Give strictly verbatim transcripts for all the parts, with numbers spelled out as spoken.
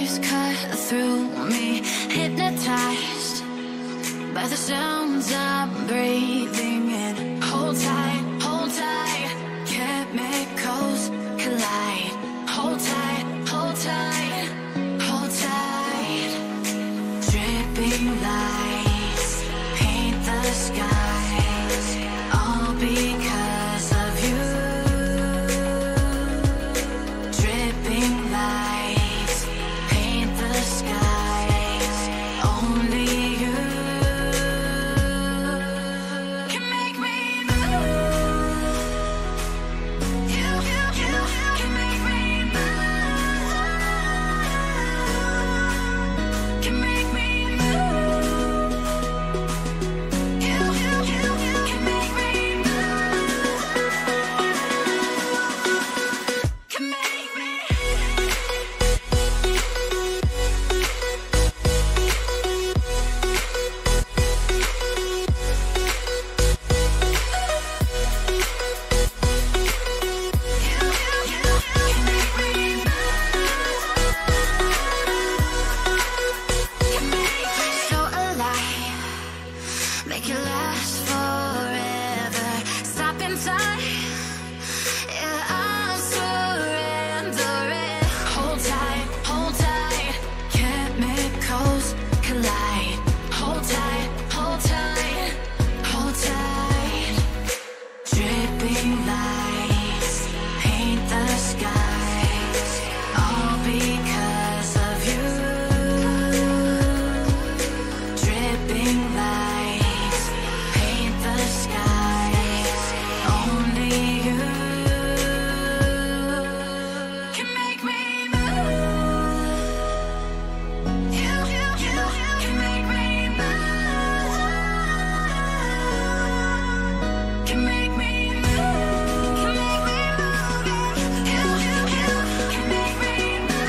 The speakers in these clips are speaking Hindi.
waves cut through me, hypnotized by the sounds I'm breathing in. Hold tight, hold tight, chemicals collide. Hold tight, hold tight, hold tight. Dripping lights paint the skies, all because of you. Dripping lights paint the skies, only you can make me move. You, you, you can make me move. Can make me move. You, you, you can make me move. Can make me. So alive, make it last forever. Stop in time, yeah, I'm surrendering. Hold tight, hold tight, chemicals collide. Hold tight, hold tight, hold tight. Dripping lights paint the skies, all because of you. Dripping lights paint the skies, only you can make me move. You, you, you can make me move. Can make me move. Can make me move. You, you, you can make me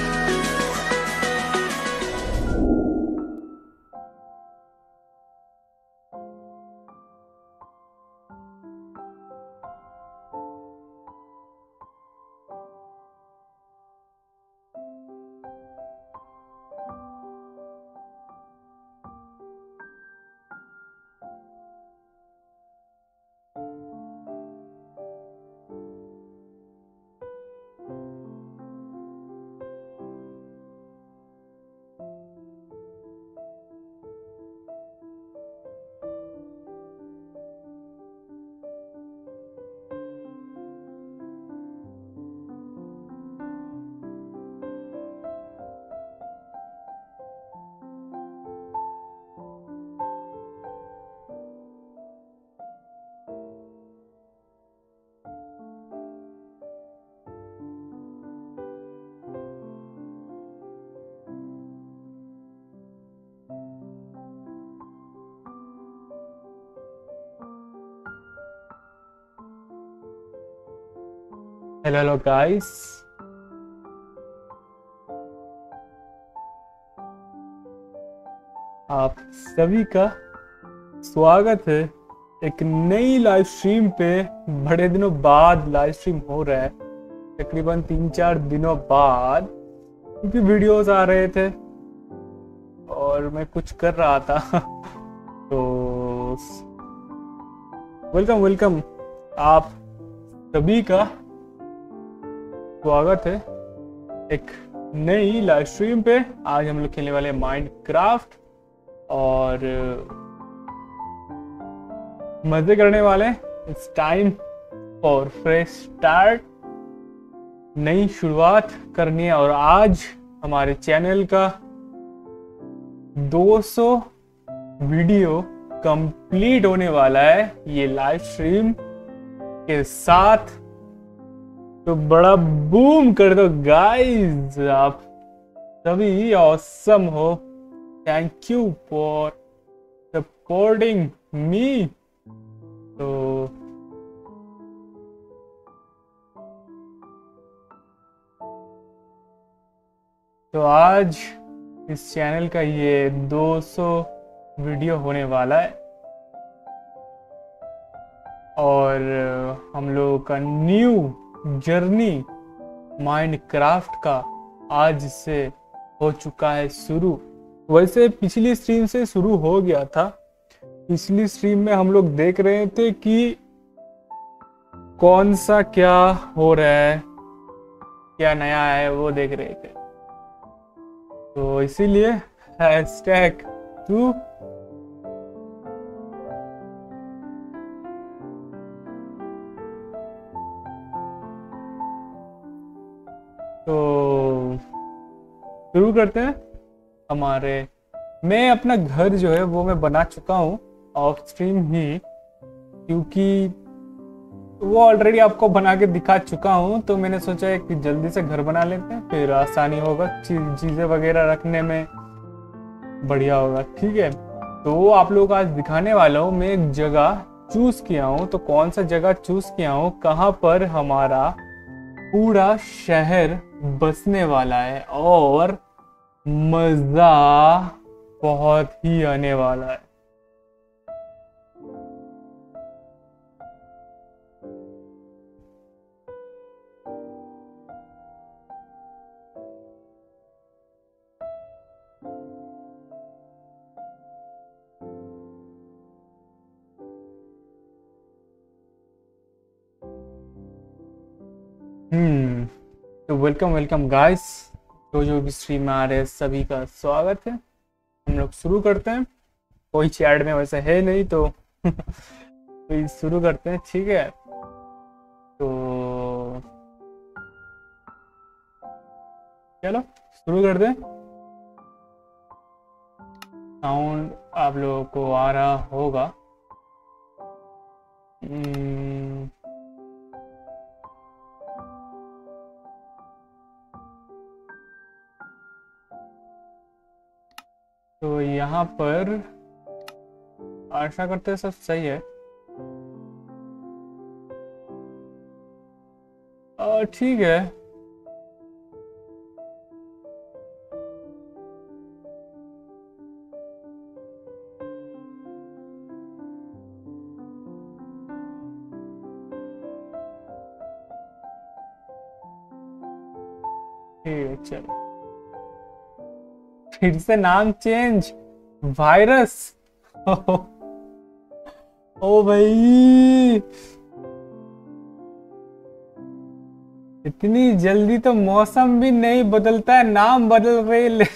hello hello guys, आप सभी का स्वागत है एक नई लाइव स्ट्रीम पे। बड़े दिनों बाद लाइव स्ट्रीम हो रहा है, तकरीबन तीन चार दिनों बाद, क्योंकि वीडियोस आ रहे थे और मैं कुछ कर रहा था। तो वेलकम वेलकम आप सभी का स्वागत है एक नई लाइव स्ट्रीम पे। आज हम लोग खेलने वाले माइनक्राफ्ट और मजे करने वाले। It's time for fresh start, नई शुरुआत करनी है। और आज हमारे चैनल का दो सौ वीडियो कंप्लीट होने वाला है ये लाइव स्ट्रीम के साथ। तो बड़ा बूम कर दो गाइस, आप सभी ऑसम हो। Thank you for supporting me. तो तो आज इस चैनल का ये दो सौ वीडियो होने वाला है और हम लोगों का न्यू जर्नी माइनक्राफ्ट का आज से हो चुका है शुरू। वैसे पिछली स्ट्रीम से शुरू हो गया था। पिछली स्ट्रीम में हम लोग देख रहे थे कि कौन सा क्या हो रहा है, क्या नया है वो देख रहे थे, तो इसीलिए हैशटैग टू तो शुरू करते हैं हमारे। मैं अपना घर जो है वो मैं बना चुका हूँ ऑफ स्ट्रीम ही, क्योंकि वो ऑलरेडी आपको बना के दिखा चुका हूँ, तो मैंने सोचा है कि जल्दी से घर बना लेते हैं, फिर आसानी होगा चीज़ें वगैरह रखने में, बढ़िया होगा। ठीक है, तो आप लोग आज दिखाने वाला हूँ मैं एक जगह चूज किया हूँ। तो कौन सा जगह चूज किया हूँ, कहाँ पर हमारा पूरा शहर बसने वाला है और मजा बहुत ही आने वाला है। हम्म तो वेलकम वेलकम गाइस, जो जो भी स्ट्रीम में आ रहे हैं सभी का स्वागत है। हम लोग शुरू करते हैं। कोई चैट में वैसे है नहीं तो तो शुरू करते हैं। ठीक है, तो चलो शुरू कर दें। साउंड आप लोगों को आ रहा होगा। हम्म, तो यहाँ पर आशा करते हैं सब सही है। और ठीक है, ठीक है चलो। फिर से नाम चेंज, वायरस। ओ भाई, इतनी जल्दी तो मौसम भी नहीं बदलता है, नाम बदल रहे ले।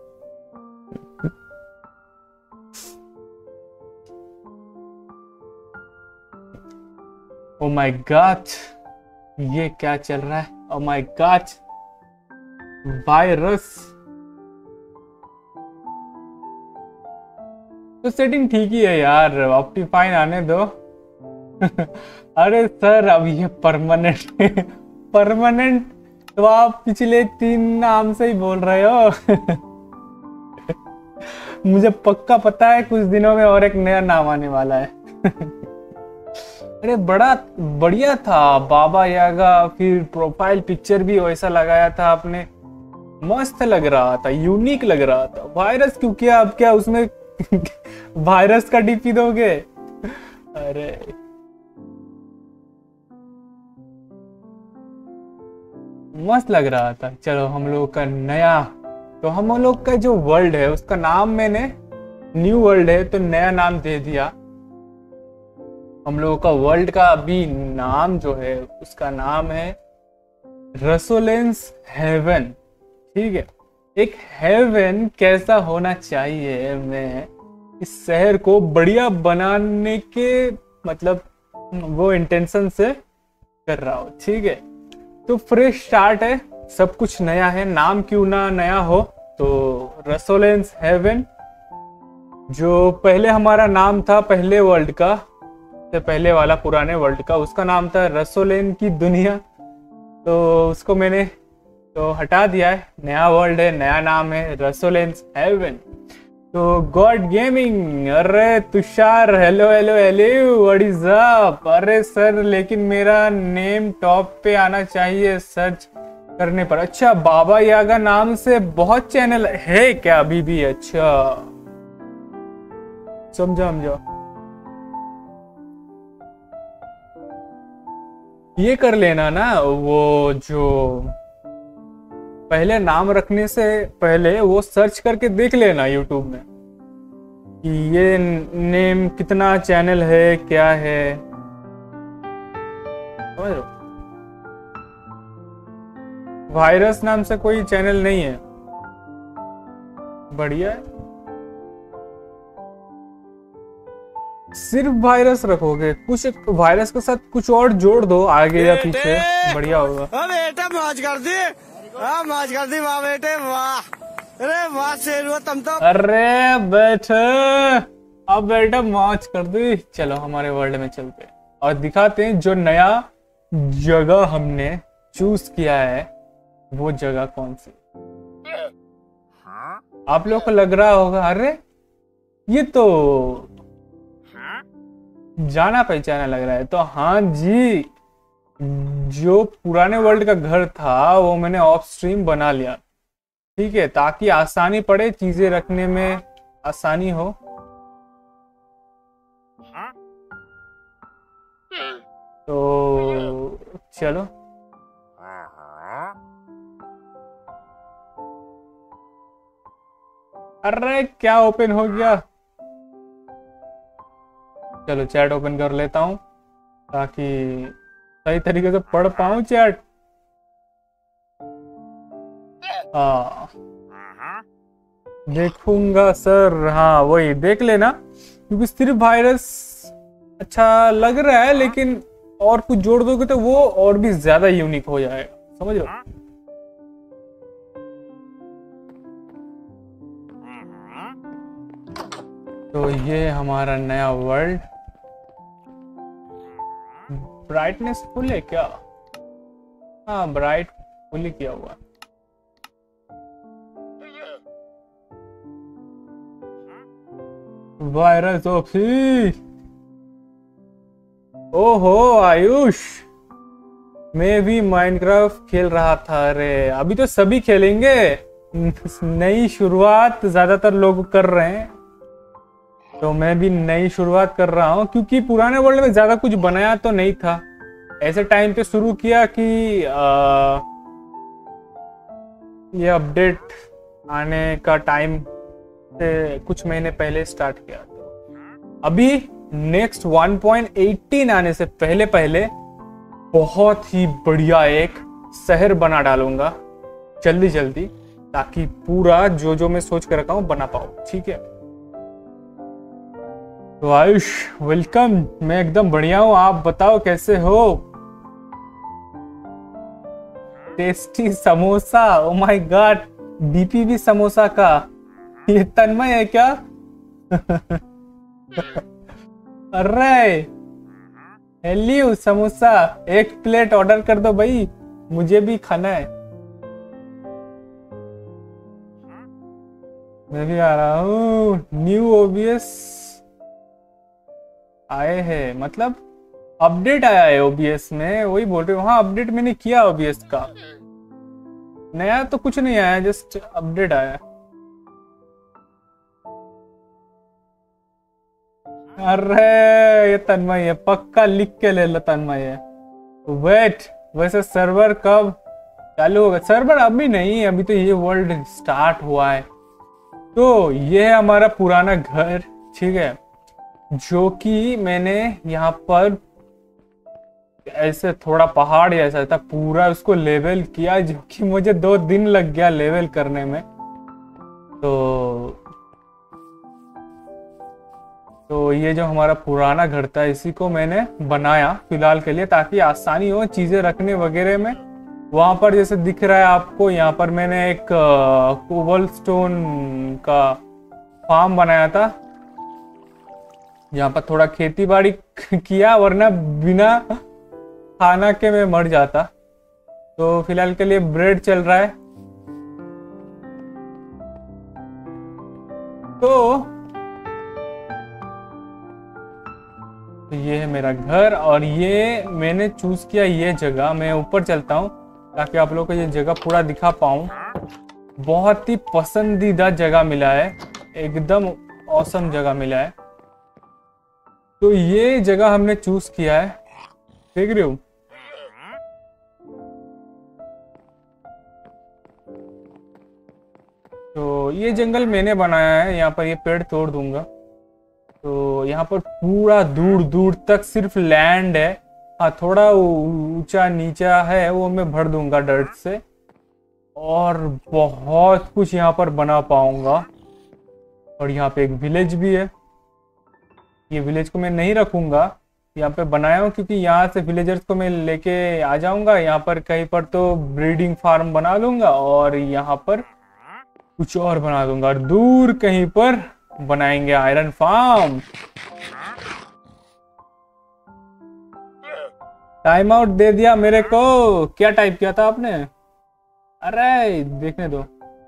ओ माय गॉड, ये क्या चल रहा है? Oh my God, virus. तो सेटिंग ठीक ही है यार, ऑप्टिफाइन आने दो। अरे सर अब ये परमानेंट परमानेंट तो आप पिछले तीन नाम से ही बोल रहे हो। मुझे पक्का पता है कुछ दिनों में और एक नया नाम आने वाला है। अरे बड़ा बढ़िया था बाबा यागा, फिर प्रोफाइल पिक्चर भी वैसा लगाया था आपने, मस्त लग रहा था, यूनिक लग रहा था। वायरस क्यों किया? अब क्या उसमें वायरस का डीपी दोगे? अरे मस्त लग रहा था। चलो हम लोग का नया, तो हम लोग का जो वर्ल्ड है उसका नाम मैंने न्यू वर्ल्ड है तो नया नाम दे दिया। हम लोगों का वर्ल्ड का अभी नाम जो है उसका नाम है रसोलेंस हेवन। ठीक है, एक हेवन कैसा होना चाहिए, मैं इस शहर को बढ़िया बनाने के मतलब वो इंटेंशन से कर रहा हूँ। ठीक है, तो फ्रेश स्टार्ट है, सब कुछ नया है, नाम क्यों ना नया हो। तो रसोलेंस हेवन, जो पहले हमारा नाम था पहले वर्ल्ड का, से पहले वाला पुराने वर्ल्ड का, उसका नाम था रसोलेन की दुनिया, तो उसको मैंने तो हटा दिया है। नया वर्ल्ड है, नया नाम है रसोलेंस हेवन। तो गॉड गेमिंग, अरे Tushar, hello hello hello, what is up? अरे सर लेकिन मेरा नेम टॉप पे आना चाहिए सर्च करने पर। अच्छा, बाबा यागा नाम से बहुत चैनल है क्या अभी भी? अच्छा समझा समझा, ये कर लेना ना वो जो पहले नाम रखने से पहले वो सर्च करके देख लेना यूट्यूब में कि ये नेम कितना चैनल है, क्या है, समझ रहे हो। वायरस नाम से कोई चैनल नहीं है, बढ़िया है। सिर्फ वायरस रखोगे, कुछ वायरस के साथ कुछ और जोड़ दो आगे या पीछे, बढ़िया होगा। बेटा मौज कर दी, हाँ मौज कर दी, वाह बेटे वाह, अरे वाह शेर तुम तो। अरे बेटे, अब बेटा मौज कर दी। चलो हमारे वर्ल्ड में चलते हैं और दिखाते हैं जो नया जगह हमने चूज किया है वो जगह कौन सी। आप लोग को लग रहा होगा अरे ये तो जाना पहचाना लग रहा है, तो हाँ जी, जो पुराने वर्ल्ड का घर था वो मैंने ऑफ स्ट्रीम बना लिया, ठीक है, ताकि आसानी पड़े, चीजें रखने में आसानी हो। तो चलो अरे क्या ओपन हो गया, चलो चैट ओपन कर लेता हूं ताकि सही तरीके से पढ़ पाऊं चैट। हाँ देखूंगा सर, हाँ वही देख लेना, क्योंकि सिर्फ वायरस अच्छा लग रहा है, लेकिन और कुछ जोड़ दोगे तो वो और भी ज्यादा यूनिक हो जाएगा, समझ लो। तो ये हमारा नया वर्ल्ड। ब्राइटनेस फुल है क्या? हाँ ब्राइट फुल ही किया हुआ। वायरस ऑफी, ओहो आयुष, मैं भी माइनक्राफ्ट खेल रहा था। अरे अभी तो सभी खेलेंगे, नई शुरुआत ज्यादातर लोग कर रहे हैं, तो मैं भी नई शुरुआत कर रहा हूं, क्योंकि पुराने वर्ल्ड में ज्यादा कुछ बनाया तो नहीं था। ऐसे टाइम पे शुरू किया कि आ, ये अपडेट आने का टाइम से कुछ महीने पहले स्टार्ट किया। तो अभी नेक्स्ट वन पॉइंट एटीन आने से पहले पहले बहुत ही बढ़िया एक शहर बना डालूंगा जल्दी जल्दी, ताकि पूरा जो जो मैं सोच कर रखा हूं बना पाऊं, ठीक है। तो आयुष वेलकम, मैं एकदम बढ़िया हूं, आप बताओ कैसे हो। Tasty samosa, oh my God, DP भी समोसा का, ये तन्मय है क्या? अरे हेलियो समोसा, एक प्लेट ऑर्डर कर दो भाई, मुझे भी खाना है। मैं भी आ रहा हूँ। न्यू ओबीएस आए हैं, मतलब अपडेट आया है ओबीएस में, वही बोल रहे हो। हाँ अपडेट मैंने किया ओबीएस का, नया तो कुछ नहीं आया, जस्ट अपडेट आया। अरे ये तन्मय है, पक्का लिख के ले लो तन्मय है। वेट, वैसे सर्वर कब चालू होगा? सर्वर अभी नहीं, अभी तो ये वर्ल्ड स्टार्ट हुआ है। तो ये है हमारा पुराना घर, ठीक है, जो कि मैंने यहाँ पर ऐसे थोड़ा पहाड़ जैसा था, पूरा उसको लेवल किया, जो कि मुझे दो दिन लग गया लेवल करने में। तो तो ये जो हमारा पुराना घर था, इसी को मैंने बनाया फिलहाल के लिए, ताकि आसानी हो चीजें रखने वगैरह में। वहां पर जैसे दिख रहा है आपको, यहाँ पर मैंने एक कोबलस्टोन का फार्म बनाया था, यहाँ पर थोड़ा खेती बाड़ी किया, वरना बिना खाना के मैं मर जाता। तो फिलहाल के लिए ब्रेड चल रहा है। तो तो ये है मेरा घर, और ये मैंने चूज किया ये जगह। मैं ऊपर चलता हूँ ताकि आप लोगों को ये जगह पूरा दिखा पाऊँ। बहुत ही पसंदीदा जगह मिला है, एकदम औसम जगह मिला है। तो ये जगह हमने चूज किया है, देख रहे हो। तो ये जंगल मैंने बनाया है, यहाँ पर ये पेड़ तोड़ दूंगा। तो यहाँ पर पूरा दूर दूर तक सिर्फ लैंड है। हाँ, थोड़ा ऊंचा नीचा है वो मैं भर दूंगा डर्ट से, और बहुत कुछ यहाँ पर बना पाऊंगा। और यहाँ पे एक विलेज भी है। ये विलेज को मैं नहीं रखूंगा, यहाँ पे बनाया हूँ क्योंकि यहाँ से विलेजर्स को मैं लेके आ जाऊंगा। यहाँ पर कहीं पर तो ब्रीडिंग फार्म बना लूंगा, और यहाँ पर कुछ और बना दूंगा, और दूर कहीं पर बनाएंगे आयरन फार्म। टाइम आउट दे दिया मेरे को। क्या टाइप किया था आपने? अरे देखने दो।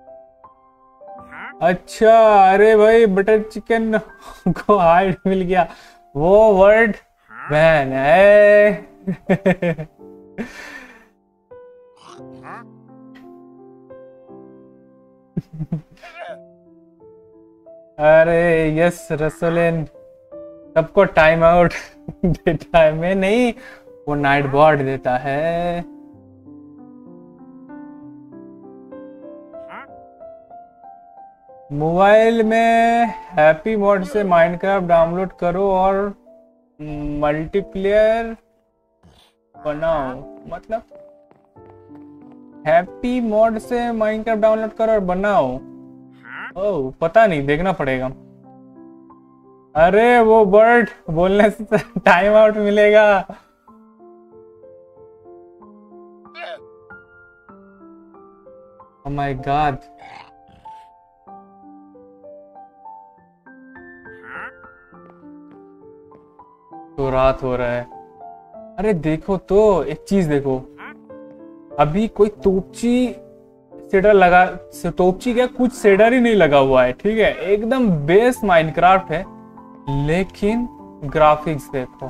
अच्छा, अरे भाई बटर चिकन को हाइड मिल गया, वो वर्ड मैन है। अरे यस रसोलेन, सबको टाइम आउट देता है, मैं नहीं, वो नाइट बॉट देता है। मोबाइल में हैप्पी मोड से माइनक्राफ्ट डाउनलोड करो और मल्टीप्लेयर बनाओ। मतलब हैप्पी मोड से माइनक्राफ्ट डाउनलोड करो और बनाओ? ओह पता नहीं, देखना पड़ेगा। अरे वो बर्ड बोलने से टाइम आउट मिलेगा। ओह माय गॉड, तो रात हो रहा है। अरे देखो तो, एक चीज देखो, अभी कोई तोपची शेडर लगा, तोपची क्या कुछ शेडर ही नहीं लगा हुआ है, ठीक है, एकदम बेस माइनक्राफ्ट है। लेकिन ग्राफिक्स देखो,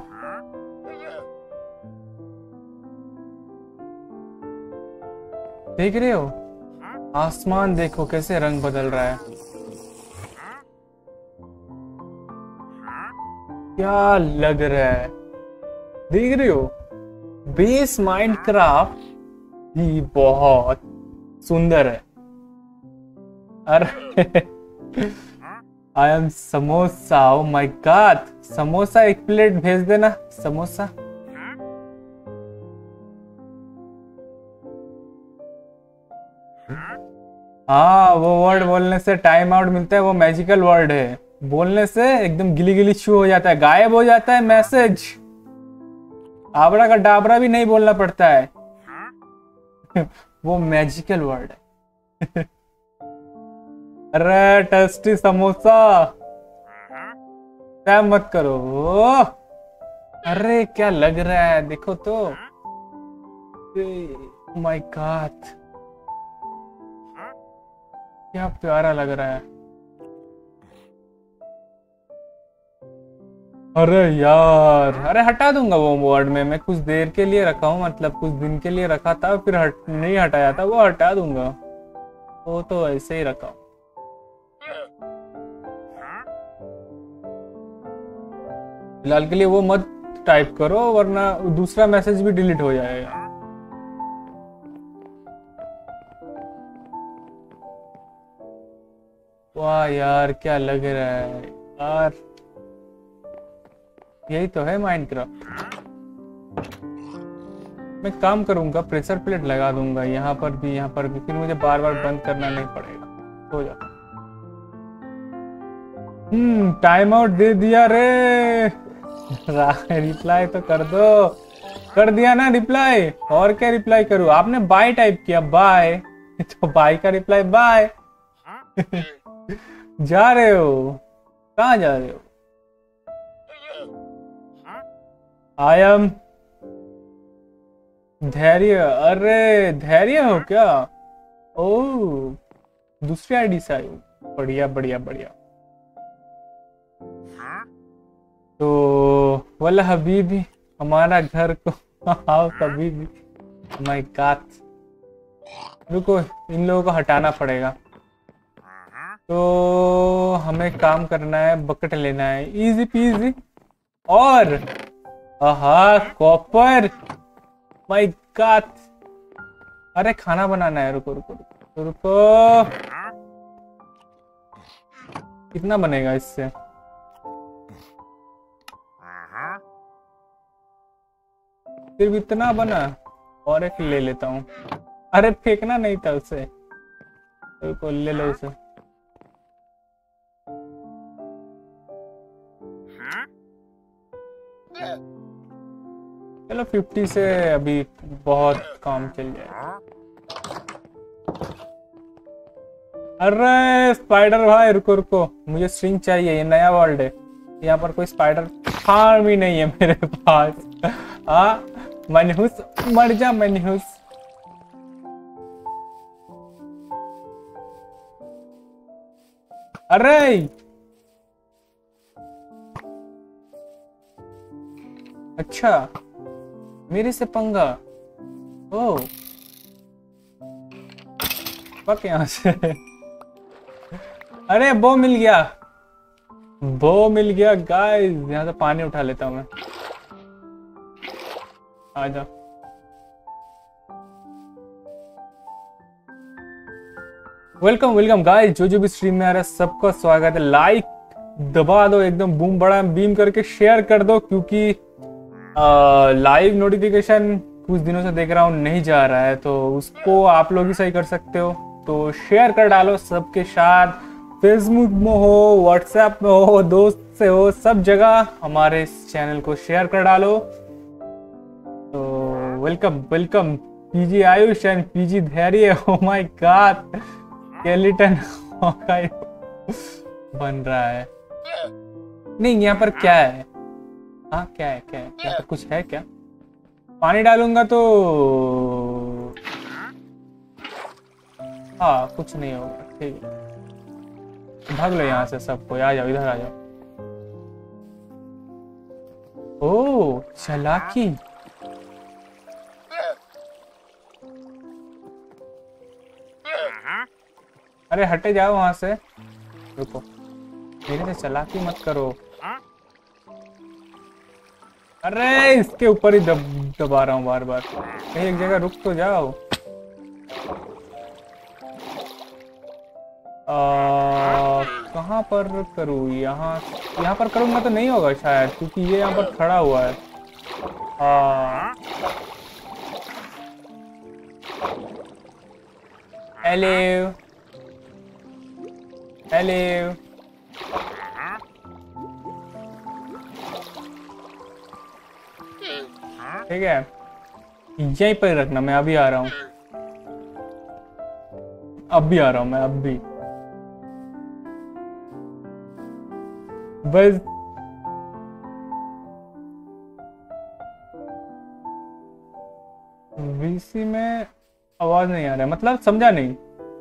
देख रहे हो, आसमान देखो कैसे रंग बदल रहा है। क्या लग रहा है, देख रहे हो, बेस माइनक्राफ्ट ही बहुत सुंदर है। अरे I am samosa, oh my God, samosa एक प्लेट भेज देना, समोसा। हाँ, वो वर्ड बोलने से टाइम आउट मिलता है, वो मैजिकल वर्ड है, बोलने से एकदम गिली गिली शू हो जाता है, गायब हो जाता है मैसेज। आबरा का डाबरा भी नहीं बोलना पड़ता है। वो मैजिकल वर्ड है। अरे टेस्टी समोसा, क्या मत करो। अरे क्या लग रहा है, देखो तो, माय गॉड, क्या प्यारा लग रहा है। अरे यार, अरे हटा दूंगा वो वर्ड में, मैं कुछ देर के लिए रखा हूँ, मतलब कुछ दिन के लिए रखा था, फिर हट नहीं हटाया था, वो हटा दूंगा, वो तो ऐसे ही रखा। फिलहाल के लिए वो मत टाइप करो, वरना दूसरा मैसेज भी डिलीट हो जाएगा। वाह यार, क्या लग रहा है यार, यही तो है माइनक्राफ्ट। मैं काम करूंगा, प्रेशर प्लेट लगा दूंगा यहाँ पर भी, यहाँ पर भी, फिर मुझे बार बार बंद करना नहीं पड़ेगा, हो जाता। हम्म टाइम आउट दे दिया रे। रिप्लाई तो कर दो, कर दिया ना रिप्लाई, और क्या रिप्लाई करूं? आपने बाय टाइप किया, बाय, तो बाय का रिप्लाई बाय। जा रहे हो, कहाँ जा रहे हो? आई एम धैर्य। अरे धैर्य हो क्या? ओह, दूसरी आईडी से आई हो, बढ़िया बढ़िया बढ़िया। तो वाला हबीबी, हमारा घर को आओ कभी भी। माय गॉड, रुको, इन लोगों को हटाना पड़ेगा। तो हमें काम करना है, बकेट लेना है, इजी पीजी। और आहा कॉपर, माय गॉड। अरे खाना बनाना है, रुको रुको रुको रुको। कितना बनेगा इससे? सिर्फ इतना बना, और एक ले लेता हूँ। अरे फेंकना नहीं था उसे, तो ले लो उसे। चलो फिफ्टी से अभी बहुत काम चल जाए। अरे स्पाइडर भाई रुको रुको, मुझे स्ट्रिंग चाहिए, ये नया वर्ल्ड है, यहाँ पर कोई स्पाइडर फार्म ही नहीं है मेरे पास। हाँ मनहूस, मर जा मनहूस। अरे अच्छा मेरे से पंगा। ओ पक यहाँ से। अरे वो मिल गया, वो मिल गया गाइस। यहाँ से पानी उठा लेता हूँ मैं। आ जाओ। वेलकम वेलकम गाइस, जो जो भी स्ट्रीम में आ रहा है सबका स्वागत है। लाइक दबा दो एकदम बूम बड़ा बीम करके, शेयर कर दो, क्योंकि लाइव नोटिफिकेशन कुछ दिनों से देख रहा हूँ नहीं जा रहा है, तो उसको आप लोग ही सही कर सकते हो। तो शेयर कर डालो सबके साथ, फेसबुक में हो, व्हाट्सएप में हो, दोस्त से हो, सब जगह हमारे इस चैनल को शेयर कर डालो। तो welcome welcome PG Ayush and PG Dhairya. Oh my God, skeleton बन रहा है। नहीं यहाँ पर क्या है? हाँ क्या है, क्या है यहाँ पर? कुछ है क्या? पानी डालूंगा तो हाँ कुछ नहीं होगा, ठीक है। भाग लो यहाँ से सबको, आ जाओ इधर आ जाओ। ओ चालाकी। अरे हटे जाओ वहां से, रुको, मेरे से चालाकी मत करो। अरे इसके ऊपर ही दब दबा रहा हूँ बार बार, कहीं एक जगह रुक तो जाओ। कहाँ पर करूँ? यहाँ यहाँ पर करूँगा तो नहीं होगा शायद, क्योंकि ये यहाँ पर खड़ा हुआ है। आ, हेलो हेलो, ठीक है यहीं पर रखना, मैं अभी आ रहा हूँ, अब भी आ रहा हूँ मैं, अब भी। बस वीसी में आवाज नहीं आ रहा है, मतलब समझा नहीं।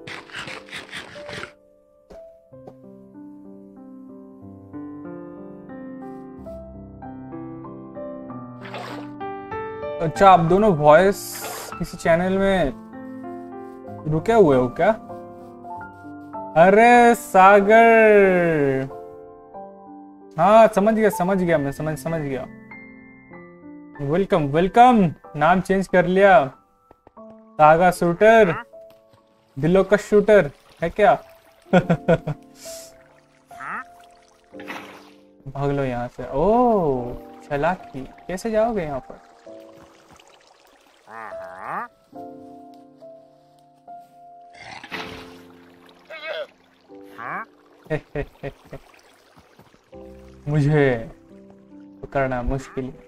अच्छा आप दोनों वॉइस किसी चैनल में रुके हुए हो क्या? अरे सागर, हाँ समझ गया समझ गया मैं, समझ समझ गया। वेलकम वेलकम, नाम चेंज कर लिया, सागा शूटर, दिलों का शूटर है क्या? भाग लो यहाँ से। ओ चालाकी, कैसे जाओगे यहाँ पर? मुझे पकड़ना मुश्किल है।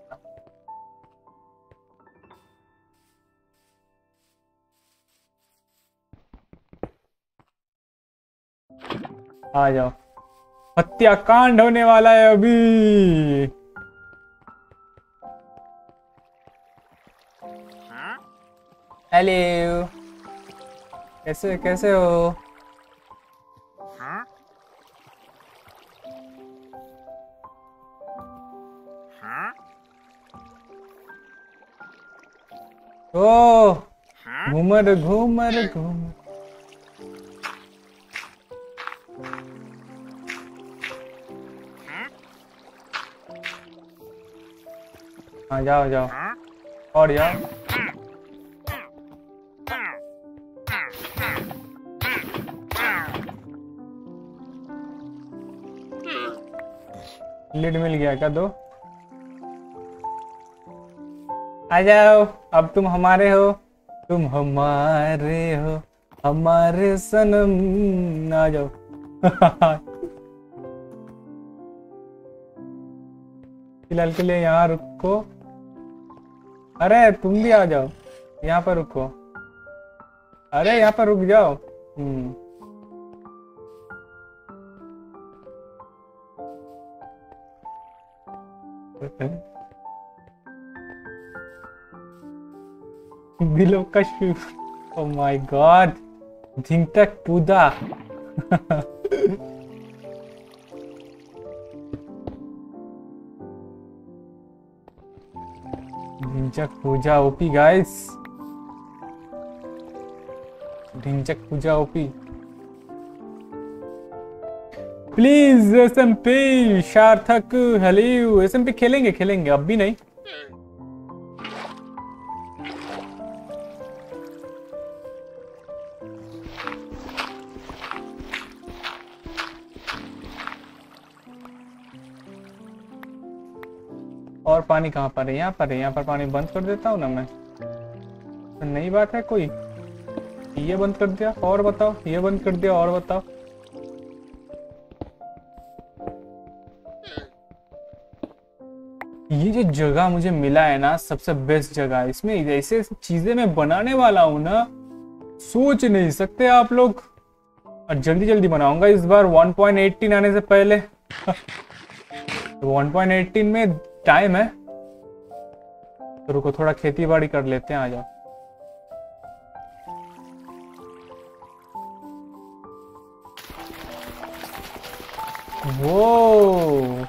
आ जाओ, हत्याकांड होने वाला है अभी। हेलो, कैसे कैसे हो? ओ घूमर घूमर घूमर, हाँ जाओ जाओ और जाओ। लिड मिल गया क्या? दो आ जाओ, अब तुम हमारे हो, तुम हमारे हो, हमारे सनम, आ जाओ। फिलहाल के लिए यहाँ रुको। अरे तुम भी आ जाओ, यहाँ पर रुको। अरे यहाँ पर रुक जाओ। हम्म दिलों का शू। ओ माय गॉड, धिंग तक कूदा। Dhinchak Pooja OP guys, Dhinchak Pooja OP. Please SMP Sarthak, hello. SMP खेलेंगे खेलेंगे, अब भी नहीं। और पानी कहाँ पर है? यहाँ पर है। यहाँ पर पानी बंद कर देता हूँ ना मैं, तो नई बात है कोई। ये बंद कर दिया, और बताओ। ये बंद कर दिया, और बताओ। ये जो जगह मुझे मिला है ना, सबसे बेस्ट जगह है। इसमें ऐसे ऐसी चीजें मैं बनाने वाला हूँ ना, सोच नहीं सकते आप लोग। और जल्दी जल्दी बनाऊंगा इस बार, वन पॉइंट वन एट आने से पहले। वन पॉइंट वन एट में टाइम है, तो रुको थोड़ा खेती बाड़ी कर लेते हैं। आ जाओ। वो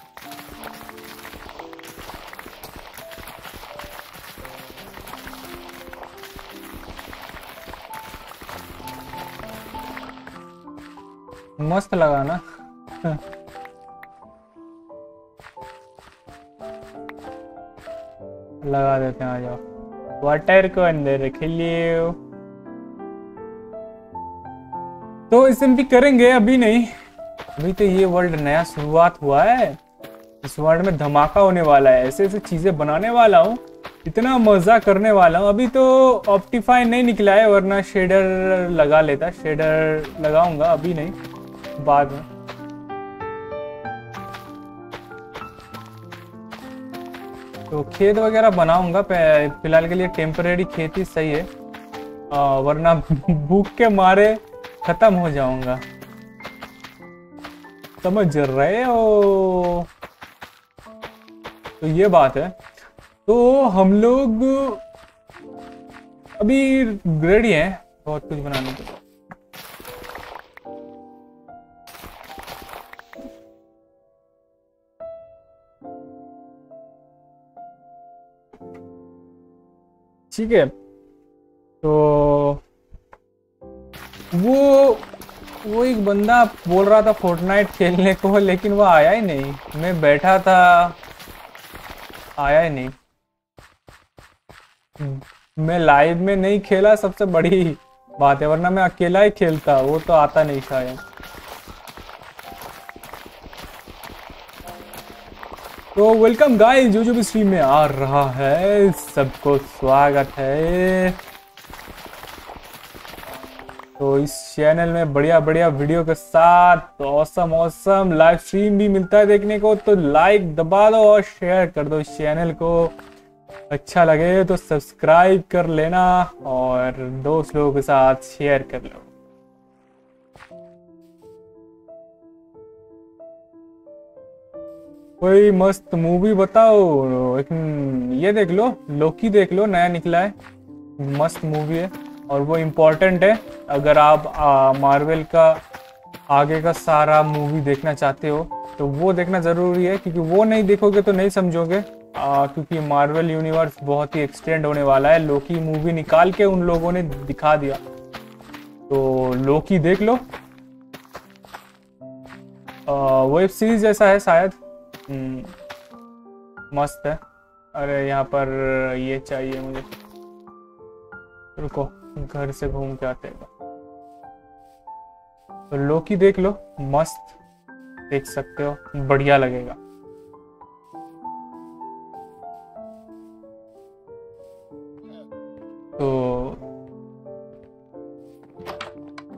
मस्त लगा ना। लगा देते हैं, आ जाओ। वाटर को अंदर रख लियो। तो एसएमपी करेंगे, अभी नहीं। अभी तो ये वर्ल्ड नया शुरुआत हुआ है। इस वर्ल्ड में धमाका होने वाला है, ऐसे ऐसे चीजें बनाने वाला हूँ, इतना मजा करने वाला हूँ। अभी तो ऑप्टिफाई नहीं निकला है, वरना शेडर लगा लेता। शेडर लगाऊंगा, अभी नहीं, बाद में। तो खेत वगैरह बनाऊंगा, फिलहाल के लिए टेम्परेरी खेती सही है। आ, वरना भूख के मारे खत्म हो जाऊंगा, समझ रहे हो? तो ये बात है। तो हम लोग अभी रेडी हैं बहुत कुछ बनाने के। ठीक है, तो वो वो एक बंदा बोल रहा था फोर्टनाइट खेलने को, लेकिन वो आया ही नहीं। मैं बैठा था, आया ही नहीं। मैं लाइव में नहीं खेला, सबसे बड़ी बात है, वरना मैं अकेला ही खेलता। वो तो आता नहीं शायद। तो वेलकम गाइस, जो जो भी स्ट्रीम में आ रहा है सबको स्वागत है। तो इस चैनल में बढ़िया बढ़िया वीडियो के साथ ऑसम ऑसम लाइव स्ट्रीम भी मिलता है देखने को। तो लाइक दबा दो और शेयर कर दो इस चैनल को। अच्छा लगे तो सब्सक्राइब कर लेना और दोस्त लोगों के साथ शेयर कर लो। कोई मस्त मूवी बताओ। एक ये देख लो, लोकी देख लो, नया निकला है, मस्त मूवी है और वो इम्पोर्टेंट है। अगर आप मार्वल का आगे का सारा मूवी देखना चाहते हो तो वो देखना ज़रूरी है, क्योंकि वो नहीं देखोगे तो नहीं समझोगे। आ, क्योंकि मार्वल यूनिवर्स बहुत ही एक्सटेंड होने वाला है। लोकी मूवी निकाल के उन लोगों ने दिखा दिया, तो लोकी देख लो। वेब सीरीज जैसा है शायद, मस्त है। अरे यहाँ पर ये चाहिए मुझे, रुको घर से घूम के आते हैं। तो लोकी देख लो, मस्त देख सकते हो, बढ़िया लगेगा।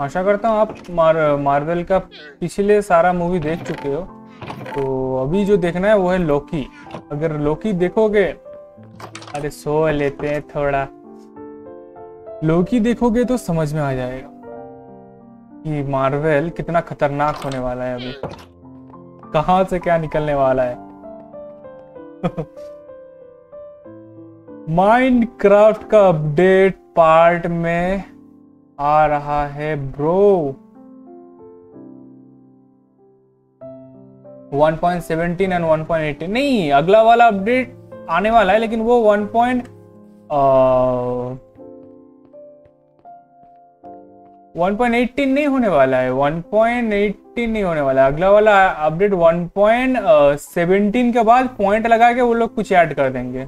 आशा करता हूँ आप मार मार्वल का पिछले सारा मूवी देख चुके हो। तो अभी जो देखना है वो है लोकी। अगर लोकी देखोगे, अरे सो लेते हैं थोड़ा, लोकी देखोगे तो समझ में आ जाएगा कि मार्वल कितना खतरनाक होने वाला है। अभी कहां से क्या निकलने वाला है। माइनक्राफ्ट का अपडेट पार्ट में आ रहा है bro. One point seventeen and one point eighteen नहीं, अगला वाला अपडेट आने वाला है, लेकिन वो one point one point eighteen नहीं होने वाला है। वन पॉइंट एटीन नहीं होने वाला है। अगला वाला अपडेट वन पॉइंट सेवनटीन के बाद पॉइंट लगा के वो लोग कुछ ऐड कर देंगे।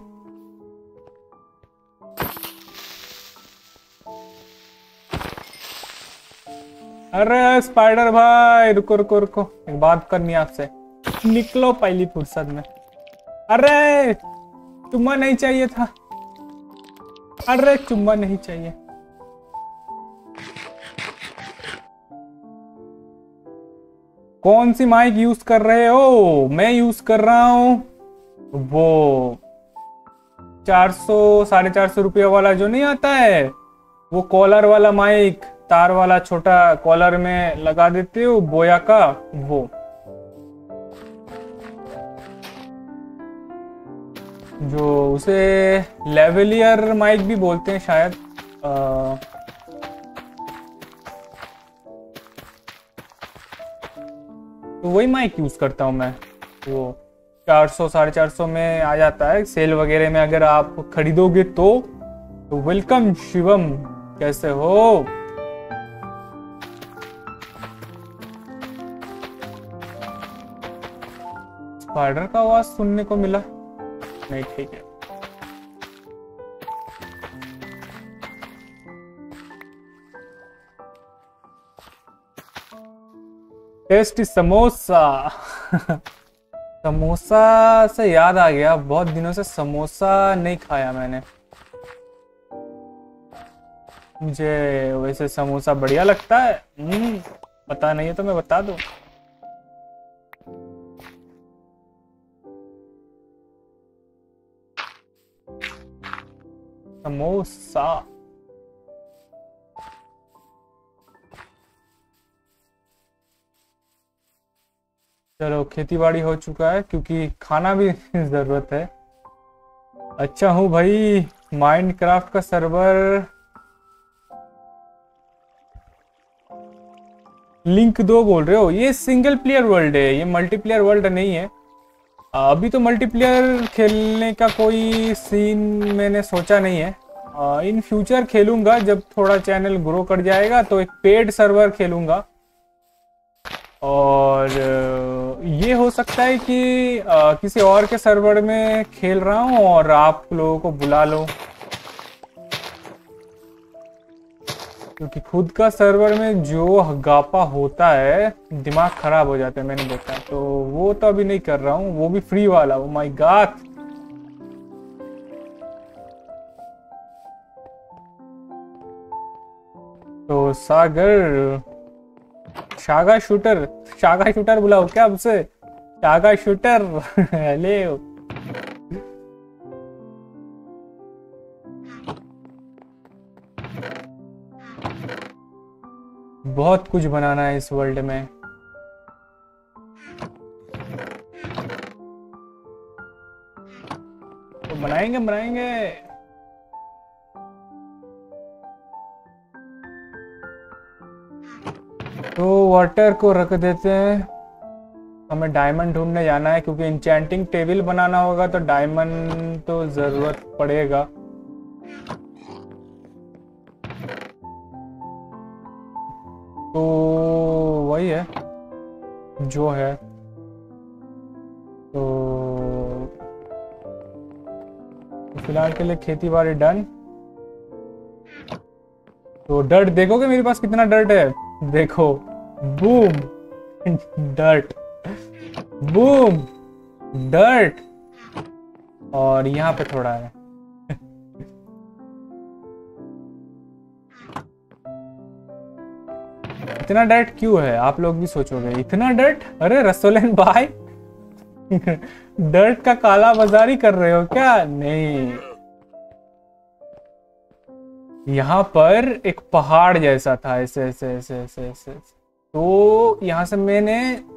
अरे स्पाइडर भाई रुको रुको रुको, एक बात करनी है आपसे। निकलो पहली फुर्सत में। अरे चुम्मा नहीं चाहिए था, अरे चुम्मा नहीं चाहिए। कौन सी माइक यूज कर रहे हो? मैं यूज कर रहा हूं वो चार सौ साढ़े चार सौ रुपया वाला जो नहीं आता है, वो कॉलर वाला माइक, तार वाला छोटा कॉलर में लगा देते हो बोया का, वो जो उसे लेवलियर माइक भी बोलते हैं शायद। आ, तो वही माइक यूज करता हूं मैं। वो चार सौ साढ़े चार सौ में आ जाता है सेल वगैरह में, अगर आप खरीदोगे तो, तो वेलकम शिवम, कैसे हो? स्पाइडर का आवाज सुनने को मिला नहीं, ठीक है। टेस्टी समोसा। समोसा से याद आ गया, बहुत दिनों से समोसा नहीं खाया मैंने। मुझे वैसे समोसा बढ़िया लगता है। हम्म पता नहीं है तो मैं बता दूं। समोसा चलो, खेती बाड़ी हो चुका है क्योंकि खाना भी जरूरत है। अच्छा हूँ भाई। माइनक्राफ्ट का सर्वर लिंक दो बोल रहे हो? ये सिंगल प्लेयर वर्ल्ड है, ये मल्टीप्लेयर वर्ल्ड नहीं है। अभी तो मल्टीप्लेयर खेलने का कोई सीन मैंने सोचा नहीं है। इन फ्यूचर खेलूंगा, जब थोड़ा चैनल ग्रो कर जाएगा तो एक पेड सर्वर खेलूंगा। और ये हो सकता है कि आ, किसी और के सर्वर में खेल रहा हूँ और आप लोगों को बुला लो, क्योंकि खुद का सर्वर में जो हगापा होता है दिमाग खराब हो जाता है, मैंने देखा। तो वो तो अभी नहीं कर रहा हूँ, वो भी फ्री वाला। Oh my God. तो सागर शागा शूटर, शागा शूटर बुलाओ क्या हमसे? शागा शूटर। हेलो। बहुत कुछ बनाना है इस वर्ल्ड में। तो बनाएंगे बनाएंगे। तो वाटर को रख देते हैं। हमें डायमंड ढूंढने जाना है क्योंकि इंचेंटिंग टेबल बनाना होगा तो डायमंड तो जरूरत पड़ेगा। तो वही है जो है। तो फिलहाल के लिए खेती बाड़ी डन। तो डर्ट देखोगे मेरे पास कितना डर्ट है? देखो, बूम डर्ट, बूम डर्ट, और यहाँ पे थोड़ा है। इतना डर्ट क्यों है? आप लोग भी सोचोगे इतना डर्ट। अरे रसोलन भाई डर्ट का काला बाजारी कर रहे हो क्या? नहीं, यहाँ पर एक पहाड़ जैसा था, ऐसे ऐसे ऐसे ऐसे ऐसे, तो यहाँ से मैंने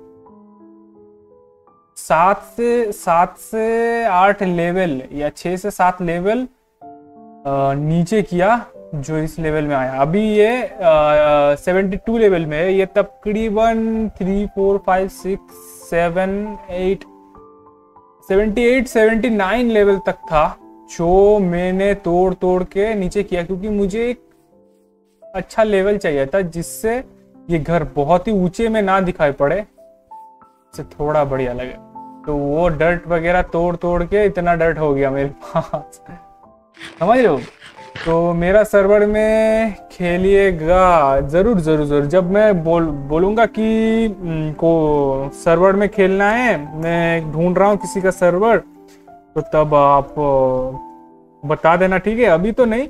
सात से सात से आठ लेवल या छह से सात लेवल नीचे किया, जो इस लेवल में आया। अभी ये सेवेंटी टू लेवल में है। ये तकरीबन three four five six seven eight seventy eight seventy nine level तक था, जो मैंने तोड़ तोड़ के नीचे किया, क्योंकि मुझे एक अच्छा लेवल चाहिए था जिससे ये घर बहुत ही ऊंचे में ना दिखाई पड़े, से थोड़ा बढ़िया लगे। तो वो डर्ट वगैरह तोड़ तोड़ के इतना डर्ट हो गया मेरे पास, समझ लो। तो मेरा सर्वर में खेलिएगा जरूर जरूर जरूर। जब मैं बोल बोलूँगा कि को सर्वर में खेलना है, मैं ढूंढ रहा हूँ किसी का सर्वर, तो तब आप बता देना, ठीक है? अभी तो नहीं।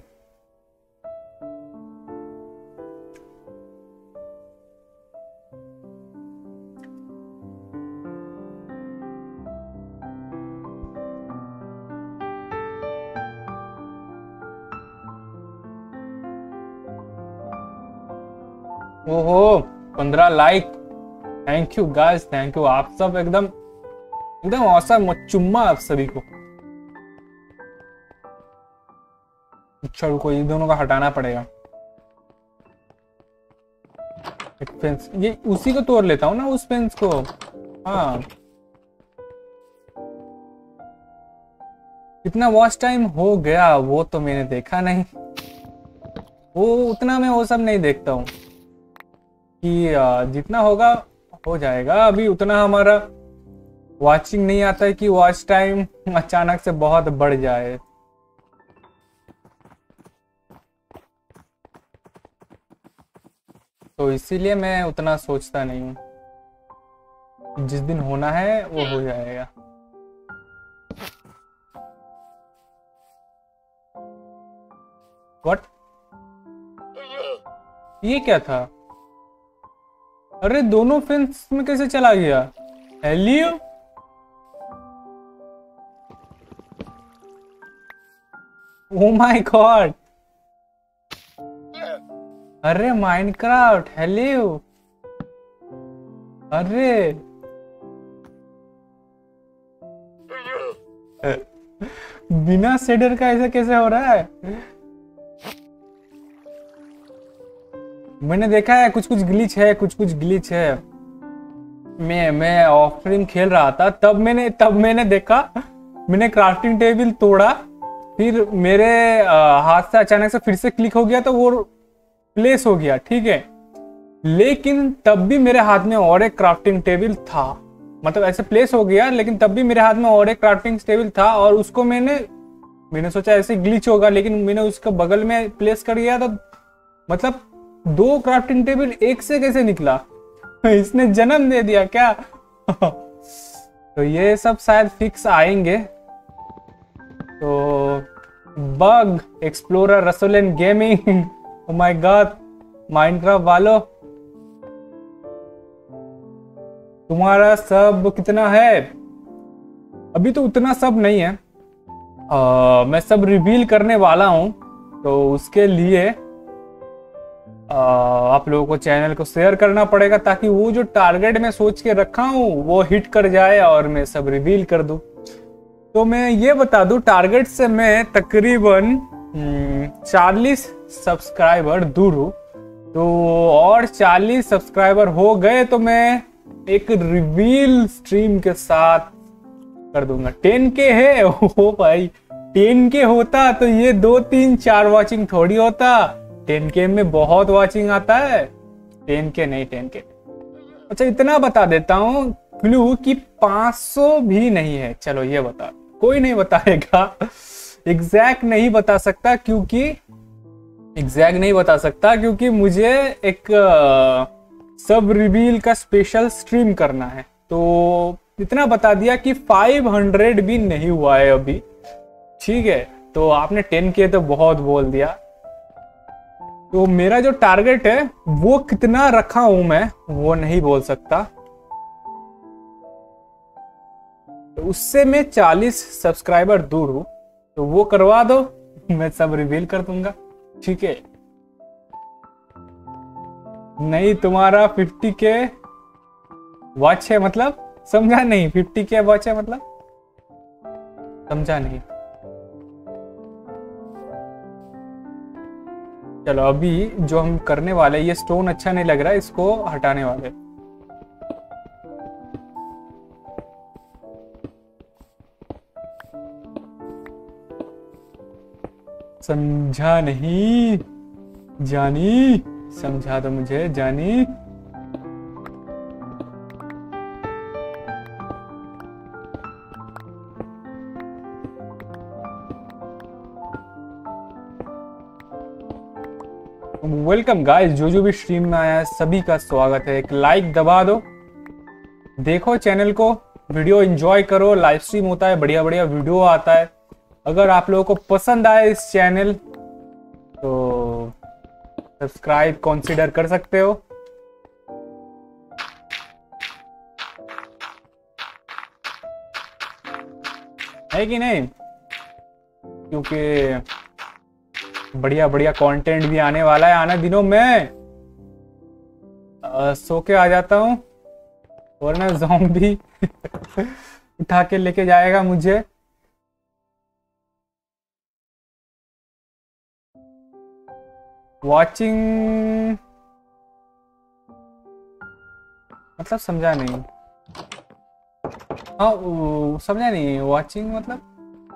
ओहो, पंद्रह like, thank you guys, thank you. आप सब एकदम एकदम औसम, चुम्मा आप सभी को। अच्छा रुको, ये दोनों का हटाना पड़ेगा। एक फेंस, ये उसी को तोड़ लेता हूँ ना, उस फेंस को। हाँ, कितना वॉच टाइम हो गया वो तो मैंने देखा नहीं। वो उतना मैं वो सब नहीं देखता हूँ कि जितना होगा हो जाएगा। अभी उतना हमारा वॉचिंग नहीं आता है कि वॉच टाइम अचानक से बहुत बढ़ जाए। तो इसीलिए मैं उतना सोचता नहीं हूँ। जिस दिन होना है वो हो जाएगा। व्हाट? ये क्या था? अरे दोनों फेंस में कैसे चला गया? हेलियो, ओ माय गॉड। अरे माइनक्राफ्ट, हेलियो, अरे बिना शेडर का ऐसा कैसे हो रहा है? मैंने देखा है कुछ कुछ ग्लिच है, कुछ कुछ ग्लिच है। मैं मैं ऑफ स्ट्रीम खेल रहा था, तब मैंने तब मैंने देखा, मैंने क्राफ्टिंग टेबल तोड़ा, फिर मेरे आ, हाथ से अचानक से फिर से क्लिक हो गया तो वो प्लेस हो गया, ठीक है। लेकिन तब भी मेरे हाथ में और एक क्राफ्टिंग टेबल था, मतलब ऐसे प्लेस हो गया, लेकिन तब भी मेरे हाथ में और एक क्राफ्टिंग टेबल था, और उसको मैंने मैंने सोचा ऐसे ग्लिच होगा, लेकिन मैंने उसका बगल में प्लेस कर दिया, तो मतलब दो क्राफ्टिंग टेबल एक से कैसे निकला? इसने जन्म दे दिया क्या? तो ये सब शायद फिक्स आएंगे। तो बग एक्सप्लोरर रसोलन gaming, oh my God, Minecraft वालों, तुम्हारा सब कितना है? अभी तो उतना सब नहीं है। आ, मैं सब रिवील करने वाला हूं, तो उसके लिए आ, आप लोगों को चैनल को शेयर करना पड़ेगा, ताकि वो जो टारगेट मैं सोच के रखा हूं वो हिट कर जाए और मैं सब रिवील कर दूं। तो मैं ये बता दूं, टारगेट से मैं तकरीबन चालीस सब्सक्राइबर दूर हूं। तो और चालीस सब्सक्राइबर हो गए तो मैं एक रिवील स्ट्रीम के साथ कर दूंगा। टेन के है ओ भाई, टेन के होता तो ये दो तीन चार वॉचिंग थोड़ी होता। टेन के में बहुत वॉचिंग आता है, टेन के नहीं, टेन के। अच्छा इतना बता देता हूँ क्लू कि पाँच सौ भी नहीं है। चलो ये बता, कोई नहीं बताएगा, एग्जैक्ट नहीं बता सकता, क्योंकि एग्जैक्ट नहीं बता सकता क्योंकि मुझे एक सब रिवील का स्पेशल स्ट्रीम करना है। तो इतना बता दिया कि पाँच सौ भी नहीं हुआ है अभी, ठीक है। तो आपने टेन के तो बहुत बोल दिया। तो मेरा जो टारगेट है वो कितना रखा हूं मैं वो नहीं बोल सकता, तो उससे मैं चालीस सब्सक्राइबर दूर हूं, तो वो करवा दो, मैं सब रिवील कर दूंगा, ठीक है। नहीं तुम्हारा फिफ्टी के वॉच है मतलब, समझा नहीं, फिफ्टी के वॉच है मतलब, समझा नहीं। चलो अभी जो हम करने वाले, ये स्टोन अच्छा नहीं लग रहा है, इसको हटाने वाले। समझा नहीं जानी, समझा दो मुझे जानी। वेलकम गाइस, जो जो भी स्ट्रीम में आया है सभी का स्वागत है। एक लाइक दबा दो, देखो चैनल को, वीडियो एंजॉय करो। लाइव स्ट्रीम होता है, बढ़िया बढ़िया वीडियो आता है। अगर आप लोगों को पसंद आए इस चैनल तो सब्सक्राइब कंसीडर कर सकते हो। है कि नहीं, क्योंकि बढ़िया बढ़िया कंटेंट भी आने वाला है आने दिनों में। आ, सो के आ जाता हूँ वरना ज़ॉम्बी उठा के लेके जाएगा मुझे। वॉचिंग मतलब समझा नहीं, हाँ वो समझा नहीं, वॉचिंग मतलब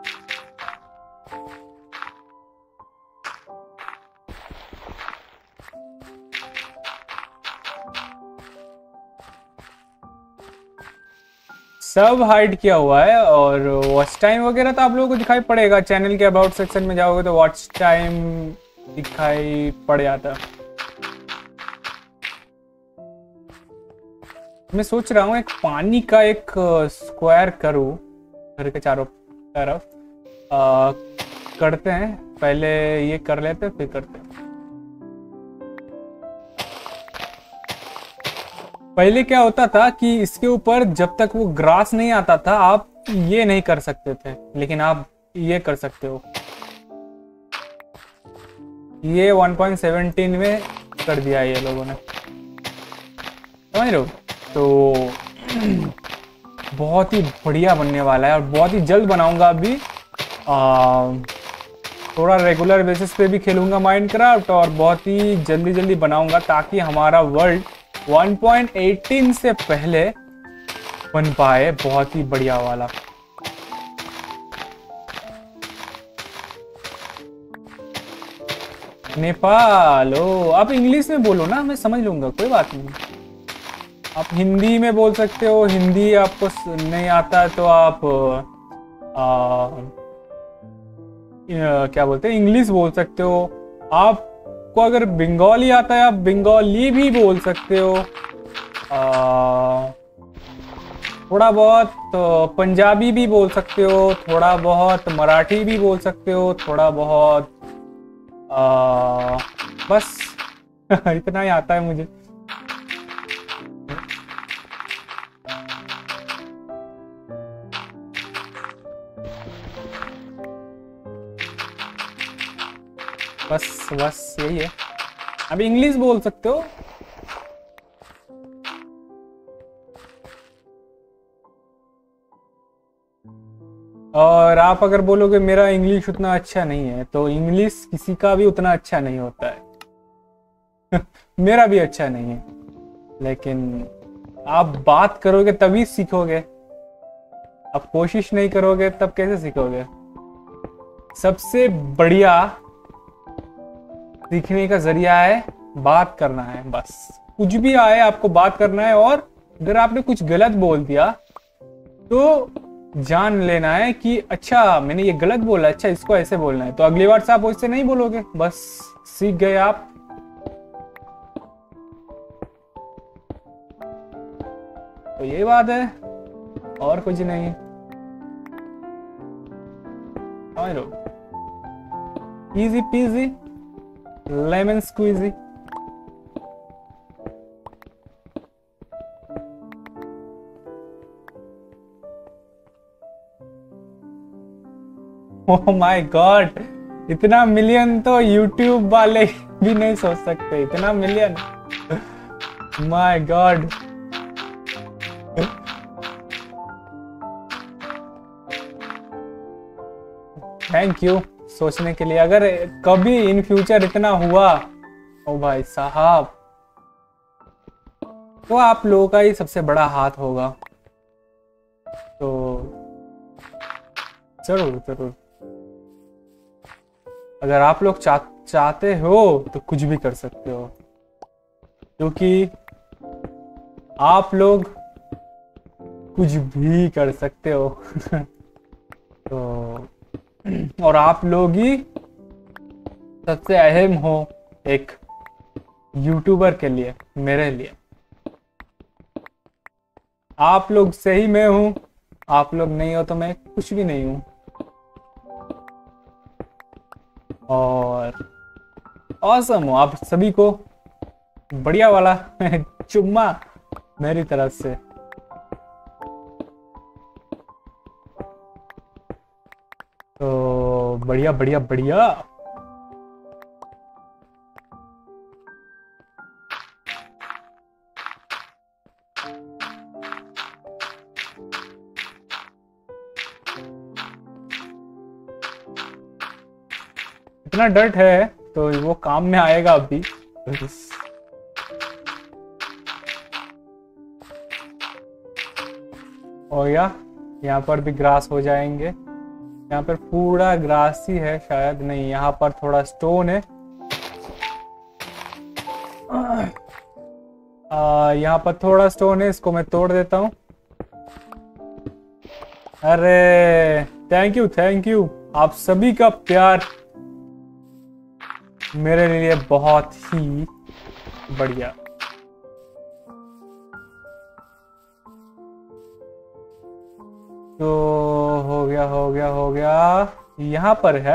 सब हाइड किया हुआ है। और वॉच टाइम वगैरह तो आप लोगों को दिखाई पड़ेगा, चैनल के अबाउट सेक्शन में जाओगे तो वॉच टाइम दिखाई पड़ जाता। मैं सोच रहा हूँ एक पानी का एक स्क्वायर करूँ घर के चारों तरफ। आ, करते हैं, पहले ये कर लेते हैं फिर करते हैं। पहले क्या होता था कि इसके ऊपर जब तक वो ग्रास नहीं आता था आप ये नहीं कर सकते थे, लेकिन आप ये कर सकते हो। ये वन पॉइंट वन सेवन में कर दिया है ये लोगों ने, समझ रहे हो। तो बहुत ही बढ़िया बनने वाला है और बहुत ही जल्द बनाऊंगा। अभी आ, थोड़ा रेगुलर बेसिस पे भी खेलूंगा माइनक्राफ्ट और बहुत ही जल्दी जल्दी बनाऊंगा ताकि हमारा world one point one eight से पहले बन पाए, बहुत ही बढ़िया वाला। नेपाल, ओ आप इंग्लिश में बोलो ना, मैं समझ लूंगा, कोई बात नहीं। आप हिंदी में बोल सकते हो, हिंदी आपको नहीं आता तो आप आ, क्या बोलते हैं, इंग्लिश बोल सकते हो। आपको अगर बंगाली आता है आप बंगाली भी बोल सकते हो। आ, थोड़ा बहुत तो पंजाबी भी बोल सकते हो, थोड़ा बहुत मराठी भी बोल सकते हो, थोड़ा बहुत आ, बस इतना ही आता है मुझे। बस बस यही है। अब इंग्लिश बोल सकते हो। और आप अगर बोलोगे मेरा इंग्लिश उतना अच्छा नहीं है, तो इंग्लिश किसी का भी उतना अच्छा नहीं होता है मेरा भी अच्छा नहीं है, लेकिन आप बात करोगे तभी सीखोगे। आप कोशिश नहीं करोगे तब कैसे सीखोगे। सबसे बढ़िया सीखने का जरिया है बात करना है। बस कुछ भी आए आपको बात करना है, और अगर आपने कुछ गलत बोल दिया तो जान लेना है कि अच्छा मैंने ये गलत बोला, अच्छा इसको ऐसे बोलना है, तो अगली बार से आप वैसे नहीं बोलोगे, बस सीख गए आप। तो ये बात है और कुछ नहीं, समझ लो, easy peasy lemon squeezy. Oh my God, इतना मिलियन तो यूट्यूब वाले भी नहीं सोच सकते, इतना million. My God. Thank you सोचने के लिए। अगर कभी इन फ्यूचर इतना हुआ, ओ भाई साहब, तो आप लोगों का ही सबसे बड़ा हाथ होगा। तो जरूर जरूर, अगर आप लोग चा, चाहते हो तो कुछ भी कर सकते हो, क्योंकि आप लोग कुछ भी कर सकते हो। तो और आप लोग ही सबसे अहम हो एक यूट्यूबर के लिए, मेरे लिए। आप लोग से ही मैं हूं, आप लोग नहीं हो तो मैं कुछ भी नहीं हूं। और ऑसम हो आप सभी को, बढ़िया वाला चुम्मा मेरी तरफ से। तो बढ़िया बढ़िया बढ़िया। इतना डर्ट है तो वो काम में आएगा अभी। और या यहाँ पर भी ग्रास हो जाएंगे। यहाँ पर पूरा ग्रास ही है शायद, नहीं यहाँ पर थोड़ा स्टोन है। आ, यहाँ पर थोड़ा स्टोन है, इसको मैं तोड़ देता हूँ। अरे थैंक यू थैंक यू, आप सभी का प्यार मेरे लिए बहुत ही बढ़िया। तो हो गया हो गया हो गया, यहाँ पर है।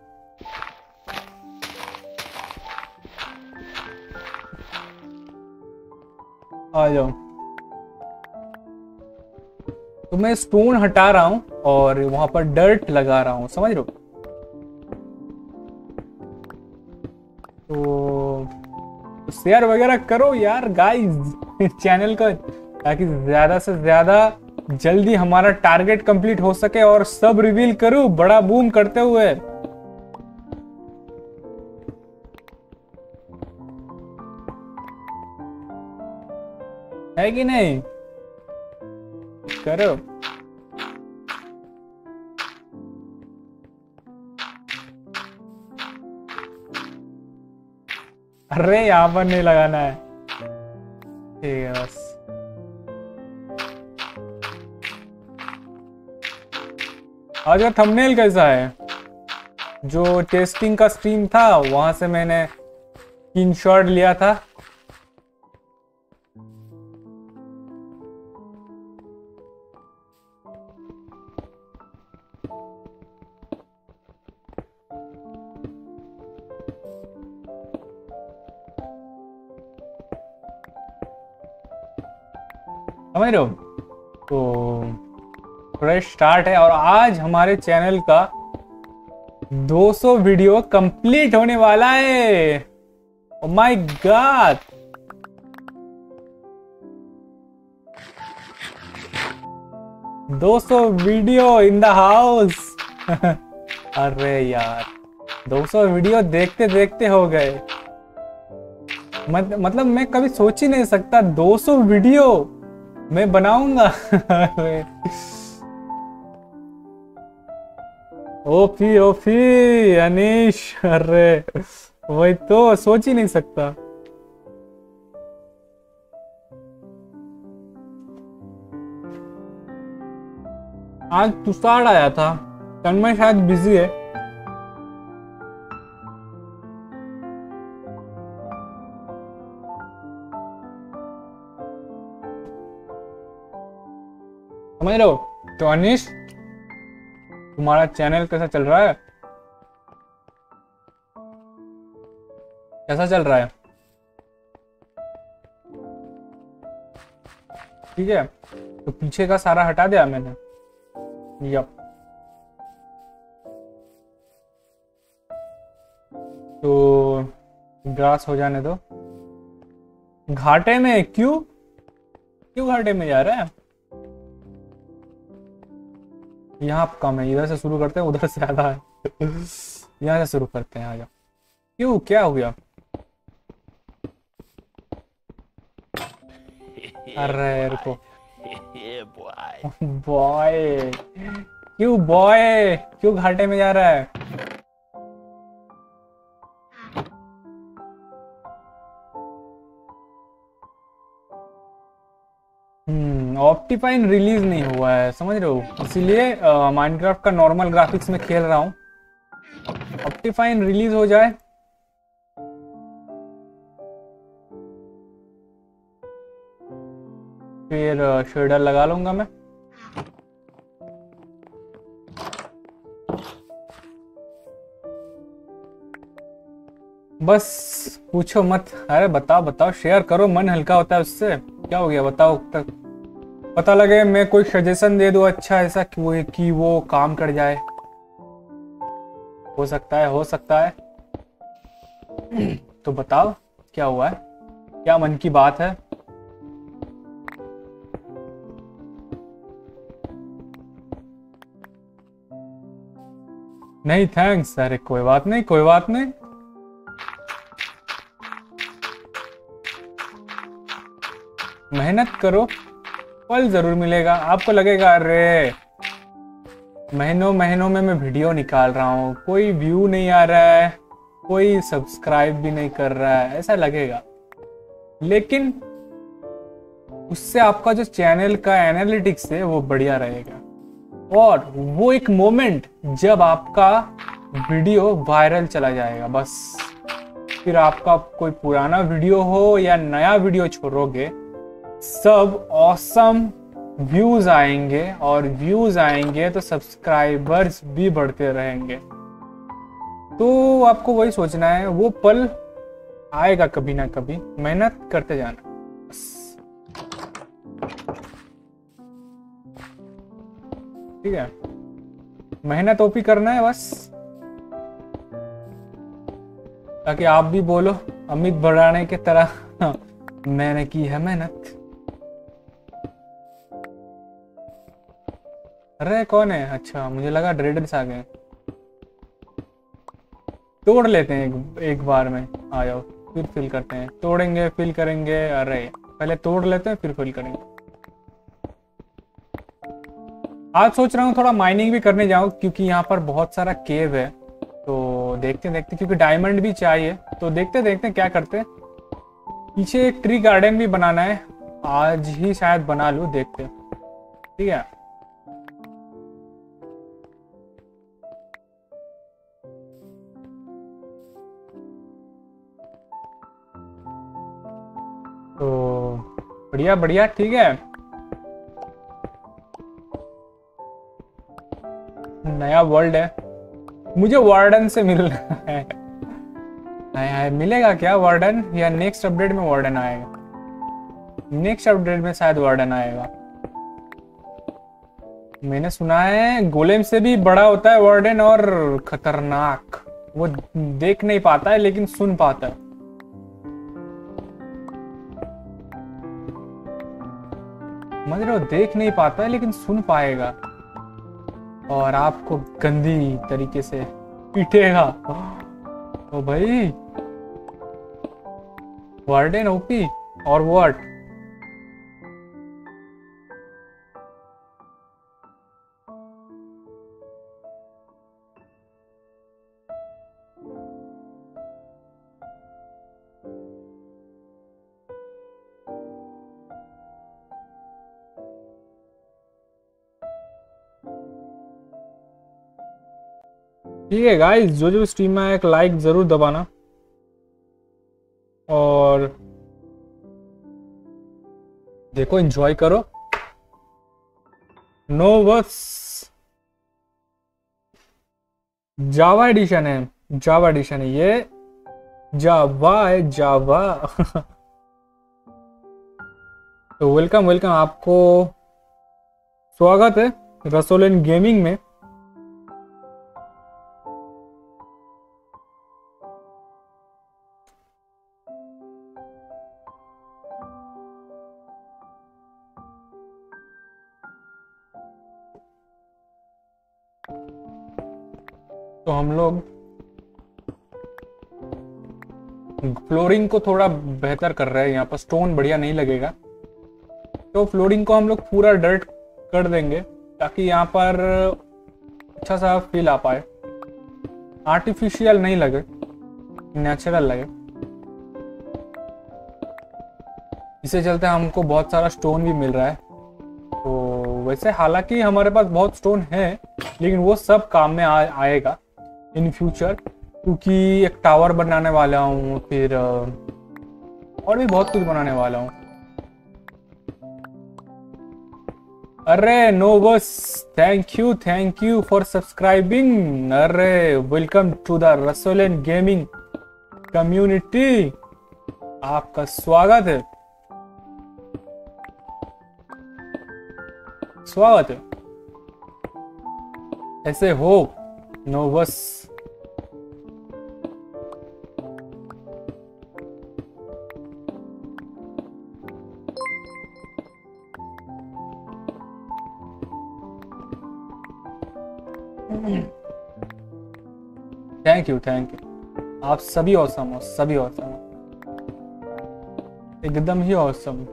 आ जाओ। तो मैं स्टोन हटा रहा हूं और वहां पर डर्ट लगा रहा हूं, समझ रहे हो? तो शेयर वगैरह करो यार गाइस चैनल को, ताकि ज्यादा से ज्यादा जल्दी हमारा टारगेट कंप्लीट हो सके और सब रिवील करूं बड़ा बूम करते हुए। है कि नहीं? करो। अरे यहाँ पर नहीं लगाना है, ठीक है बस। आज का थंबनेल कैसा है? जो टेस्टिंग का स्ट्रीम था वहां से मैंने स्क्रीनशॉट लिया था। समझ रहे हो? तो फ्रेश स्टार्ट है और आज हमारे चैनल का दो सौ वीडियो कंप्लीट होने वाला है। ओह माय गॉड, दो सौ वीडियो इन द हाउस। अरे यार दो सौ वीडियो देखते देखते हो गए। मत, मतलब मैं कभी सोच ही नहीं सकता दो सौ वीडियो मैं बनाऊंगा। ओफी ओफी अनीश, अरे वही तो सोच ही नहीं सकता। आज तुषार आया था, तन्मय शायद बिजी है। समझ रहे हो? तो अनीश तुम्हारा चैनल कैसा चल रहा है? कैसा चल रहा है? ठीक है, तो पीछे का सारा हटा दिया मैंने। यप, तो ग्रास हो जाने दो। घाटे में क्यों क्यों घाटे में जा रहा है? यहाँ कम है, इधर से शुरू करते हैं, उधर से ज्यादा है। यहाँ से शुरू करते हैं, आ जाओ। क्यों, क्या हो गया? अरे रुको बॉय, क्यों बॉय, क्यों घाटे में जा रहा है? हम्म ऑप्टिफाइन रिलीज नहीं हुआ है, समझ रहे हो, इसीलिए माइनक्राफ्ट का नॉर्मल ग्राफिक्स में खेल रहा हूँ। ऑप्टिफाइन रिलीज हो जाए फिर शेडर लगा लूंगा मैं। बस पूछो मत, अरे बताओ बताओ, शेयर करो, मन हल्का होता है उससे। क्या हो गया बताओ, तक पता लगे मैं कोई सजेशन दे दूं अच्छा ऐसा कि वो, कि वो काम कर जाए। हो सकता है, हो सकता है। तो बताओ क्या हुआ है, क्या मन की बात है? नहीं थैंक्स, अरे कोई बात नहीं, कोई बात नहीं। मेहनत करो, फल जरूर मिलेगा। आपको लगेगा अरे महीनों महीनों में मैं वीडियो निकाल रहा हूँ, कोई व्यू नहीं आ रहा है, कोई सब्सक्राइब भी नहीं कर रहा है, ऐसा लगेगा। लेकिन उससे आपका जो चैनल का एनालिटिक्स है वो बढ़िया रहेगा, और वो एक मोमेंट जब आपका वीडियो वायरल चला जाएगा, बस फिर आपका कोई पुराना वीडियो हो या नया वीडियो छोड़ोगे, सब ऑसम व्यूज आएंगे, और व्यूज आएंगे तो सब्सक्राइबर्स भी बढ़ते रहेंगे। तो आपको वही सोचना है, वो पल आएगा कभी ना कभी, मेहनत करते जाना बस। ठीक है, मेहनत ओपी करना है बस, ताकि आप भी बोलो अमित भड़ाने की तरह मैंने की है मेहनत। अरे कौन है? अच्छा मुझे लगा ड्रेडर्स आ गए। तोड़ लेते हैं एक, एक बार में, आ जाओ, फिर फिल करते हैं। तोड़ेंगे फिल करेंगे, अरे पहले तोड़ लेते हैं फिर फिल करेंगे। आज सोच रहा हूँ थोड़ा माइनिंग भी करने जाऊँ, क्योंकि यहाँ पर बहुत सारा केव है, तो देखते देखते, क्योंकि डायमंड भी चाहिए, तो देखते देखते क्या करते हैं। पीछे एक ट्री गार्डन भी बनाना है, आज ही शायद बना लूँ, देखते। ठीक है, तो बढ़िया बढ़िया, ठीक है। नया वर्ल्ड है, मुझे वार्डन से मिलना है। नया मिलेगा क्या वार्डन, या नेक्स्ट अपडेट में वार्डन आएगा? नेक्स्ट अपडेट में शायद वार्डन आएगा। मैंने सुना है गोलेम से भी बड़ा होता है वार्डन, और खतरनाक। वो देख नहीं पाता है लेकिन सुन पाता है। मतलब वो देख नहीं पाता है लेकिन सुन पाएगा, और आपको गंदी तरीके से पीटेगा। तो भाई वार्डन ओपी और व्हाट? ठीक है गाइस, जो जो स्ट्रीम में एक लाइक जरूर दबाना, और देखो एंजॉय करो। नो बस जावा एडिशन है, जावा एडिशन है ये। जावा है जावा। तो वेलकम वेलकम, आपको स्वागत है रसोलन गेमिंग में। तो हम लोग फ्लोरिंग को थोड़ा बेहतर कर रहे हैं, यहाँ पर स्टोन बढ़िया नहीं लगेगा, तो फ्लोरिंग को हम लोग पूरा डर्ट कर देंगे ताकि यहाँ पर अच्छा सा फील आ पाए, आर्टिफिशियल नहीं लगे, नेचुरल लगे। इसे चलते हमको बहुत सारा स्टोन भी मिल रहा है। तो वैसे हालांकि हमारे पास बहुत स्टोन है, लेकिन वो सब काम में आ, आएगा इन फ्यूचर, क्योंकि एक टावर बनाने वाला हूँ, फिर और भी बहुत कुछ बनाने वाला हूँ। अरे नो बस, thank you thank you for subscribing. अरे वेलकम टू द रसोलन गेमिंग कम्युनिटी, आपका स्वागत है, स्वागत है। ऐसे हो नो बस। थैंक यू थैंक यू, आप सभी औसम हो, सभी औसम हो, एकदम ही औसम।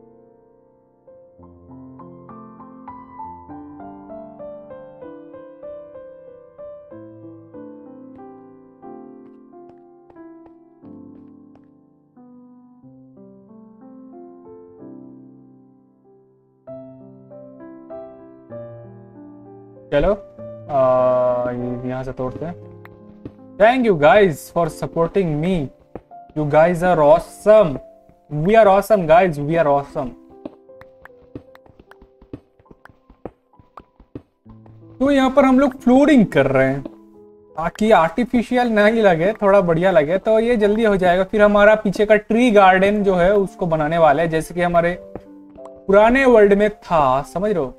चलो यहाँ से तोड़ते हैं। Thank you guys for supporting me, you guys are awesome, we are awesome guys, we are awesome. तो यहाँ पर हम लोग फ्लोरिंग कर रहे हैं ताकि आर्टिफिशियल नहीं लगे, थोड़ा बढ़िया लगे, तो ये जल्दी हो जाएगा। फिर हमारा पीछे का ट्री गार्डन जो है उसको बनाने वाले हैं, जैसे कि हमारे पुराने वर्ल्ड में था, समझ रहे हो।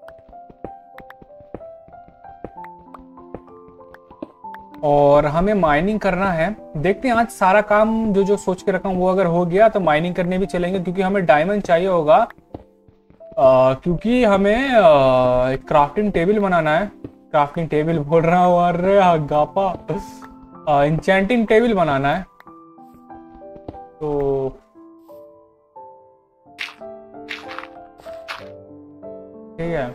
और हमें माइनिंग करना है, देखते हैं आज सारा काम जो जो सोच के रखा हूं वो अगर हो गया तो माइनिंग करने भी चलेंगे, क्योंकि हमें डायमंड चाहिए होगा। आ, क्योंकि हमें आ, एक क्राफ्टिंग टेबल बनाना है, क्राफ्टिंग टेबल बोल रहा हूँ, अरे गापा, इंचेंटिंग टेबल बनाना है। तो ठीक है,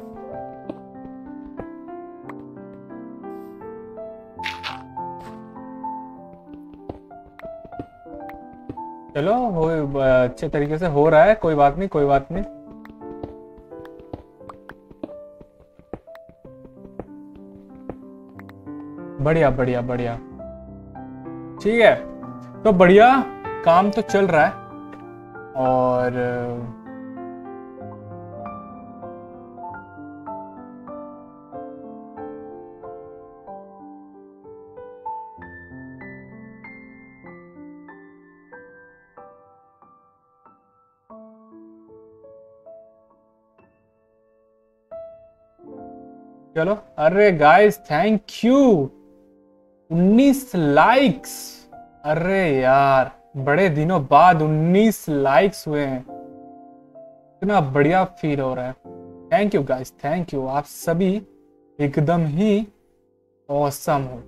चलो हो अच्छे तरीके से हो रहा है, कोई बात नहीं कोई बात नहीं। बढ़िया बढ़िया बढ़िया, ठीक है। तो बढ़िया काम तो चल रहा है। और चलो, अरे गाइस थैंक यू, उन्नीस लाइक्स, अरे यार बड़े दिनों बाद उन्नीस लाइक्स हुए हैं, इतना बढ़िया फील हो रहा है। Thank you guys, thank you, आप सभी एकदम ही ऑसम हो।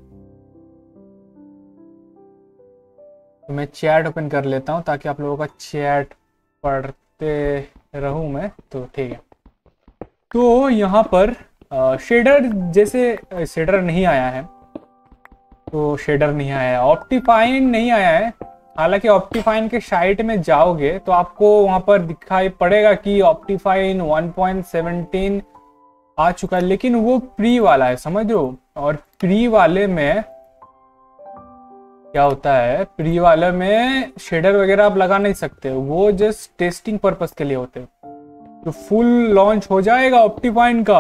तो मैं चैट ओपन कर लेता हूं ताकि आप लोगों का चैट पढ़ते रहूं मैं, तो ठीक है। तो यहाँ पर शेडर, जैसे शेडर नहीं आया है, तो शेडर नहीं आया है, ऑप्टिफाइन नहीं आया है। हालांकि ऑप्टिफाइन के साइट में जाओगे तो आपको वहां पर दिखाई पड़ेगा कि ऑप्टिफाइन वन पॉइंट सेवनटीन आ चुका है, लेकिन वो प्री वाला है, समझ लो। और प्री वाले में क्या होता है, प्री वाले में शेडर वगैरह आप लगा नहीं सकते, वो जस्ट टेस्टिंग पर्पस के लिए होते हैं। तो फुल लॉन्च हो जाएगा ऑप्टिफाइन का,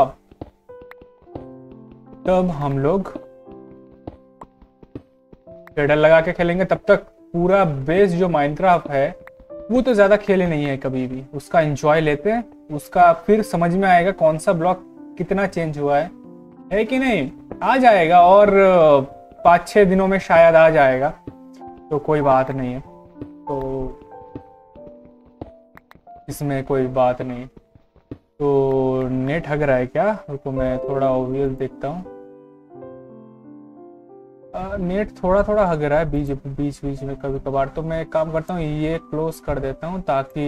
तब हम लोग शेडर लगा के खेलेंगे, तब तक पूरा बेस जो माइनक्राफ्ट है वो तो ज़्यादा खेले नहीं है कभी भी, उसका एंजॉय लेते हैं, उसका फिर समझ में आएगा कौन सा ब्लॉक कितना चेंज हुआ है है कि नहीं। आ जाएगा और पाँच छः दिनों में शायद आ जाएगा, तो कोई बात नहीं है, तो इसमें कोई बात नहीं। तो नेट हग रहा है क्या? रुको मैं थोड़ा ओवीएस देखता हूँ। नेट थोड़ा थोड़ा हग रहा है बीच बीच बीच में कभी कभार, तो मैं एक काम करता हूँ ये क्लोज कर देता हूँ ताकि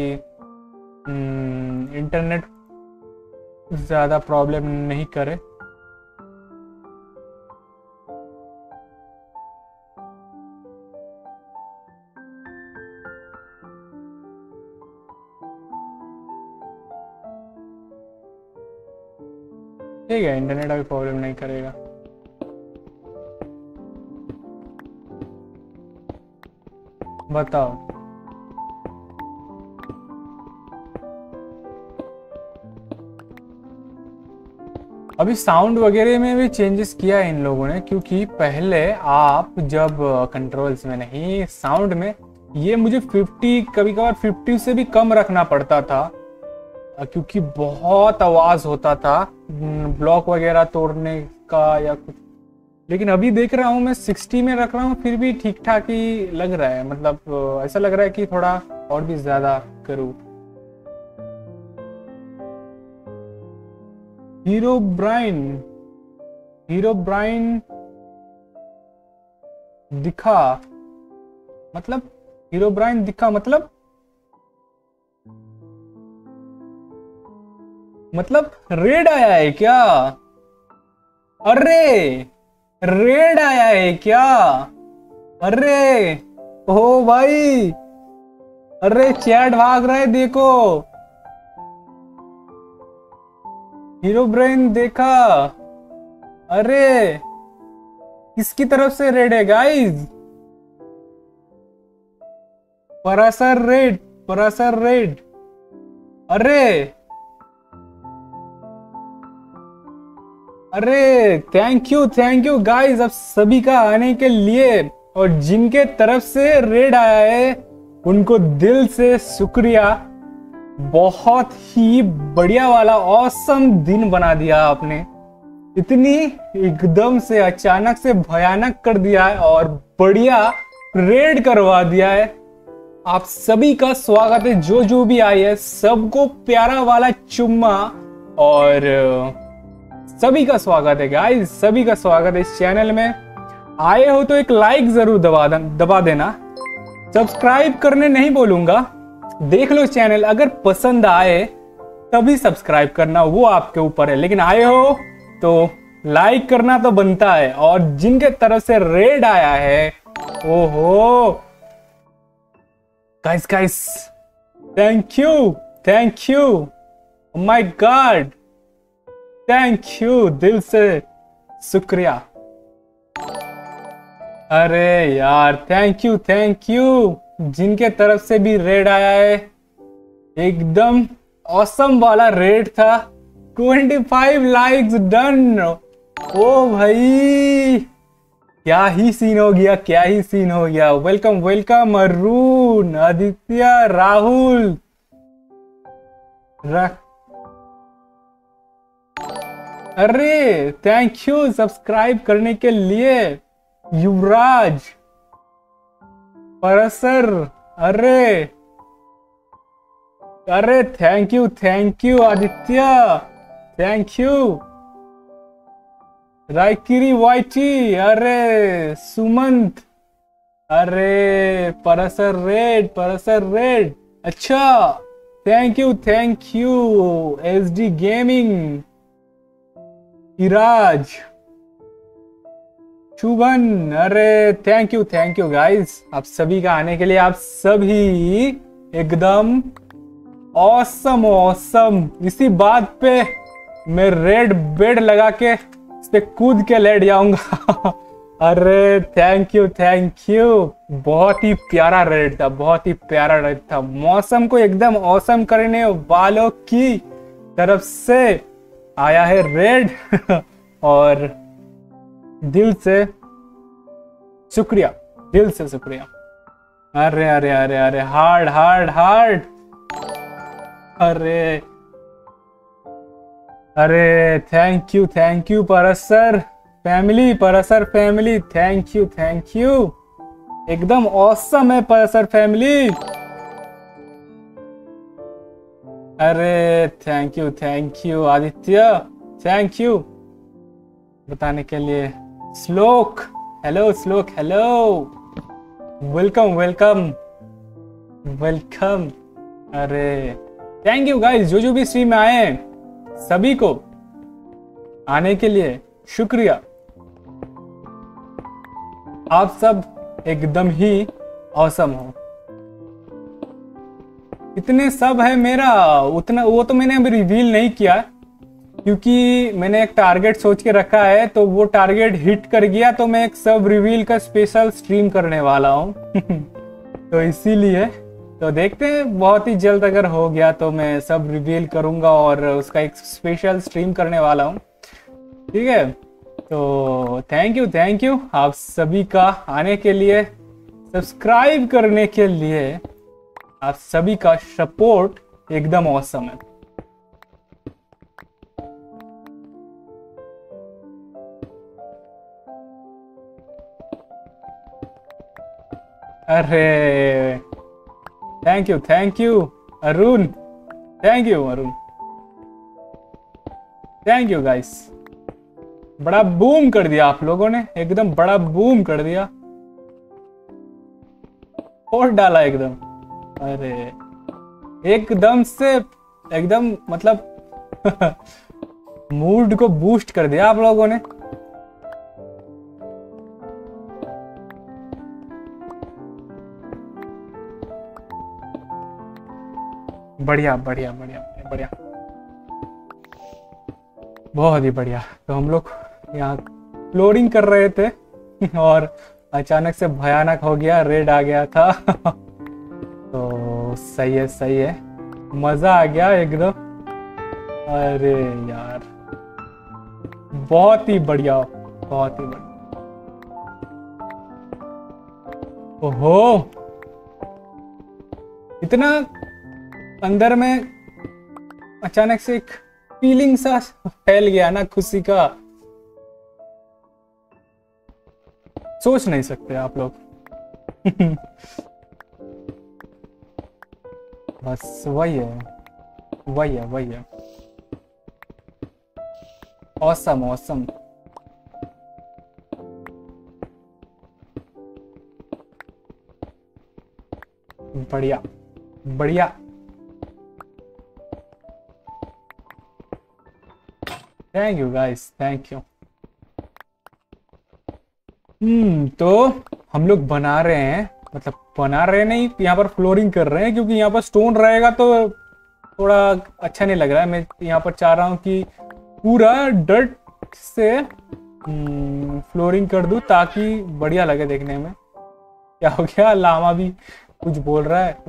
इंटरनेट ज़्यादा प्रॉब्लम नहीं करे। ठीक है, इंटरनेट अभी प्रॉब्लम नहीं करेगा। बताओ। अभी साउंड वगैरह में भी चेंजेस किया है इन लोगों ने, क्योंकि पहले आप जब कंट्रोल्स में नहीं साउंड में ये मुझे पचास कभी कभार पचास से भी कम रखना पड़ता था, क्योंकि बहुत आवाज होता था ब्लॉक वगैरह तोड़ने का या कुछ। लेकिन अभी देख रहा हूँ मैं साठ में रख रहा हूँ, फिर भी ठीक ठाक ही लग रहा है, मतलब ऐसा लग रहा है कि थोड़ा और भी ज्यादा करूँ। हीरो ब्राइन हीरो ब्राइन दिखा मतलब हीरो ब्राइन दिखा मतलब मतलब रेड आया है क्या? अरे रेड आया है क्या? अरे ओ भाई, अरे चैट भाग रहा है देखो, हीरो ब्रेन देखा। अरे किसकी तरफ से रेड है guys? Parasar raid Parasar raid. अरे अरे thank you thank you guys आप सभी का आने के लिए, और जिनके तरफ से रेड आया है उनको दिल से शुक्रिया। बहुत ही बढ़िया वाला ऑसम दिन बना दिया आपने, इतनी एकदम से अचानक से भयानक कर दिया है और बढ़िया रेड करवा दिया है। आप सभी का स्वागत है, जो जो भी आए है सबको प्यारा वाला चुम्मा, और सभी का स्वागत है गाइस, सभी का स्वागत है इस चैनल में। आए हो तो एक लाइक जरूर दबा दबा देना, सब्सक्राइब करने नहीं बोलूंगा, देख लो चैनल, अगर पसंद आए तभी सब्सक्राइब करना, वो आपके ऊपर है, लेकिन आए हो तो लाइक करना तो बनता है। और जिनके तरफ से रेड आया है, ओहो guys guys thank you thank you my God, thank you, दिल से शुक्रिया। अरे यार थैंक यू थैंक यू, जिनके तरफ से भी रेड आया है, एकदम ऑसम वाला रेड था। पच्चीस लाइक्स डन। ओ भाई क्या ही सीन हो गया, क्या ही सीन हो गया। वेलकम वेलकम अरुण, आदित्य, राहुल रा... अरे थैंक यू सब्सक्राइब करने के लिए युवराज, परसर, अरे अरे thank you thank you Aditya, thank you Raikiri YT, अरे सुमंत, अरे परसर रेड परसर रेड, अच्छा thank you thank you SD gaming, Iraj, Shubhan, अरे thank you thank you guys आप सभी का आने के लिए। आप सभी एकदम ऑसम ऑसम। इसी बात पे मैं रेड बेड लगा के इस पे कूद के लेट जाऊंगा। अरे थैंक यू थैंक यू, बहुत ही प्यारा रेड था, बहुत ही प्यारा रेड था। मौसम को एकदम ऑसम करने वालों की तरफ से आया है रेड और दिल से शुक्रिया, दिल से शुक्रिया। अरे अरे अरे अरे हार्ड हार्ड हार्ड। अरे अरे thank you thank you Parasar family, Parasar family, thank you thank you. एकदम ऑसम है परसर फैमिली। अरे thank you thank you Aditya, thank you बताने के लिए। Shlok hello, Shlok hello, welcome welcome welcome. अरे थैंक यू गाइस, जो जो भी स्ट्रीम में आए सभी को आने के लिए शुक्रिया। आप सब एकदम ही औसम हो। इतने सब है मेरा, उतना वो तो मैंने अभी रिवील नहीं किया क्योंकि मैंने एक टारगेट सोच के रखा है, तो वो टारगेट हिट कर गया तो मैं एक सब रिवील का स्पेशल स्ट्रीम करने वाला हूँ। तो इसीलिए तो देखते हैं, बहुत ही जल्द अगर हो गया तो मैं सब रिवील करूंगा और उसका एक स्पेशल स्ट्रीम करने वाला हूँ। ठीक है, तो थैंक यू थैंक यू आप सभी का आने के लिए, सब्सक्राइब करने के लिए। आप सभी का सपोर्ट एकदम औसम है। अरे thank you thank you Arun, thank you Arun, thank you guys. बड़ा बूम कर दिया आप लोगों ने, एकदम बड़ा बूम कर दिया, फोड़ डाला एकदम। अरे एकदम से एकदम मतलब मूड को बूस्ट कर दिया आप लोगों ने। बढ़िया बढ़िया बढ़िया बढ़िया, बहुत ही बढ़िया। तो हम लोग यहाँ फ्लोरिंग कर रहे थे और अचानक से भयानक हो गया, रेड आ गया था। तो सही है सही है, मजा आ गया एकदम। अरे यार बहुत ही बढ़िया, बहुत ही बढ़िया। ओहो इतना अंदर में अचानक से एक फीलिंग सा फैल गया ना खुशी का, सोच नहीं सकते आप लोग। बस वही है वही है वही है। Awesome awesome. बढ़िया बढ़िया। Thank you guys, thank you. हम्म तो हम लोग बना रहे हैं, मतलब बना रहे नहीं, यहाँ पर फ्लोरिंग कर रहे हैं क्योंकि यहाँ पर स्टोन रहेगा तो थोड़ा अच्छा नहीं लग रहा है। मैं यहाँ पर चाह रहा हूँ कि पूरा डर्ट से फ्लोरिंग कर दूँ ताकि बढ़िया लगे देखने में। क्या हो गया, लामा भी कुछ बोल रहा है।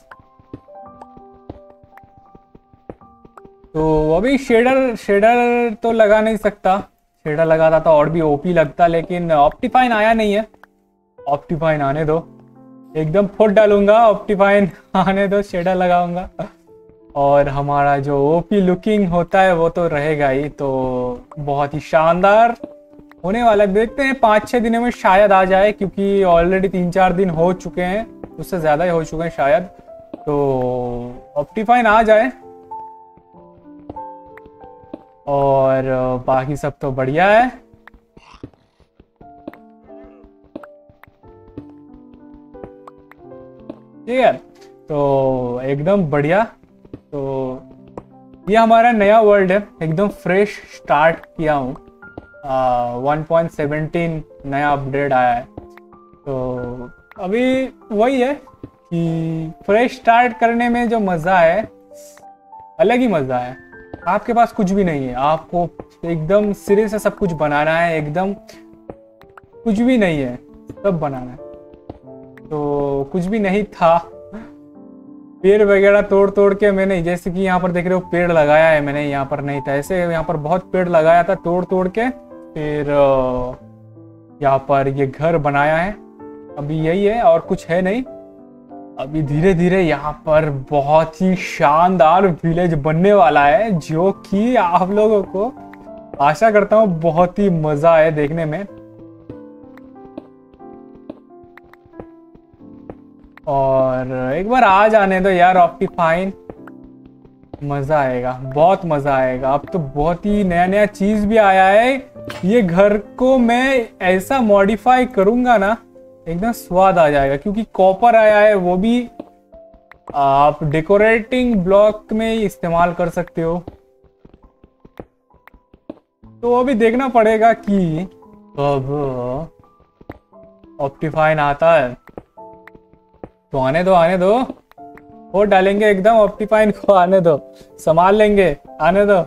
तो अभी शेडर शेडर तो लगा नहीं सकता, शेडर लगाता तो और भी ओपी लगता, लेकिन ऑप्टिफाइन आया नहीं है। ऑप्टिफाइन आने दो, एकदम फोड़ डालूंगा। ऑप्टिफाइन आने दो, शेडर लगाऊंगा और हमारा जो ओपी लुकिंग होता है वो तो रहेगा ही। तो बहुत ही शानदार होने वाला है। देखते हैं पाँच छः दिनों में शायद आ जाए, क्योंकि ऑलरेडी तीन चार दिन हो चुके हैं, उससे ज़्यादा ही हो चुके हैं शायद। तो ऑप्टिफाइन आ जाए और बाकी सब तो बढ़िया है। ठीक है, तो एकदम बढ़िया। तो ये हमारा नया वर्ल्ड है, एकदम फ्रेश स्टार्ट किया हूँ। वन पॉइंट सेवनटीन नया अपडेट आया है। तो अभी वही है कि फ्रेश स्टार्ट करने में जो मज़ा है, अलग ही मज़ा है। आपके पास कुछ भी नहीं है, आपको एकदम सिरे से सब कुछ बनाना है, एकदम कुछ भी नहीं है, सब बनाना है। तो कुछ भी नहीं था, पेड़ वगैरह तोड़ तोड़ के मैंने, जैसे कि यहाँ पर देख रहे हो पेड़ लगाया है मैंने, यहाँ पर नहीं था ऐसे, यहाँ पर बहुत पेड़ लगाया था तोड़ तोड़ के, फिर यहाँ पर ये घर बनाया है। अभी यही है और कुछ है नहीं। अभी धीरे धीरे यहाँ पर बहुत ही शानदार विलेज बनने वाला है, जो कि आप लोगों को आशा करता हूँ बहुत ही मजा आए देखने में। और एक बार आ जाने दो यार ऑप्टिफाइन, मजा आएगा, बहुत मजा आएगा। अब तो बहुत ही नया नया चीज भी आया है। ये घर को मैं ऐसा मॉडिफाई करूंगा ना, एकदम स्वाद आ जाएगा, क्योंकि कॉपर आया है, वो भी आप डेकोरेटिंग ब्लॉक में इस्तेमाल कर सकते हो। तो अभी देखना पड़ेगा कि कब ऑप्टिफाइन आता है। तो आने दो आने दो, वो डालेंगे एकदम ऑप्टिफाइन को, आने दो, संभाल लेंगे, आने दो।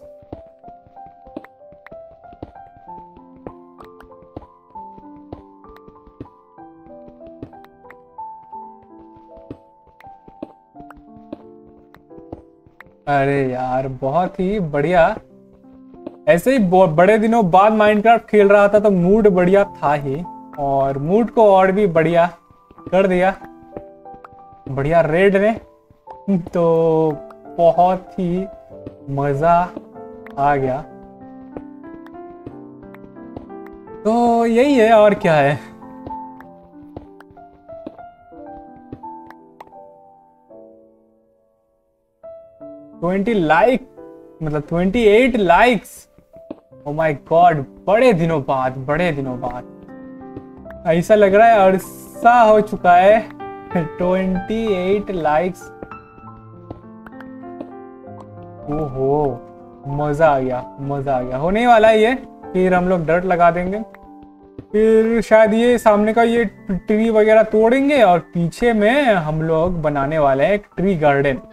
अरे यार बहुत ही बढ़िया। ऐसे ही बड़े दिनों बाद माइनक्राफ्ट खेल रहा था तो मूड बढ़िया था ही, और मूड को और भी बढ़िया कर दिया बढ़िया रेड ने। तो बहुत ही मजा आ गया। तो यही है, और क्या है। ट्वेंटी लाइक मतलब twenty eight likes, oh my god, बड़े दिनों बाद बड़े दिनों बाद ऐसा लग रहा है अरसा हो चुका है। ट्वेंटी एट लाइक्स, ओहो मजा आ गया, मजा आ गया। होने वाला है ये, फिर हम लोग डर्ट लगा देंगे, फिर शायद ये सामने का ये ट्री वगैरह तोड़ेंगे, और पीछे में हम लोग बनाने वाले हैं एक ट्री गार्डन।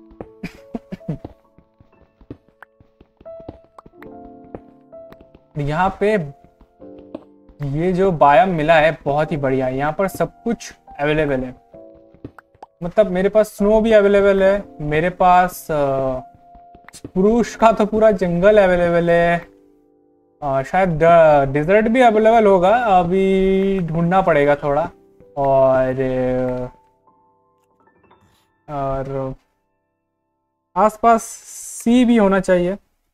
यहाँ पे ये जो बायोम मिला है बहुत ही बढ़िया है। यहाँ पर सब कुछ अवेलेबल है, मतलब मेरे पास स्नो भी अवेलेबल है, मेरे पास स्प्रूस का तो पूरा जंगल अवेलेबल है, आ, शायद डिजर्ट भी अवेलेबल होगा, अभी ढूंढना पड़ेगा थोड़ा। और और आसपास सी भी होना चाहिए।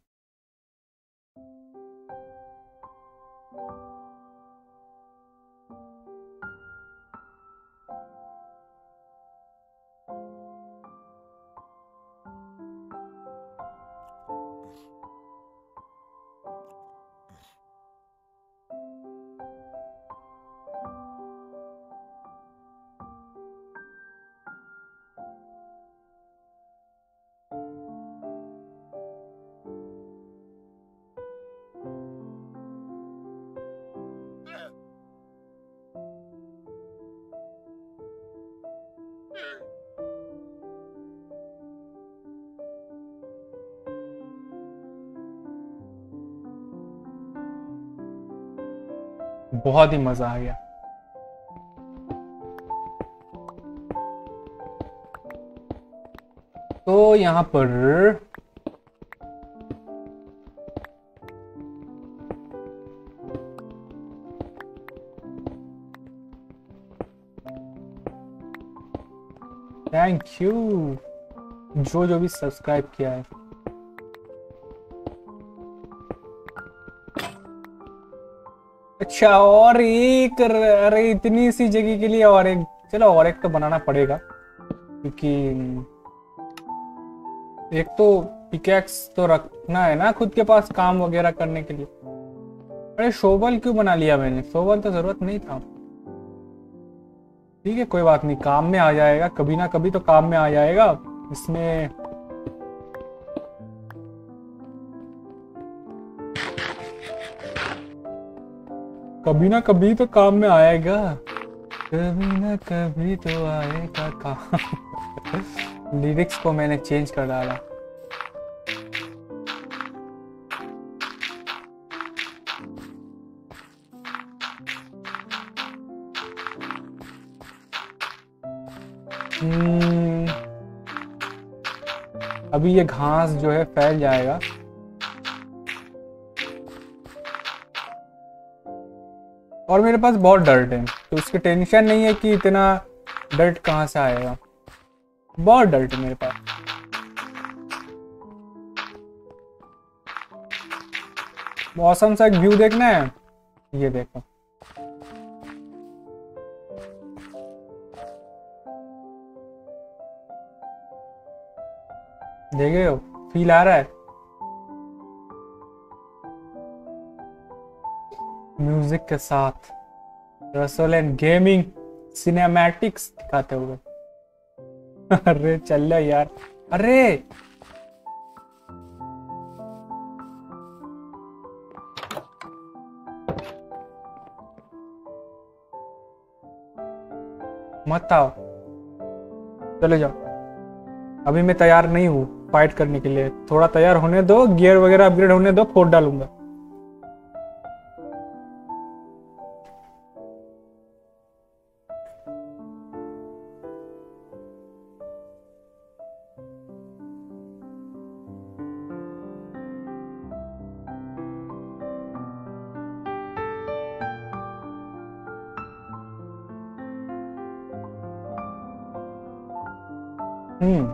बहुत ही मजा आ गया। तो यहाँ पर थैंक यू जो जो भी सब्सक्राइब किया है। अच्छा, और एक, अरे इतनी सी जगह के लिए और एक, चलो और एक तो बनाना पड़ेगा, क्योंकि एक तो पिकैक्स तो रखना है ना खुद के पास काम वगैरह करने के लिए। अरे शोवल क्यों बना लिया मैंने, शोवल तो जरूरत नहीं था। ठीक है कोई बात नहीं, काम में आ जाएगा, कभी ना कभी तो काम में आ जाएगा। इसमें कभी ना कभी तो काम में आएगा, कभी ना कभी तो आएगा काम। लिरिक्स को मैंने चेंज कर डाला। हम्म, अभी ये घास जो है फैल जाएगा। और मेरे पास बहुत डर्ट है, तो उसकी टेंशन नहीं है कि इतना डर्ट कहाँ से आएगा? बहुत डर्ट है मेरे पास। मौसम सा एक व्यू देखना है, ये देखो। देख रहे हो, फील आ रहा है? म्यूजिक के साथ रसल एंड गेमिंग सिनेमैटिक्स दिखाते हुए। अरे चल लो यार, अरे मत आओ, चले जाओ। अभी मैं तैयार नहीं हूँ फाइट करने के लिए, थोड़ा तैयार होने दो, गियर वगैरह अपग्रेड होने दो, फोड़ डालूंगा। हम्म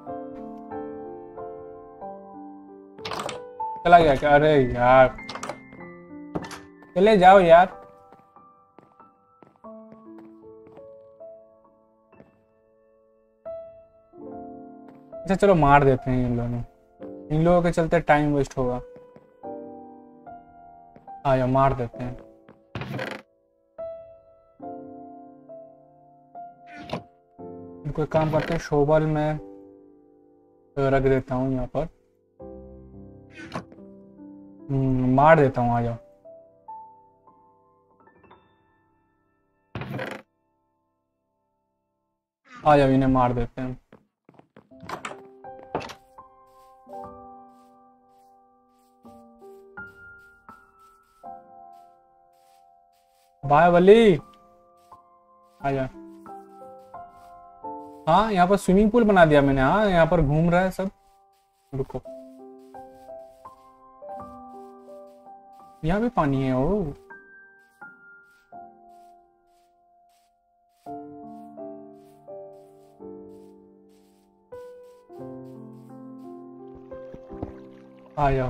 चला गया क्या? अरे यार चले जाओ यार। अच्छा चलो मार देते हैं इन लोगों, इन लोगों के चलते टाइम वेस्ट होगा। हाँ यार मार देते हैं। इनको एक काम करते हैं, शोबल में रख देता हूँ यहाँ पर। हम्म, मार देता हूँ, आ जाओ। आ जाओ, इन्हें मार देते हैं। बाय वली, आ जा। हाँ यहाँ पर स्विमिंग पूल बना दिया मैंने। हाँ यहाँ पर घूम रहा है सब। रुको, यहाँ भी पानी है। ओ आ जाओ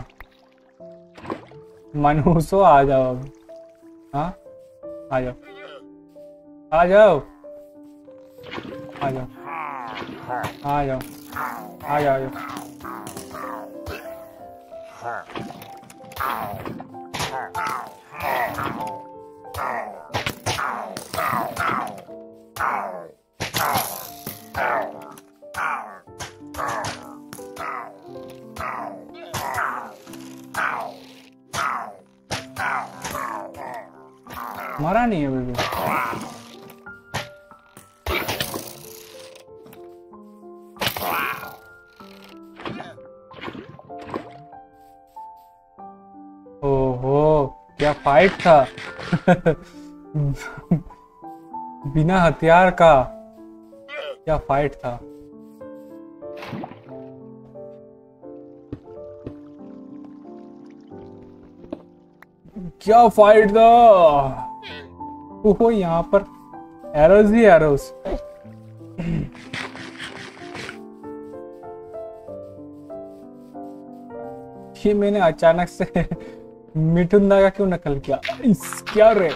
मनहूसो, आ जाओ अब। हाँ आ जाओ, आ जाओ, आ जाओ, आ जाओ, आ जाओ, आ जाओ। मरा नहीं है अभी भी। ओहो क्या फाइट था। बिना हथियार का क्या फाइट था। क्या फाइट था। ओहो यहाँ पर एरोज ही एरोज। ये मैंने अचानक से मिठुंदा का क्यों नकल किया? इस क्या रे।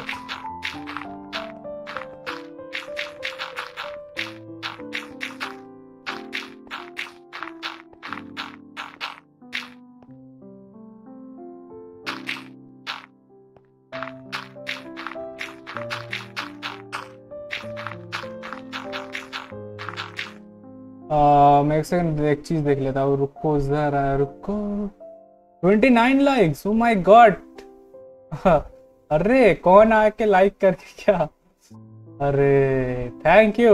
आ, मैं एक सेकंड एक चीज देख लेता हूँ। रुको जरा, रुको। Twenty nine likes, oh my God. अरे कौन आके लाइक करके क्या? अरे थैंक यू।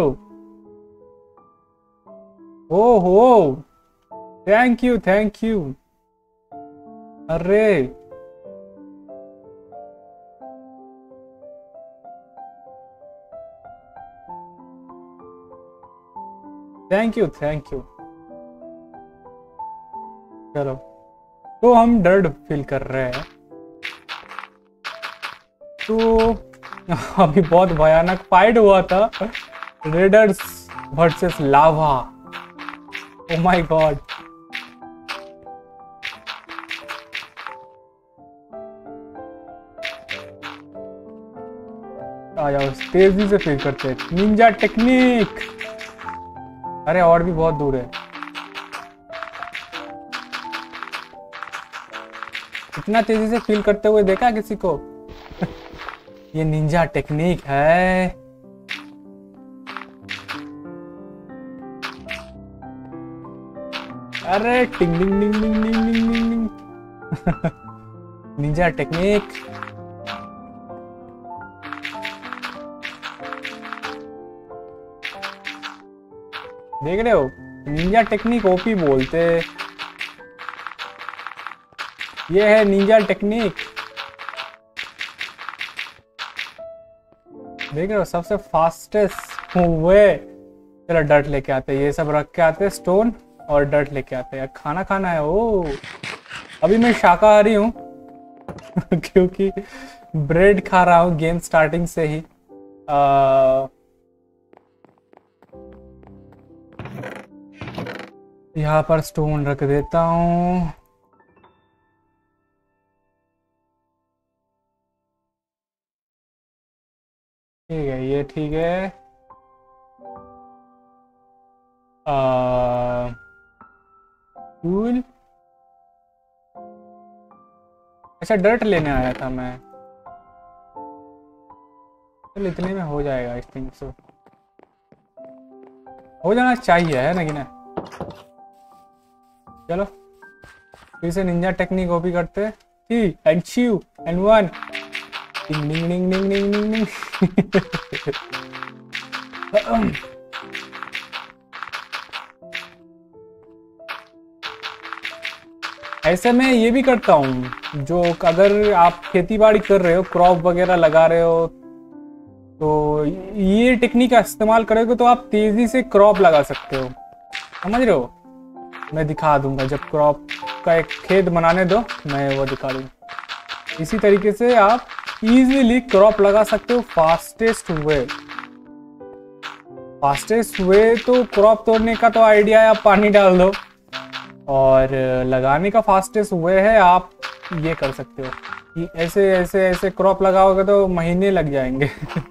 ओहो थैंक यू, थैंक यू। अरे थैंक यू, थैंक यू। चलो तो हम डर्ड फील कर रहे हैं। तो अभी बहुत भयानक फाइट हुआ था। Raiders versus lava. Oh my god. आ जाओ, तेजी से फील करते हैं। Ninja technique. अरे और भी बहुत दूर है। इतना तेजी से फील करते हुए देखा किसी को? ये निंजा टेक्निक है। अरे टिंग डिंग ding ding ding ding ding डिंग। Ninja technique. देख रहे हो, निंजा टेक्निक ओपी बोलते। ये है निंजा टेक्निक। देख रहे हो, सबसे फास्टेस्ट हुए। चलो डर्ट लेके आते हैं, ये सब रख के आते हैं, स्टोन और डर्ट लेके आते हैं। खाना खाना है। ओ अभी मैं शाकाहारी हूँ क्योंकि ब्रेड खा रहा हूँ गेम स्टार्टिंग से ही। आ, यहाँ पर स्टोन रख देता हूँ। ठीक है, ये ठीक है। आ, कूल। अच्छा डर्ट लेने आया था मैं। चलो इतने में हो जाएगा। आई थिंक सो हो जाना चाहिए, है ना कि ना? चलो फिर से निंजा टेक्निक कॉपी करते। Three and two and one. Ding ding ding ding ding ding ding. ऐसे में ये भी करता हूँ, जो अगर आप खेती बाड़ी कर रहे हो, क्रॉप वगैरह लगा रहे हो, तो ये टेक्निक का इस्तेमाल करोगे तो आप तेजी से क्रॉप लगा सकते हो। समझ रहे हो? मैं दिखा दूंगा जब क्रॉप का एक खेत बनाने दो, मैं वो दिखा दूंगा। इसी तरीके से आप इजीली क्रॉप लगा सकते हो। फास्टेस्ट वे फास्टेस्ट वे तो क्रॉप तोड़ने का तो आइडिया है, आप पानी डाल दो। और लगाने का फास्टेस्ट वे है, आप ये कर सकते हो कि ऐसे ऐसे ऐसे क्रॉप लगाओगे तो महीने लग जाएंगे।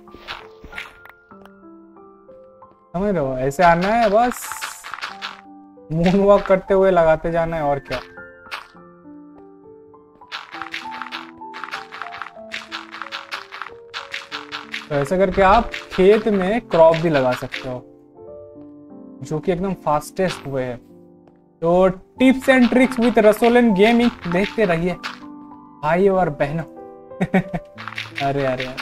समझ रहे हो? ऐसे आना है, बस मून वॉक करते हुए लगाते जाना है, और क्या। तो ऐसा करके आप खेत में क्रॉप भी लगा सकते हो, जो कि एकदम फास्टेस्ट वे है। तो टिप्स एंड ट्रिक्स विद रसोलन गेमिंग देखते रहिए भाई और बहनों। अरे अरे अरे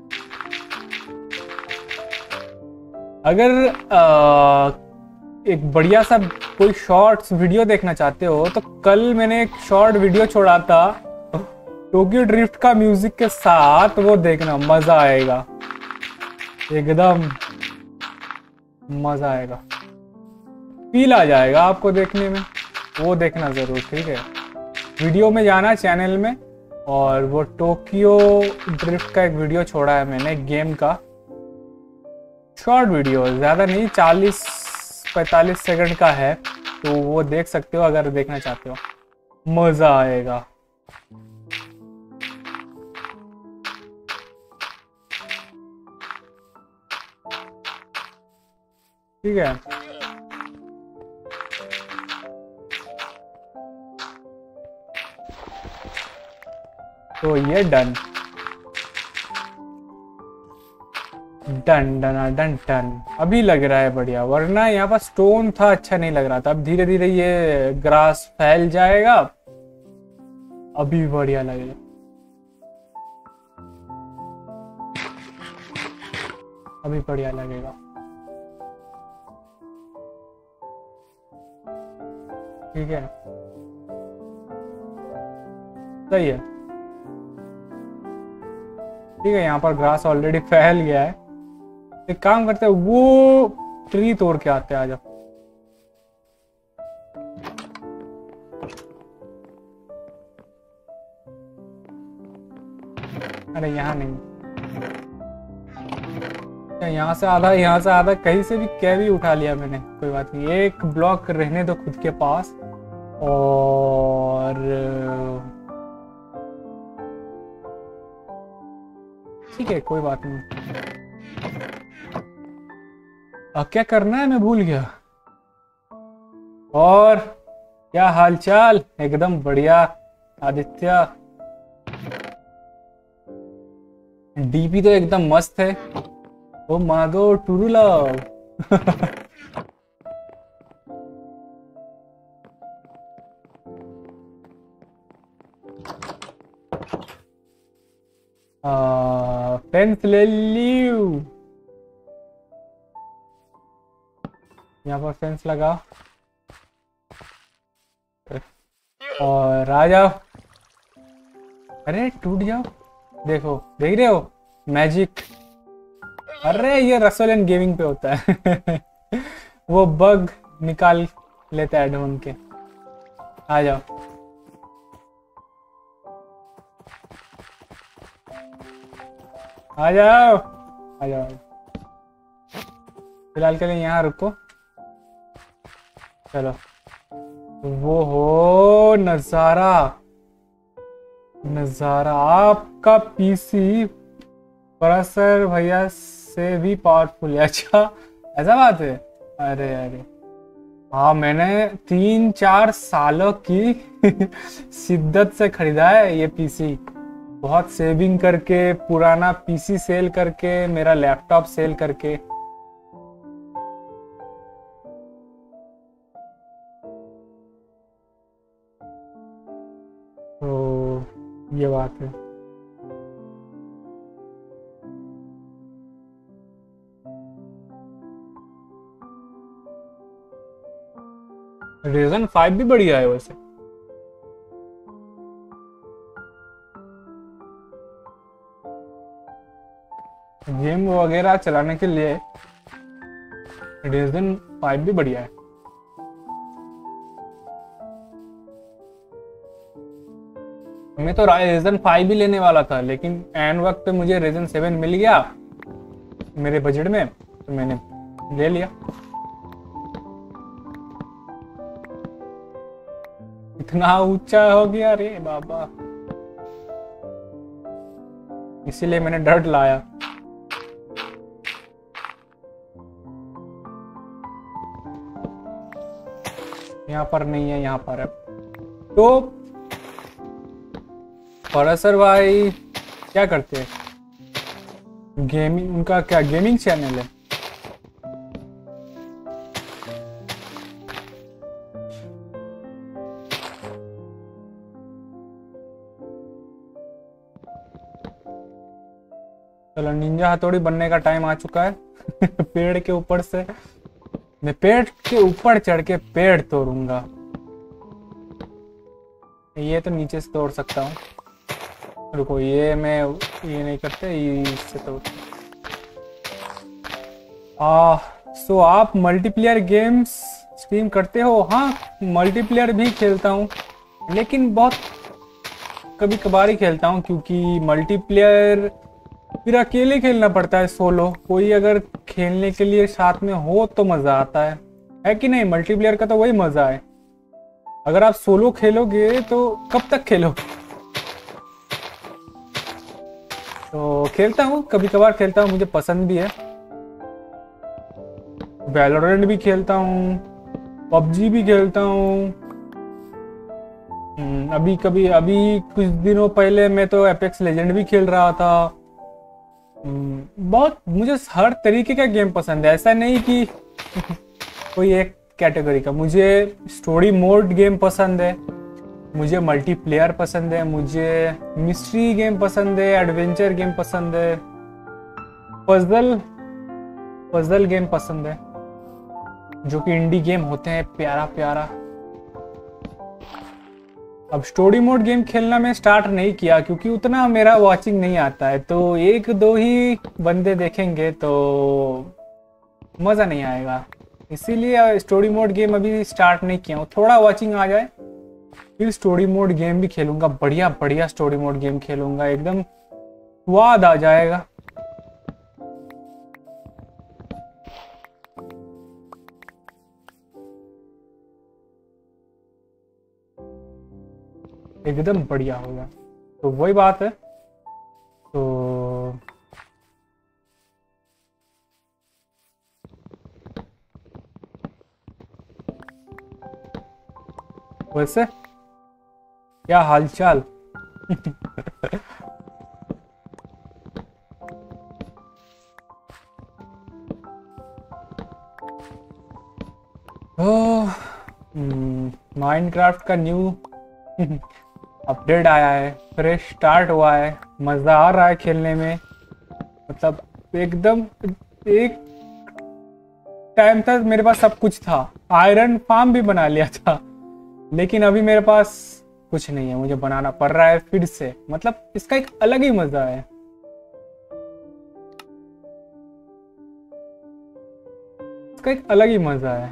अगर आ, एक बढ़िया सा कोई शॉर्ट्स वीडियो देखना चाहते हो तो कल मैंने एक शॉर्ट वीडियो छोड़ा था टोक्यो ड्रिफ्ट का म्यूजिक के साथ, वो देखना, मजा आएगा, एकदम मजा आएगा, फील आ जाएगा आपको देखने में। वो देखना जरूर, ठीक है? वीडियो में जाना चैनल में, और वो टोक्यो ड्रिफ्ट का एक वीडियो छोड़ा है मैंने, गेम का शॉर्ट वीडियो, ज्यादा नहीं, चालीस पैंतालीस सेकंड का है, तो वो देख सकते हो अगर देखना चाहते हो, मजा आएगा। ठीक है, तो ये done done done done done अभी लग रहा है बढ़िया, वरना यहाँ पर स्टोन था, अच्छा नहीं लग रहा था। अब धीरे धीरे ये ग्रास फैल जाएगा, अभी बढ़िया लगेगा। अभी बढ़िया लगेगा, ठीक है, सही है, ठीक है। यहाँ पर ग्रास ऑलरेडी फैल गया है। एक काम करते हैं, वो ट्री तोड़ के आते हैं, आ जाओ। अरे यहाँ नहीं, यहाँ से आधा यहाँ से आधा कहीं से भी कैरी उठा लिया मैंने, कोई बात नहीं। एक ब्लॉक रहने दो खुद के पास। और ठीक है, कोई बात नहीं। अब क्या करना है मैं भूल गया। और क्या हालचाल? एकदम बढ़िया आदित्य। डीपी तो एकदम मस्त है। ओ मागो टूरू लव। फेंस ले लियो। यहाँ पर फेंस लगा और आ जाओ। अरे टूट जाओ। देखो, देख रहे हो मैजिक? अरे ये रसोलियन गेमिंग पे होता है। वो बग निकाल लेता है ढूंढ के। आ जाओ। आ जाओ आ जाओ। फिलहाल के लिए यहाँ रुको। चलो। वो हो नजारा नजारा। आपका पीसी परसर भैया से भी पावरफुल है। अच्छा, ऐसा बात है? अरे अरे हाँ, मैंने तीन चार सालों की शिद्दत से खरीदा है ये पीसी। बहुत सेविंग करके, पुराना पीसी सेल करके, मेरा लैपटॉप सेल करके। तो ये बात है। रेजन फाइव भी बढ़िया है वैसे। गेम वगैरह चलाने के लिए रेजन फाइव भी बढ़िया है। मैं तो रेजन फाइव भी लेने वाला था, लेकिन एन वक्त पे मुझे रेजन सेवन मिल गया मेरे बजट में, तो मैंने ले लिया। इतना ऊंचा हो गया रे बाबा, इसीलिए मैंने डर्ट लाया। यहाँ पर नहीं है, यहाँ पर है। तो परसर भाई क्या करते हैं? गेमिंग, उनका क्या गेमिंग चैनल है? चलो, निंजा हथौड़ी बनने का टाइम आ चुका है। पेड़ के ऊपर से मैं पेड़ के ऊपर चढ़ के पेड़ तोड़ूंगा। ये तो नीचे से तोड़ सकता हूँ। रुको, ये मैं ये नहीं करते, ये इससे तोड़। आ सो आप मल्टीप्लेयर गेम्स स्ट्रीम करते हो? हाँ, मल्टीप्लेयर भी खेलता हूँ, लेकिन बहुत कभी कभार ही खेलता हूँ, क्योंकि मल्टीप्लेयर फिर अकेले खेलना पड़ता है। सोलो कोई अगर खेलने के लिए साथ में हो तो मजा आता है, है कि नहीं? मल्टीप्लेयर का तो वही मजा है। अगर आप सोलो खेलोगे तो कब तक खेलोगे? तो खेलता हूँ, कभी कभार खेलता हूँ, मुझे पसंद भी है। वैलोरेंट भी खेलता हूँ, पबजी भी खेलता हूँ। अभी कभी अभी कुछ दिनों पहले मैं तो एपेक्स लेजेंड भी खेल रहा था। बहुत मुझे हर तरीके का गेम पसंद है, ऐसा नहीं कि कोई एक कैटेगरी का। मुझे स्टोरी मोड गेम पसंद है, मुझे मल्टीप्लेयर पसंद है, मुझे मिस्ट्री गेम पसंद है, एडवेंचर गेम पसंद है, पजल पजल गेम पसंद है, जो कि इंडी गेम होते हैं प्यारा प्यारा। अब स्टोरी मोड गेम खेलना मैं स्टार्ट नहीं किया, क्योंकि उतना मेरा वॉचिंग नहीं आता है। तो एक दो ही बंदे देखेंगे तो मज़ा नहीं आएगा, इसीलिए स्टोरी मोड गेम अभी स्टार्ट नहीं किया हूँ। थोड़ा वॉचिंग आ जाए फिर स्टोरी मोड गेम भी खेलूंगा। बढ़िया बढ़िया स्टोरी मोड गेम खेलूंगा, एकदम स्वाद आ जाएगा। एकदम बढ़िया होगा। तो वही बात है। तो वैसे क्या हालचाल? ओह, माइनक्राफ्ट का न्यू अपडेट आया है, फ्रेश स्टार्ट हुआ है, मजा आ रहा है खेलने में। मतलब एकदम एक टाइम तक मेरे पास सब कुछ था, आयरन फार्म भी बना लिया था, लेकिन अभी मेरे पास कुछ नहीं है, मुझे बनाना पड़ रहा है फिर से। मतलब इसका एक अलग ही मजा है। इसका एक अलग ही मजा है।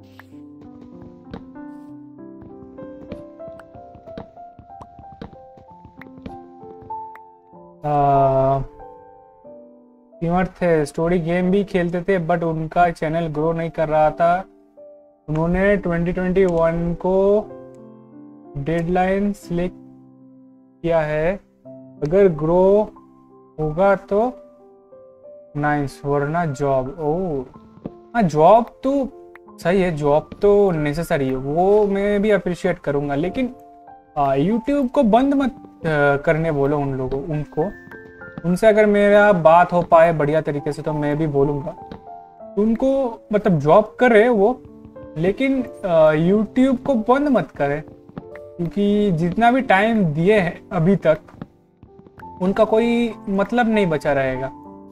स्ट्रीमर थे, स्टोरी गेम भी खेलते थे, बट उनका चैनल ग्रो नहीं कर रहा था। उन्होंने ट्वेंटी ट्वेंटी वन को डेडलाइन सिलेक्ट किया है, अगर ग्रो होगा तो नाइस, वरना जॉब। ओह हाँ, जॉब तो सही है, जॉब तो नेसेसरी है, वो मैं भी अप्रिशिएट करूंगा, लेकिन यूट्यूब को बंद मत आ, करने बोलो उन लोगों उनको। उनसे अगर मेरा बात हो पाए बढ़िया तरीके से तो मैं भी बोलूँगा उनको, मतलब जॉब करे वो, लेकिन यूट्यूब को बंद मत करे, क्योंकि जितना भी टाइम दिए हैं अभी तक उनका कोई मतलब नहीं बचा रहेगा।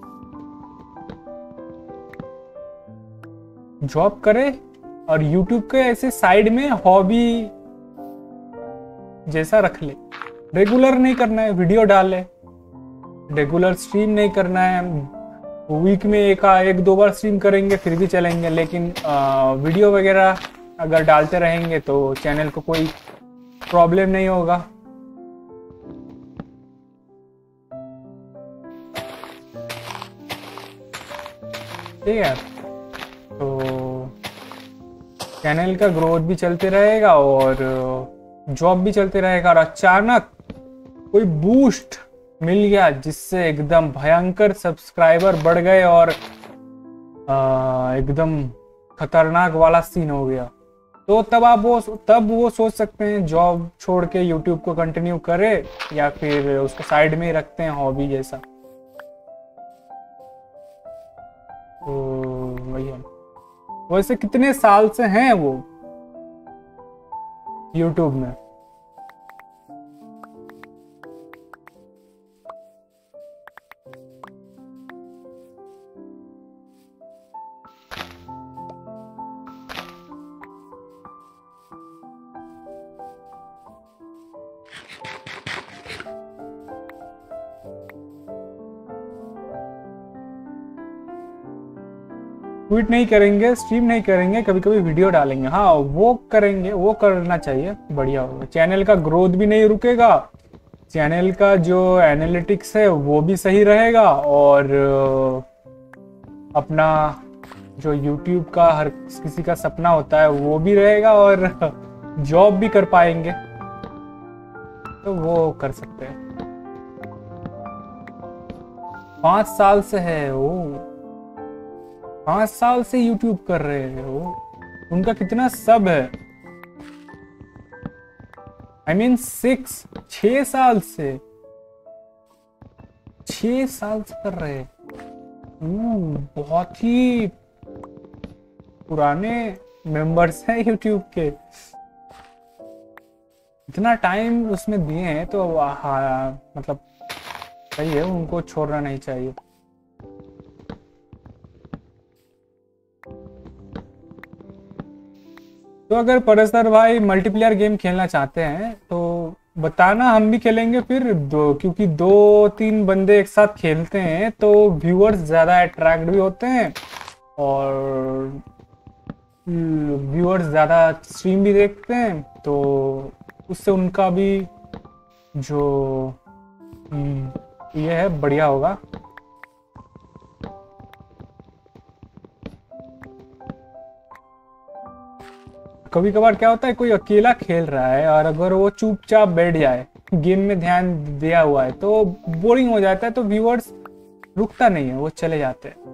जॉब करे और यूट्यूब के ऐसे साइड में हॉबी जैसा रख ले। रेगुलर नहीं करना है, वीडियो डाले, रेगुलर स्ट्रीम नहीं करना है, वीक में एक एक दो बार स्ट्रीम करेंगे फिर भी चलेंगे, लेकिन आ, वीडियो वगैरह अगर डालते रहेंगे तो चैनल को कोई प्रॉब्लम नहीं होगा। ठीक है, तो चैनल का ग्रोथ भी चलते रहेगा और जॉब भी चलते रहेगा। और अचानक कोई बूस्ट मिल गया जिससे एकदम भयंकर सब्सक्राइबर बढ़ गए और आ, एकदम खतरनाक वाला सीन हो गया, तो तब आप वो तब वो सोच सकते हैं जॉब छोड़ के यूट्यूब को कंटिन्यू करे या फिर उसको साइड में ही रखते हैं हॉबी जैसा। तो वही है। वैसे कितने साल से हैं वो यूट्यूब में? ट्वीट नहीं करेंगे, स्ट्रीम नहीं करेंगे, कभी कभी वीडियो डालेंगे, हाँ वो करेंगे, वो करना चाहिए, बढ़िया होगा। चैनल का ग्रोथ भी नहीं रुकेगा, चैनल का जो एनालिटिक्स है वो भी सही रहेगा, और अपना जो यूट्यूब का हर किसी का सपना होता है वो भी रहेगा, और जॉब भी कर पाएंगे, तो वो कर सकते हैं। पांच साल से है वो, पांच साल से यूट्यूब कर रहे हैं वो, उनका कितना सब है, आई मीन सिक्स छह साल से छह साल से कर रहे हैं, बहुत ही पुराने मेंबर्स हैं यूट्यूब के। इतना टाइम उसमें दिए हैं तो हाँ, मतलब सही है, उनको छोड़ना नहीं चाहिए। तो अगर परसर भाई मल्टीप्लेयर गेम खेलना चाहते हैं तो बताना, हम भी खेलेंगे फिर दो, क्योंकि दो तीन बंदे एक साथ खेलते हैं तो व्यूअर्स ज़्यादा अट्रैक्ट भी होते हैं और व्यूअर्स ज़्यादा स्ट्रीम भी देखते हैं, तो उससे उनका भी जो ये है बढ़िया होगा। कभी कभार क्या होता है, कोई अकेला खेल रहा है और अगर वो चुपचाप बैठ जाए, गेम में ध्यान दिया हुआ है, तो बोरिंग हो जाता है, तो व्यूअर्स रुकता नहीं है, वो चले जाते हैं।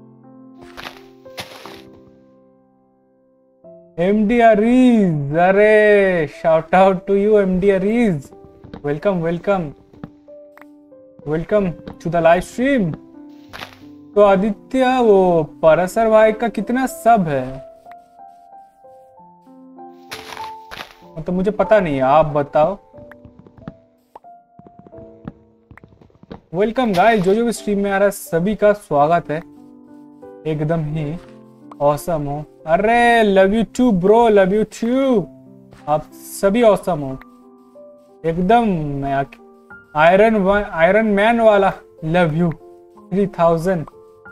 एम डी अरीज, अरे shout out to you M D Areej, welcome welcome welcome to the live stream. तो आदित्य, वो परसर भाई का कितना सब है? तो मुझे पता नहीं है, आप बताओ। वेलकम गाइस, जो जो भी स्ट्रीम में आ रहा है सभी का स्वागत है। एकदम ही ऑसम हो। अरे love you too bro, love you too, आप सभी ऑसम हो एकदम। आयरन आयरन मैन वाला लव यू थ्री थाउजेंड।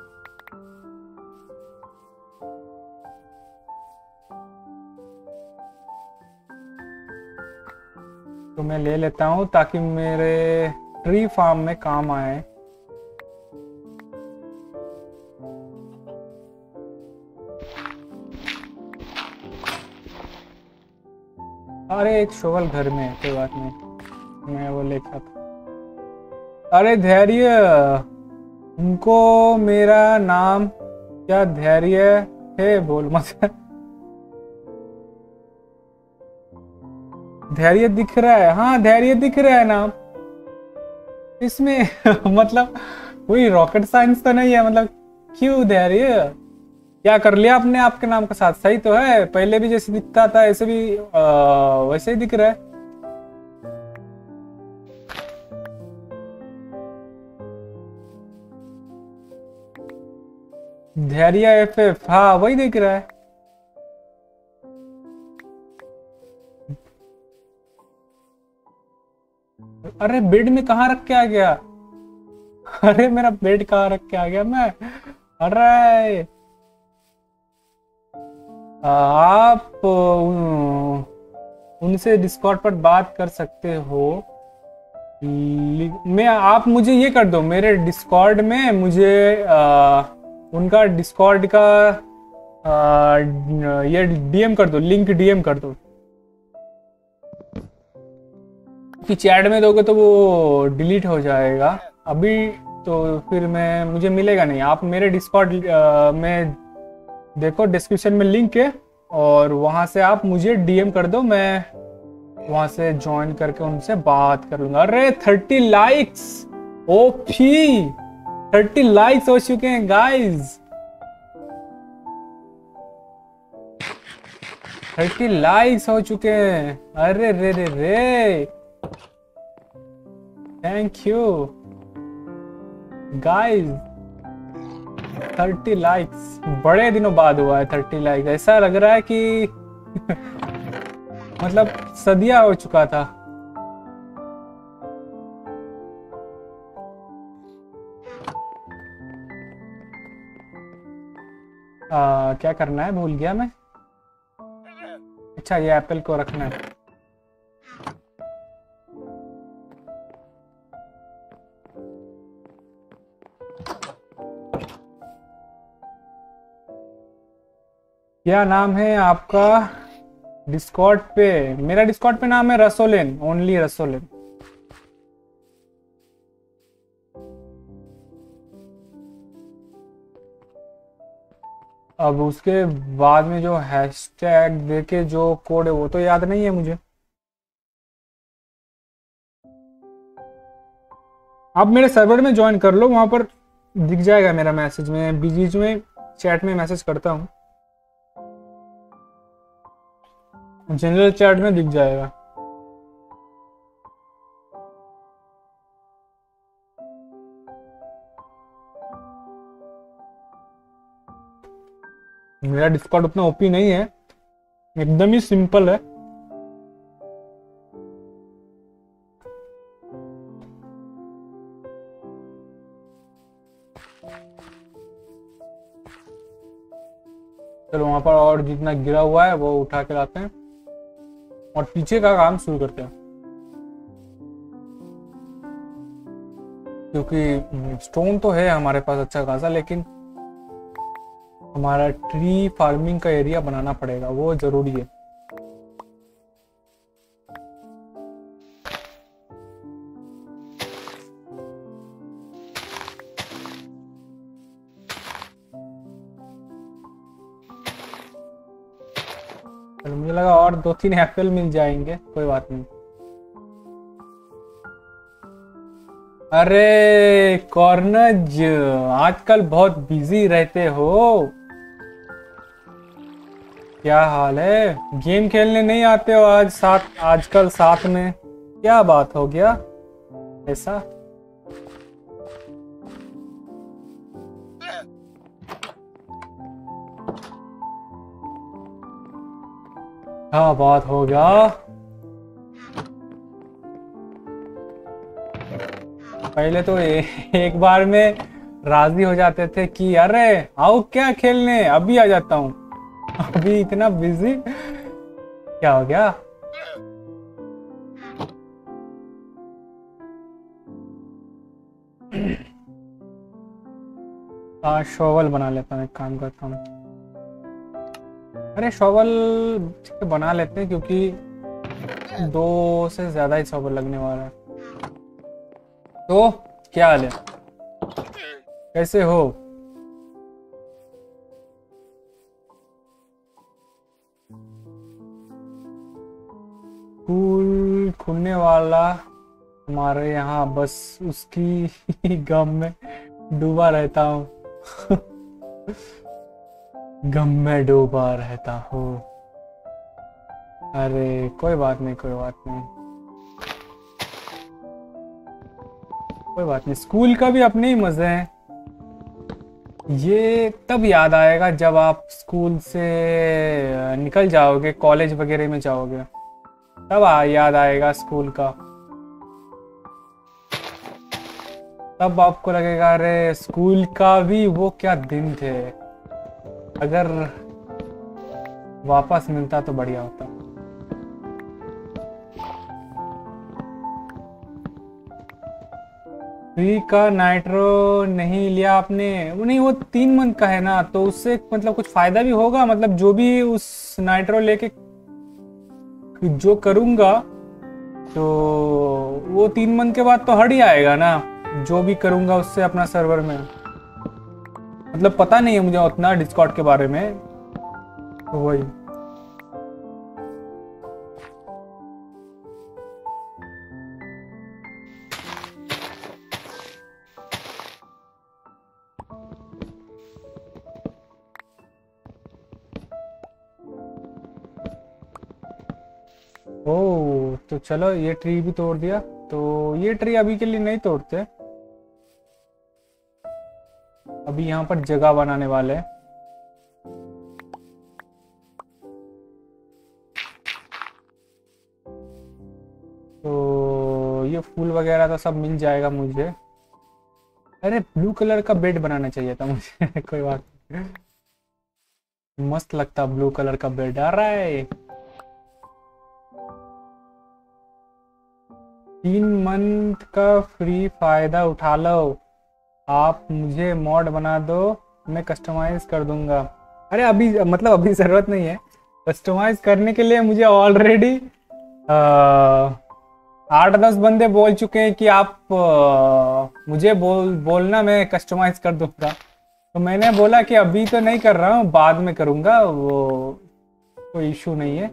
तो मैं ले लेता हूँ ताकि मेरे ट्री फार्म में काम आए। अरे एक शोवल घर में है, कोई बात नहीं, मैं वो लेकर आता। अरे धैर्य, उनको मेरा नाम क्या धैर्य है? बोल मत। धैर्य दिख रहा है, हाँ धैर्य दिख रहा है नाम इसमें। मतलब कोई रॉकेट साइंस तो नहीं है, मतलब क्यों धैर्य? क्या कर लिया आपने आपके नाम के साथ? सही तो है, पहले भी जैसे दिखता था ऐसे भी आ, वैसे ही दिख रहा है। धैर्य एफ एफ, हाँ वही दिख रहा है। अरे बेड में कहाँ रख के आ गया? अरे मेरा बेड कहाँ रख के आ गया मैं? अरे आप उनसे डिस्कॉर्ड पर बात कर सकते हो। मैं आप मुझे ये कर दो, मेरे डिस्कॉर्ड में मुझे आ, उनका डिस्कॉर्ड का आ, ये डीएम कर दो, लिंक डीएम कर दो। कि चैट में दोगे तो वो डिलीट हो जाएगा अभी, तो फिर मैं मुझे मिलेगा नहीं। आप मेरे डिस्कॉर्ड में देखो, डिस्क्रिप्शन में लिंक है और वहां से आप मुझे डीएम कर दो, मैं वहां से ज्वाइन करके उनसे बात कर लूंगा। अरे thirty likes, OP thirty likes हो चुके हैं गाइस, थर्टी लाइक्स हो चुके हैं। अरे रे रे रे, thank you guys. Thirty likes, बड़े दिनों बाद हुआ है थर्टी लाइक। ऐसा लग रहा है कि मतलब सदिया हो चुका था। आ, क्या करना है भूल गया मैं। अच्छा ये एप्पल को रखना है। क्या नाम है आपका डिस्कॉर्ड पे? मेरा डिस्कॉर्ड पे नाम है रसोलेन, ओनली रसोलेन। अब उसके बाद में जो हैशटैग देके जो कोड है वो तो याद नहीं है मुझे। आप मेरे सर्वर में ज्वाइन कर लो, वहां पर दिख जाएगा मेरा मैसेज। मैं बीच बीच में चैट में मैसेज करता हूँ, जनरल चैट में दिख जाएगा। मेरा डिस्कॉर्ड उतना ओपी नहीं है, एकदम ही सिंपल है। चलो वहां पर और जितना गिरा हुआ है वो उठा के लाते हैं और पीछे का काम शुरू करते हैं, क्योंकि स्टोन तो है हमारे पास अच्छा खासा, लेकिन हमारा ट्री फार्मिंग का एरिया बनाना पड़ेगा, वो जरूरी है। चलो मुझे लगा और दो तीन एप्पल मिल जाएंगे, कोई बात नहीं। अरे कॉर्नज, आजकल बहुत बिजी रहते हो, क्या हाल है? गेम खेलने नहीं आते हो आज साथ आजकल साथ में, क्या बात हो गया ऐसा? क्या बात हो गया? पहले तो ए, एक बार में राजी हो जाते थे कि अरे आओ क्या खेलने, अभी आ जाता हूँ। अभी इतना बिजी, क्या हो गया? आ, शॉवल बना लेता हूँ, एक काम करता हूँ। अरे शॉवल बना लेते हैं क्योंकि दो से ज्यादा ही शॉवल लगने वाला है। तो क्या हाल है, कैसे हो? स्कूल खुलने वाला हमारे यहाँ, बस उसकी गम में डूबा रहता हूँ। गम में डूबा रहता हूँ। अरे कोई बात नहीं, कोई बात नहीं, कोई बात नहीं। स्कूल का भी अपने ही मजे हैं। ये तब याद आएगा जब आप स्कूल से निकल जाओगे, कॉलेज वगैरह में जाओगे, तब आ, याद आएगा स्कूल का। तब आपको लगेगा अरे स्कूल का भी वो क्या दिन थे, अगर वापस मिलता तो बढ़िया होता। फ्री का नाइट्रो नहीं लिया आपने? वो नहीं, वो तीन मंथ का है ना, तो उससे मतलब कुछ फायदा भी होगा। मतलब जो भी उस नाइट्रो लेके जो करूंगा तो वो तीन मंथ के बाद तो हट ही आएगा ना, जो भी करूंगा उससे अपना सर्वर में। मतलब पता नहीं है मुझे उतना डिस्कॉर्ड के बारे में, तो वही। ओह तो चलो ये ट्री भी तोड़ दिया, तो ये ट्री अभी के लिए नहीं तोड़ते, अभी यहाँ पर जगह बनाने वाले हैं। तो ये फूल वगैरह तो सब मिल जाएगा मुझे। अरे ब्लू कलर का बेड बनाना चाहिए था मुझे। कोई बात नहीं, मस्त लगता ब्लू कलर का बेड। आ रहा है तीन मंथ का फ्री फायदा उठा लो। आप मुझे मॉड बना दो, मैं कस्टमाइज कर दूंगा। अरे अभी मतलब अभी जरूरत नहीं है कस्टमाइज करने के लिए। मुझे ऑलरेडी आठ दस बंदे बोल चुके हैं कि आप आ, मुझे बोल बोलना, मैं कस्टमाइज कर दूंगा। तो मैंने बोला कि अभी तो नहीं कर रहा हूँ, बाद में करूंगा, वो कोई इशू नहीं है।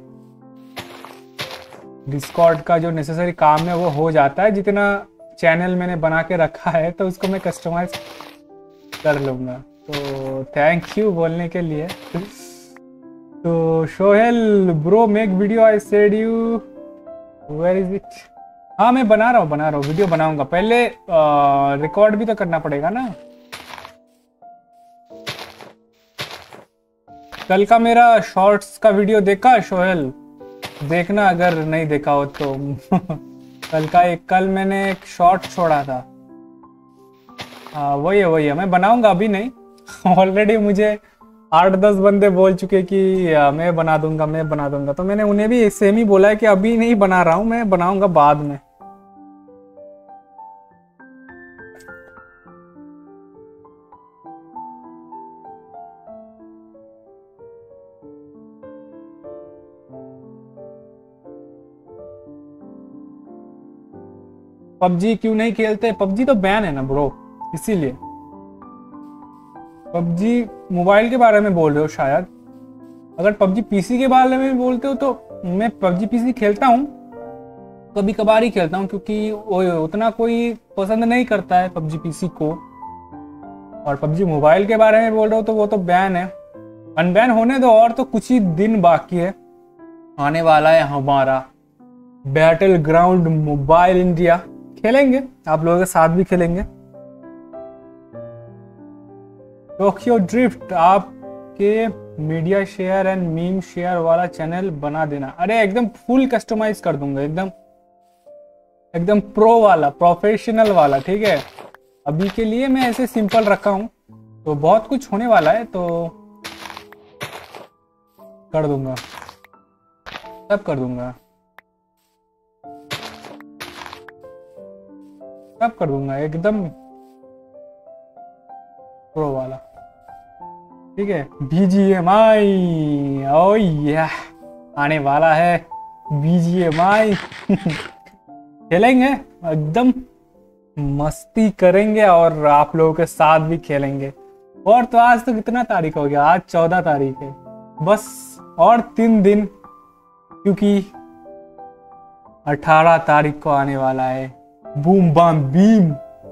डिस्कॉर्ड का जो नेसेसरी काम है वो हो जाता है, जितना चैनल मैंने बना के रखा है तो उसको मैं कस्टमाइज कर लूंगा। तो थैंक यू बोलने के लिए। तो Sohail bro make video, I said you where is it. हाँ मैं बना रहा हूँ बना रहा हूँ वीडियो बनाऊंगा, पहले रिकॉर्ड भी तो करना पड़ेगा ना। कल का मेरा शॉर्ट्स का वीडियो देखा सोहेल? देखना अगर नहीं देखा हो तो। कल का एक कल मैंने एक शॉर्ट छोड़ा था। हाँ वही है वही है, मैं बनाऊंगा, अभी नहीं। ऑलरेडी मुझे आठ दस बंदे बोल चुके कि आ, मैं बना दूंगा मैं बना दूंगा, तो मैंने उन्हें भी सेम ही बोला है कि अभी नहीं बना रहा हूँ, मैं बनाऊंगा बाद में। पबजी क्यों नहीं खेलते? पबजी तो बैन है ना ब्रो, इसीलिए। पबजी मोबाइल के बारे में बोल रहे हो शायद। अगर पबजी पीसी के बारे में बोलते हो तो मैं पबजी पीसी खेलता हूँ, कभी कभार ही खेलता हूँ, क्योंकि वो उतना कोई पसंद नहीं करता है पबजी पीसी को। और पबजी मोबाइल के बारे में बोल रहे हो तो वो तो बैन है, अनबैन होने दो, और तो कुछ ही दिन बाकी है। आने वाला है हमारा बैटल ग्राउंड मोबाइल इंडिया, खेलेंगे आप लोगों के साथ भी खेलेंगे। टोक्यो ड्रिफ्ट आपके media share and meme share वाला चैनल बना देना। अरे एकदम फुल कस्टमाइज कर दूंगा, एकदम एकदम प्रो वाला, प्रोफेशनल वाला, ठीक है। अभी के लिए मैं ऐसे सिंपल रखा हूं, तो बहुत कुछ होने वाला है तो कर दूंगा, सब कर दूंगा, सब कर दूंगा, एकदम प्रो वाला, ठीक है। बीजीएमआई, ओ या आने वाला है बीजीएमआई। खेलेंगे, एकदम मस्ती करेंगे और आप लोगों के साथ भी खेलेंगे। और तो आज तो कितना तारीख हो गया, आज चौदह तारीख है, बस और तीन दिन, क्योंकि अठारह तारीख को आने वाला है बूम बाम बीम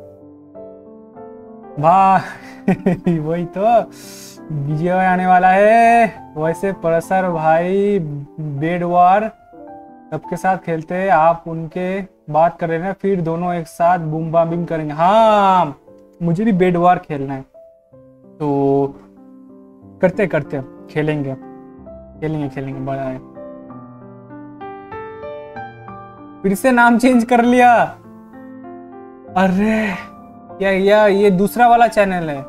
भाई। वही तो विजय आने वाला है। वैसे परसर भाई बेड वार सबके साथ खेलते हैं, आप उनके बात कर रहे हैं, फिर दोनों एक साथ बूम बाम बीम करेंगे। हाँ मुझे भी बेड वार खेलना है, तो करते करते खेलेंगे खेलेंगे खेलेंगे बड़ा है। फिर से नाम चेंज कर लिया, अरे या या ये दूसरा वाला चैनल है,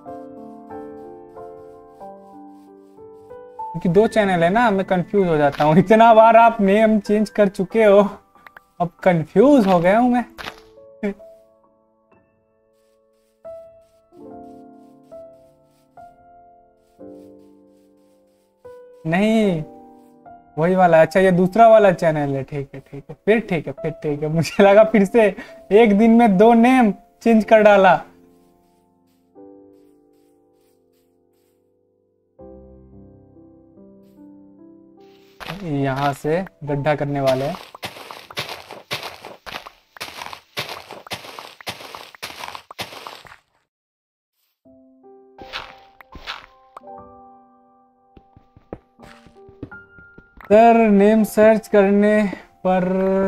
क्योंकि दो चैनल है ना, मैं कंफ्यूज हो जाता हूँ। इतना बार आप नेम चेंज कर चुके हो, अब कंफ्यूज हो गया हूं मैं। नहीं वही वाला, अच्छा ये दूसरा वाला चैनल है, ठीक है ठीक है, फिर ठीक है फिर ठीक है। मुझे लगा फिर से एक दिन में दो नेम चेंज कर डाला। यहां से गड्ढा करने वाले हैं। सर नेम सर्च करने पर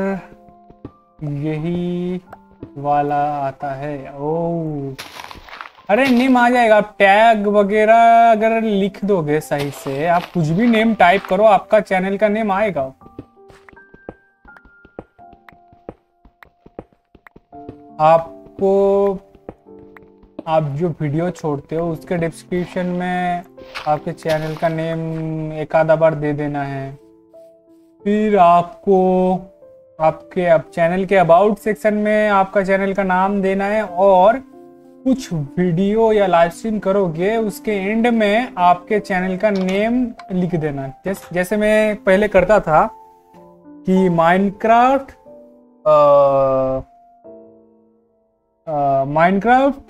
यही वाला आता है। ओ अरे नेम आ जाएगा, आप टैग वगैरह अगर लिख दोगे सही से, आप कुछ भी नेम टाइप करो, आपका चैनल का नेम आएगा। आपको आप जो वीडियो छोड़ते हो उसके डिस्क्रिप्शन में आपके चैनल का नेम एक आधा बार दे देना है। फिर आपको आपके अब चैनल के अबाउट सेक्शन में आपका चैनल का नाम देना है, और कुछ वीडियो या लाइव स्ट्रीम करोगे उसके एंड में आपके चैनल का नेम लिख देना। जैस, जैसे मैं पहले करता था कि माइनक्राफ्ट माइनक्राफ्ट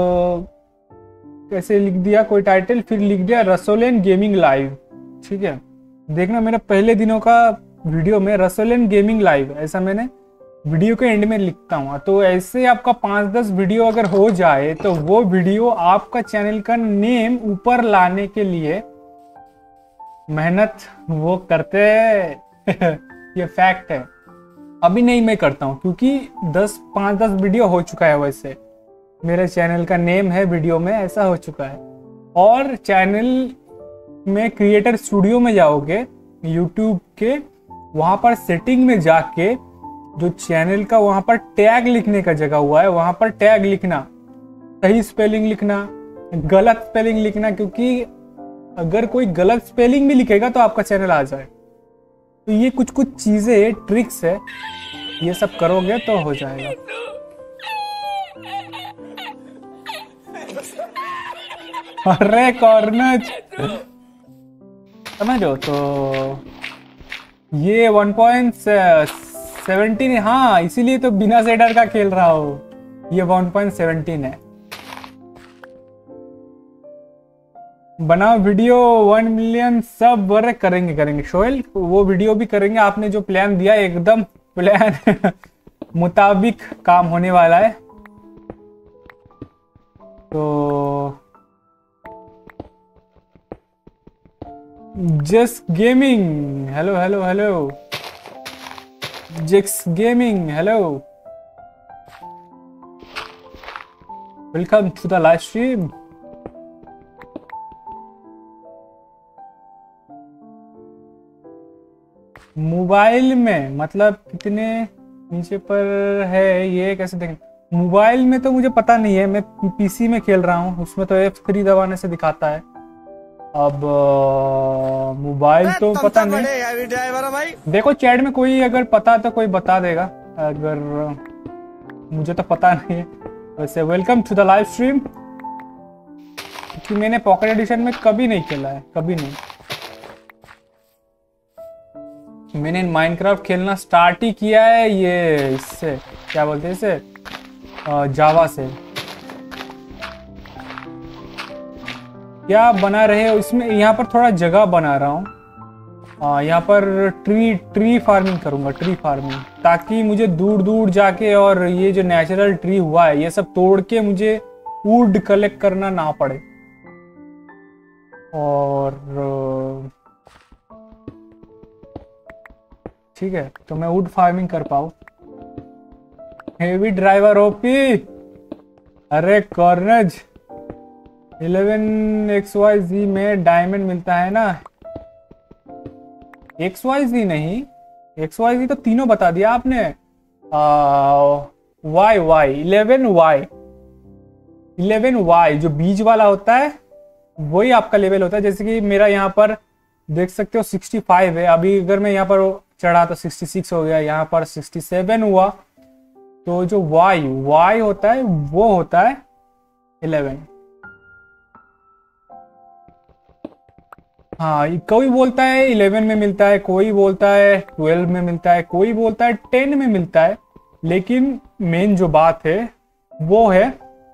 कैसे लिख दिया कोई टाइटल, फिर लिख दिया रसोलेन गेमिंग लाइव, ठीक है। देखना मेरा पहले दिनों का वीडियो में रसोलेन गेमिंग लाइव, ऐसा मैंने वीडियो के एंड में लिखता हूँ। तो ऐसे आपका पाँच दस वीडियो अगर हो जाए तो वो वीडियो आपका चैनल का नेम ऊपर लाने के लिए मेहनत वो करते हैं। ये फैक्ट है। अभी नहीं मैं करता हूँ, क्योंकि दस पाँच दस वीडियो हो चुका है, वैसे मेरे चैनल का नेम है वीडियो में, ऐसा हो चुका है। और चैनल में क्रिएटर स्टूडियो में जाओगे यूट्यूब के, वहां पर सेटिंग में जाके जो चैनल का वहां पर टैग लिखने का जगह हुआ है, वहां पर टैग लिखना, सही स्पेलिंग लिखना, गलत स्पेलिंग लिखना, क्योंकि अगर कोई गलत स्पेलिंग भी लिखेगा तो आपका चैनल आ जाए। तो ये कुछ कुछ चीजें ट्रिक्स है, ये सब करोगे तो हो जाएगा। अरे कॉर्नर समझो, तो ये वन पॉइंट सेवनटीन, हाँ इसीलिए तो बिना शेडर का खेल रहा हो। ये वन पॉइंट सेवनटीन है। बनाओ वीडियो वन मिलियन सब अरे करेंगे करेंगे सोहेल, वो वीडियो भी करेंगे। आपने जो प्लान दिया एकदम प्लान मुताबिक काम होने वाला है। तो just gaming, hello hello hello. Jix gaming, hello, welcome to the live stream. Mobile में मतलब कितने नीचे पर है ये कैसे देखें? मोबाइल में तो मुझे पता नहीं है, मैं पीसी में खेल रहा हूँ, उसमें तो एफ थ्री दबाने से दिखाता है। अब मोबाइल तो तुम पता तो नहीं। बड़े हैवी ड्राइवर हो भाई। देखो चैट में कोई अगर पता तो कोई बता देगा, अगर मुझे तो पता नहीं है। वैसे welcome to the live stream, क्योंकि मैंने पॉकेट एडिशन में कभी नहीं खेला है, कभी नहीं। मैंने माइनक्राफ्ट खेलना स्टार्ट ही किया है ये इससे, क्या बोलते हैं इसे, जावा से। क्या बना रहे हो इसमें? यहाँ पर थोड़ा जगह बना रहा हूँ, यहाँ पर ट्री ट्री फार्मिंग करूंगा, ट्री फार्मिंग, ताकि मुझे दूर दूर जाके और ये जो नेचुरल ट्री हुआ है ये सब तोड़ के मुझे वुड कलेक्ट करना ना पड़े। और ठीक है, तो मैं वुड फार्मिंग कर पाऊँ। हेवी ड्राइवर ओपी, अरे कॉर्नज इलेवन एक्स वाई जी में डायमंड मिलता है ना? एक्स वाई जी नहीं, एक्स वाई जी तो तीनों बता दिया आपने। Y Y eleven Y eleven Y जो बीच वाला होता है वही आपका लेवल होता है। जैसे कि मेरा यहाँ पर देख सकते हो सिक्सटी फाइव है, अभी अगर मैं यहाँ पर चढ़ा तो सिक्सटी सिक्स हो गया, यहाँ पर सिक्सटी सेवन हुआ। तो जो वाई वाई होता है वो होता है इलेवन। हाँ, कोई बोलता है इलेवन में मिलता है, कोई बोलता है ट्वेल्व में मिलता है, कोई बोलता है टेन में मिलता है, लेकिन मेन जो बात है वो है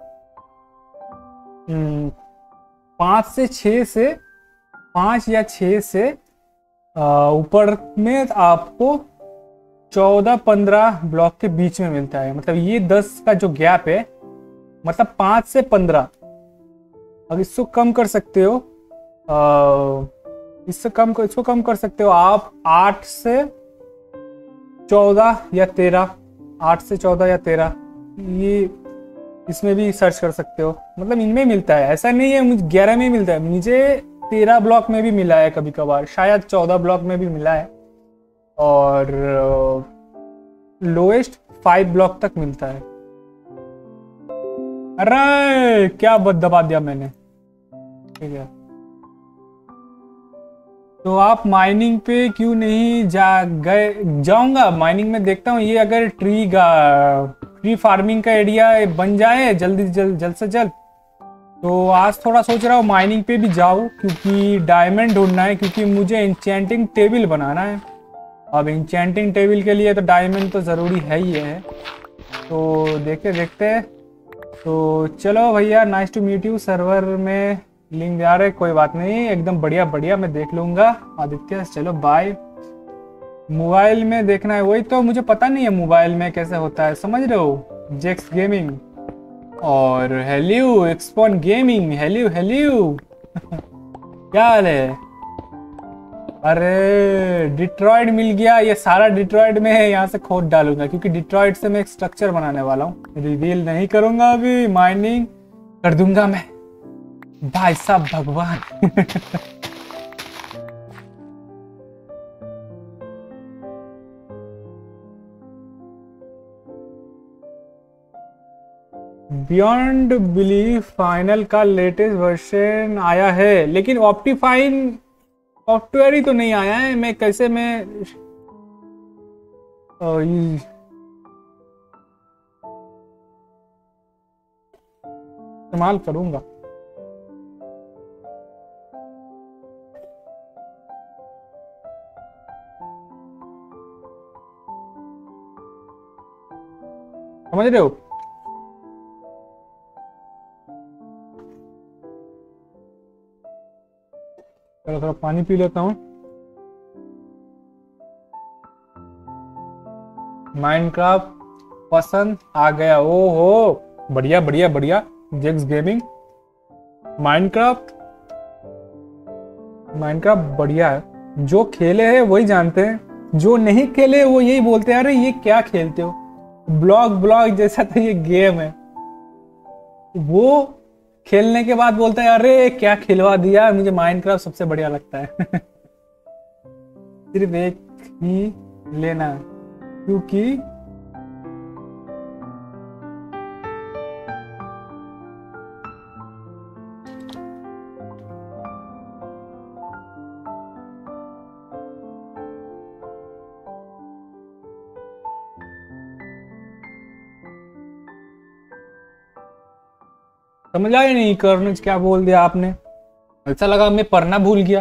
पाँच से छः से पाँच या छः से ऊपर में आपको चौदह पंद्रह ब्लॉक के बीच में मिलता है। मतलब ये दस का जो गैप है, मतलब पाँच से पंद्रह। अब इसको कम कर सकते हो, आ, इससे कम इसको कम कर सकते हो आप आठ से चौदह या तेरह, आठ से चौदह या तेरह, ये इसमें भी सर्च कर सकते हो। मतलब इनमें मिलता है, ऐसा नहीं है मुझे ग्यारह में मिलता है, मुझे तेरह ब्लॉक में भी मिला है कभी कभार, शायद चौदह ब्लॉक में भी मिला है, और लोएस्ट फाइव ब्लॉक तक मिलता है। अरे क्या बद दबा दिया मैंने, ठीक है। तो आप माइनिंग पे क्यों नहीं जा गए? जाऊंगा माइनिंग में, देखता हूँ ये अगर ट्री का ट्री फार्मिंग का एरिया बन जाए जल्दी जल्द जल्द से जल्द, तो आज थोड़ा सोच रहा हूँ माइनिंग पे भी जाऊँ, क्योंकि डायमंड ढूंढना है, क्योंकि मुझे इंचेंटिंग टेबल बनाना है। अब इंचेंटिंग टेबल के लिए तो डायमंड तो ज़रूरी है ही है। तो देखते देखते, तो चलो भैया, nice to meet you. Server में लिंक आ रहा है, कोई बात नहीं, एकदम बढ़िया बढ़िया, मैं देख लूंगा आदित्य, चलो बाय। मोबाइल में देखना है, वही तो मुझे पता नहीं है मोबाइल में कैसे होता है, समझ रहे हो? जेक्स गेमिंग और हेल्यू एक्सपॉन गेमिंग, हेल्यू हेल्यू क्या हाल है? अरे डिट्रॉइड मिल गया, ये सारा डिट्रॉइड में है, यहाँ से खोद डालूंगा, क्योंकि डिट्रॉइड से मैं एक स्ट्रक्चर बनाने वाला हूँ। रिवील नहीं करूंगा अभी, माइनिंग कर दूंगा मैं, भाई साहब भगवान बियॉन्ड बिलीफ फाइनल का लेटेस्ट वर्जन आया है, लेकिन ऑप्टिफाइन सॉफ्टवेयर ही तो नहीं आया है। मैं कैसे मैं इस्तेमाल करूंगा? समझ रहे हो? थोड़ा थोड़ा पानी पी लेता हूँ। माइनक्राफ्ट पसंद आ गया। ओहो बढ़िया बढ़िया बढ़िया। जेक्स गेमिंग माइनक्राफ्ट माइनक्राफ्ट बढ़िया है। जो खेले हैं वही जानते हैं, जो नहीं खेले वो यही बोलते हैं अरे ये क्या खेलते हो, ब्लॉग ब्लॉग जैसा तो ये गेम है। वो खेलने के बाद बोलता है अरे क्या खिलवा दिया, मुझे माइनक्राफ्ट सबसे बढ़िया लगता है। सिर्फ एक ही लेना क्योंकि समझ आया नहीं कर्नज क्या बोल दिया आपने, ऐसा लगा मैं पढ़ना भूल गया।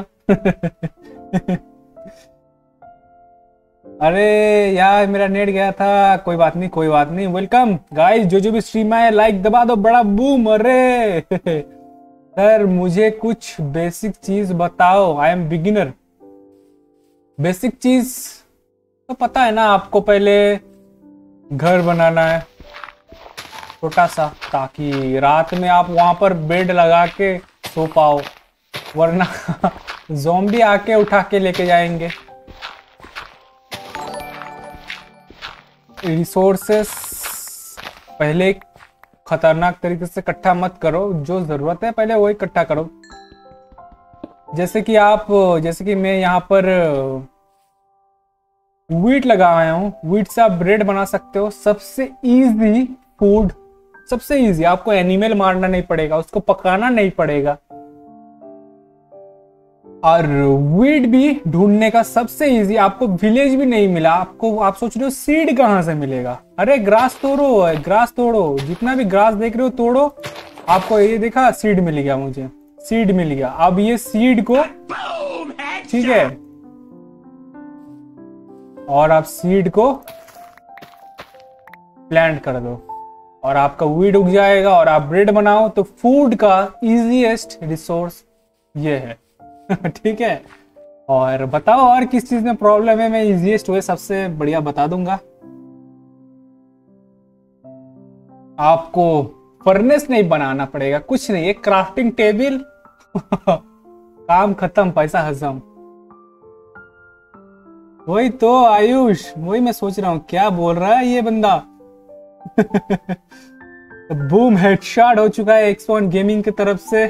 अरे यार मेरा नेट गया था, कोई बात नहीं कोई बात नहीं। वेलकम गाइस, जो जो भी स्ट्रीम आए लाइक दबा दो, बड़ा बूम। अरे सर मुझे कुछ बेसिक चीज बताओ, आई एम बिगिनर। बेसिक चीज तो पता है ना आपको, पहले घर बनाना है छोटा सा, ताकि रात में आप वहां पर बेड लगा के सो पाओ, वरना ज़ॉम्बी आके उठा के लेके जाएंगे। रिसोर्सेस पहले खतरनाक तरीके से इकट्ठा मत करो, जो जरूरत है पहले वो इकट्ठा करो। जैसे कि आप जैसे कि मैं यहाँ पर व्हीट लगाया हूँ, व्हीट से आप ब्रेड बना सकते हो। सबसे इजी फूड, सबसे इजी, आपको एनिमल मारना नहीं पड़ेगा, उसको पकाना नहीं पड़ेगा। और वीड भी ढूंढने का सबसे इजी, आपको विलेज भी नहीं मिला आपको, आप सोच रहे हो सीड कहां से मिलेगा, अरे ग्रास तोड़ो, ग्रास तोड़ो, जितना भी ग्रास देख रहे हो तोड़ो। आपको ये देखा सीड मिल गया, मुझे सीड मिल गया। अब ये सीड को ठीक है, और आप सीड को प्लांट कर दो और आपका वीड उग जाएगा और आप ब्रेड बनाओ। तो फूड का इजीएस्ट रिसोर्स ये है। ठीक है, और बताओ और किस चीज में प्रॉब्लम है, मैं इजीएस्ट वे सबसे बढ़िया बता दूंगा। आपको फर्नेस नहीं बनाना पड़ेगा, कुछ नहीं, एक क्राफ्टिंग टेबल काम खत्म, पैसा हजम। वही तो आयुष, वही मैं सोच रहा हूं क्या बोल रहा है ये बंदा। बूम हेडशॉट हो चुका है एक्सपॉन गेमिंग की तरफ से।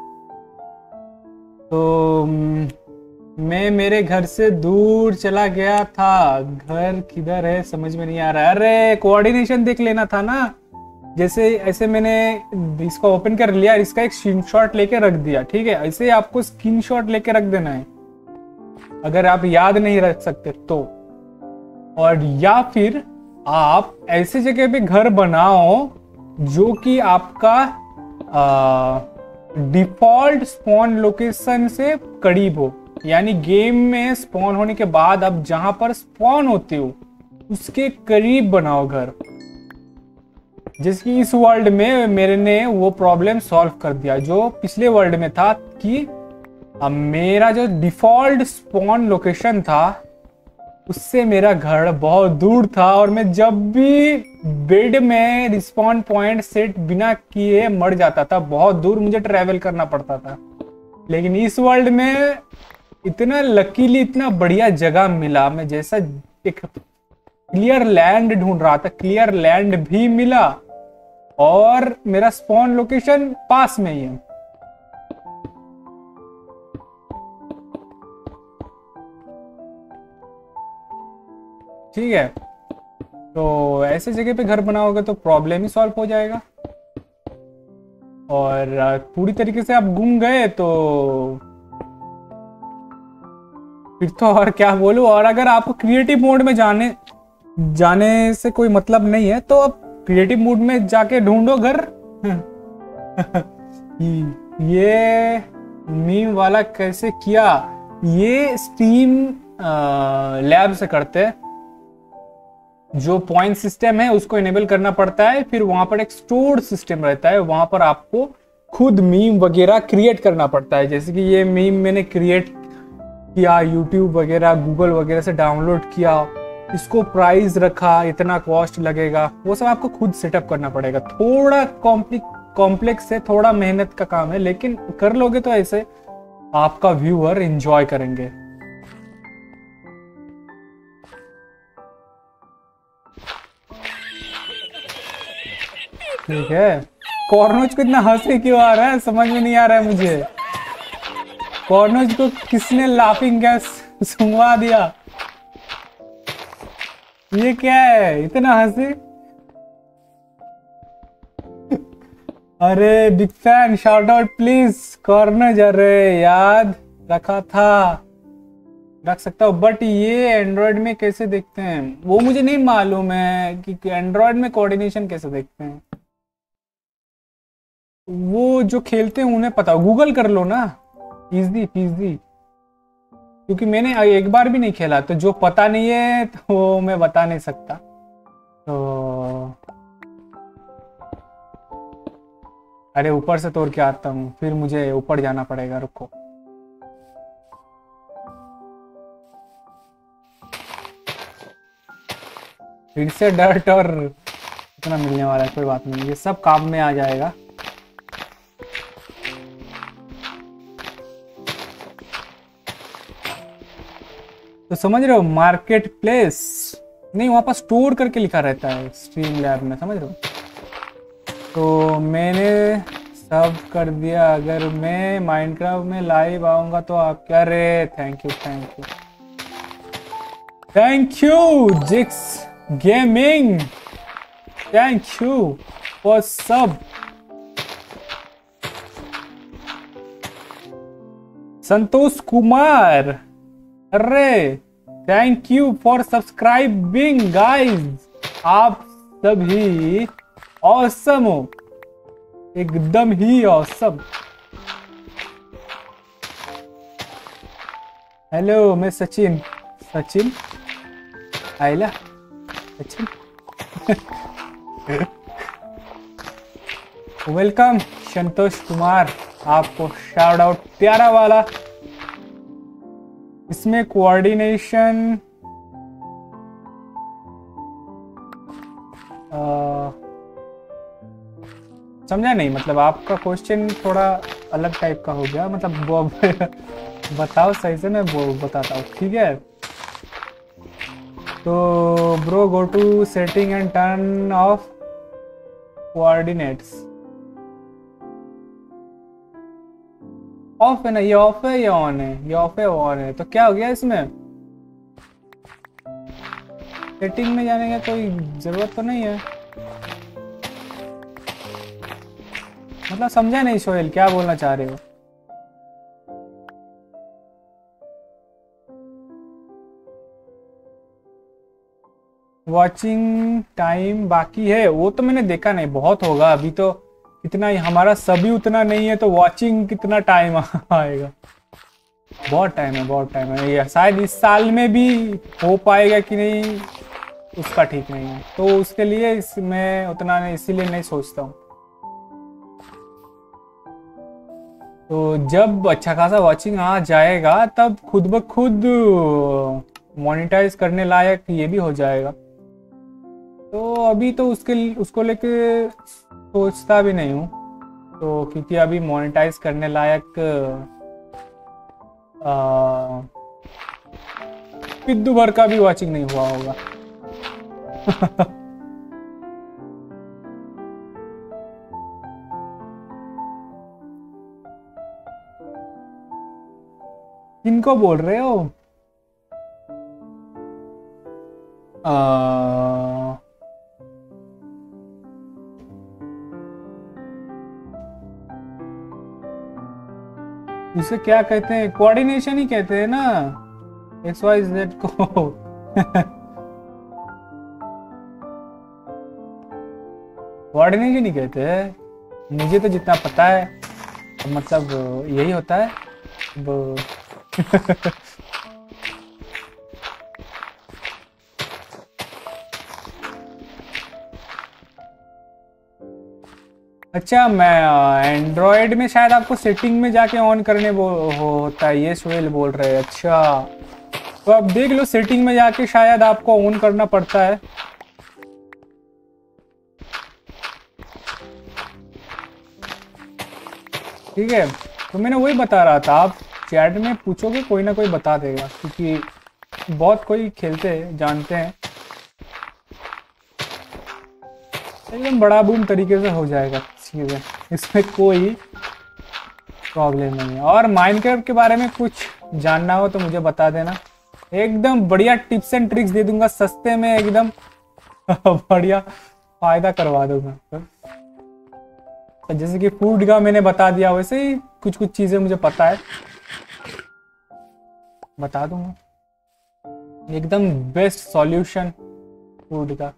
तो मैं मेरे घर से दूर चला गया था, घर किधर है समझ में नहीं आ रहा है। अरे कोऑर्डिनेशन देख लेना था ना, जैसे ऐसे मैंने इसको ओपन कर लिया, इसका एक स्क्रीनशॉट लेके रख दिया, ठीक है। ऐसे आपको स्क्रीनशॉट लेके रख देना है अगर आप याद नहीं रख सकते तो। और या फिर आप ऐसी जगह पे घर बनाओ जो कि आपका डिफॉल्ट स्पॉन लोकेशन से करीब हो, यानी गेम में स्पॉन होने के बाद आप जहां पर स्पॉन होते हो उसके करीब बनाओ घर। जैसे कि इस वर्ल्ड में मेरे ने वो प्रॉब्लम सॉल्व कर दिया जो पिछले वर्ल्ड में था, कि अब मेरा जो डिफॉल्ट स्पॉन लोकेशन था उससे मेरा घर बहुत दूर था, और मैं जब भी बेड में रिस्पॉन पॉइंट सेट बिना किए मर जाता था, बहुत दूर मुझे ट्रैवल करना पड़ता था। लेकिन इस वर्ल्ड में इतना लकीली इतना बढ़िया जगह मिला, मैं जैसा एक क्लियर लैंड ढूंढ रहा था, क्लियर लैंड भी मिला और मेरा स्पॉन लोकेशन पास में ही है। ठीक है, तो ऐसे जगह पे घर बनाओगे तो प्रॉब्लम ही सॉल्व हो जाएगा। और पूरी तरीके से आप गुम गए तो फिर तो और क्या बोलूं। और अगर आपको क्रिएटिव मोड में जाने जाने से कोई मतलब नहीं है तो आप क्रिएटिव मोड में जाके ढूंढो घर। ये मीम वाला कैसे किया, ये स्टीम लैब से करते हैं। जो पॉइंट सिस्टम है उसको इनेबल करना पड़ता है, फिर वहां पर एक स्टोर्ड सिस्टम रहता है, वहां पर आपको खुद मीम वगैरह क्रिएट करना पड़ता है। जैसे कि ये मीम मैंने क्रिएट किया, यूट्यूब वगैरह गूगल वगैरह से डाउनलोड किया, इसको प्राइस रखा, इतना कॉस्ट लगेगा, वो सब आपको खुद सेटअप करना पड़ेगा। थोड़ा कॉम्प्लेक्स है, थोड़ा मेहनत का काम है, लेकिन कर लोगे तो ऐसे आपका व्यूअर एंजॉय करेंगे। ठीक है, कॉर्नोज को इतना हंसी क्यों आ रहा है समझ में नहीं आ रहा है मुझे। कॉर्नोज को किसने लाफिंग गैस सुंघवा दिया? ये क्या है इतना हंसी? अरे big fan, shout out please कॉर्नोज। अरे याद रखा था, रख सकता हूँ, बट ये एंड्रॉयड में कैसे देखते हैं वो मुझे नहीं मालूम है कि एंड्रॉयड में कोऑर्डिनेशन कैसे देखते हैं। वो जो खेलते हैं उन्हें पता, गूगल कर लो ना, इजी इजी। क्योंकि मैंने एक बार भी नहीं खेला, तो जो पता नहीं है तो वो मैं बता नहीं सकता। तो अरे ऊपर से तोड़ के आता हूँ, फिर मुझे ऊपर जाना पड़ेगा, रुको। फिर से डर्ट और इतना मिलने वाला है, कोई बात नहीं, ये सब काम में आ जाएगा। तो समझ रहे हो, मार्केट प्लेस नहीं, वहां पर स्टोर करके लिखा रहता है स्ट्रीम लैब में, समझ रहे हो। तो मैंने सब कर दिया। अगर मैं माइनक्राफ्ट में लाइव आऊंगा तो आप क्या रे, thank you thank you thank you Jix gaming, thank you for sub. Santosh Kumar, अरे thank you for subscribing guys. आप सभी ऑसम हो, एकदम ही ऑसम। हेलो, मैं सचिन, सचिन आइला सचिन वेलकम संतोष कुमार, आपको शाउट आउट प्यारा वाला। इसमें कोऑर्डिनेशन समझा नहीं, मतलब आपका क्वेश्चन थोड़ा अलग टाइप का हो गया, मतलब बताओ सही से, मैं बताता हूँ, ठीक है। तो bro go to setting and turn off coordinates. Off है ना, ये ऑफ है या ऑन है? ये ऑफ है ऑन है, तो क्या हो गया इसमें? सेटिंग में जाने का कोई जरूरत तो नहीं है, मतलब समझा नहीं सोहेल, क्या बोलना चाह रहे हो? वॉचिंग टाइम बाकी है, वो तो मैंने देखा नहीं, बहुत होगा अभी तो, इतना ही हमारा सभी उतना नहीं है, तो वॉचिंग कितना टाइम आएगा? बहुत टाइम है, बहुत टाइम है। ये शायद इस साल में भी हो पाएगा कि नहीं उसका ठीक नहीं है, तो उसके लिए इसमें उतना नहीं, इसीलिए नहीं सोचता हूँ। तो जब अच्छा खासा वॉचिंग आ जाएगा तब खुद ब खुद मोनेटाइज करने लायक ये भी हो जाएगा। तो अभी तो उसके उसको लेके सोचता भी नहीं हूँ, तो क्योंकि अभी मोनेटाइज करने लायक पिद्दू भर का भी वॉचिंग नहीं हुआ होगा। किनको बोल रहे हो? आ... इसे क्या कहते हैं? कोऑर्डिनेशन ही कहते हैं ना, एक्स वाई जेड को। कोऑर्डिनेशन ही कहते हैं, मुझे तो जितना पता है, मतलब यही होता है। वो अच्छा, मैं एंड्रॉयड में शायद आपको सेटिंग में जाके ऑन करने वो हो, होता है, ये सोहेल बोल रहे हैं। अच्छा, तो आप देख लो सेटिंग में जाके शायद आपको ऑन करना पड़ता है। ठीक है, तो मैंने वही बता रहा था, आप चैट में पूछोगे कोई ना कोई बता देगा, क्योंकि बहुत कोई खेलते हैं, जानते हैं। एकदम बड़ा बूम तरीके से हो जाएगा चीज़ें, इसमें कोई प्रॉब्लम नहीं है। और माइनक्राफ्ट के बारे में कुछ जानना हो तो मुझे बता देना, एकदम बढ़िया टिप्स एंड ट्रिक्स दे दूंगा सस्ते में, एकदम बढ़िया फायदा करवा दूंगा। जैसे कि फूड का मैंने बता दिया, वैसे ही कुछ कुछ चीजें मुझे पता है, बता दूंगा। एकदम बेस्ट सॉल्यूशन फूड का।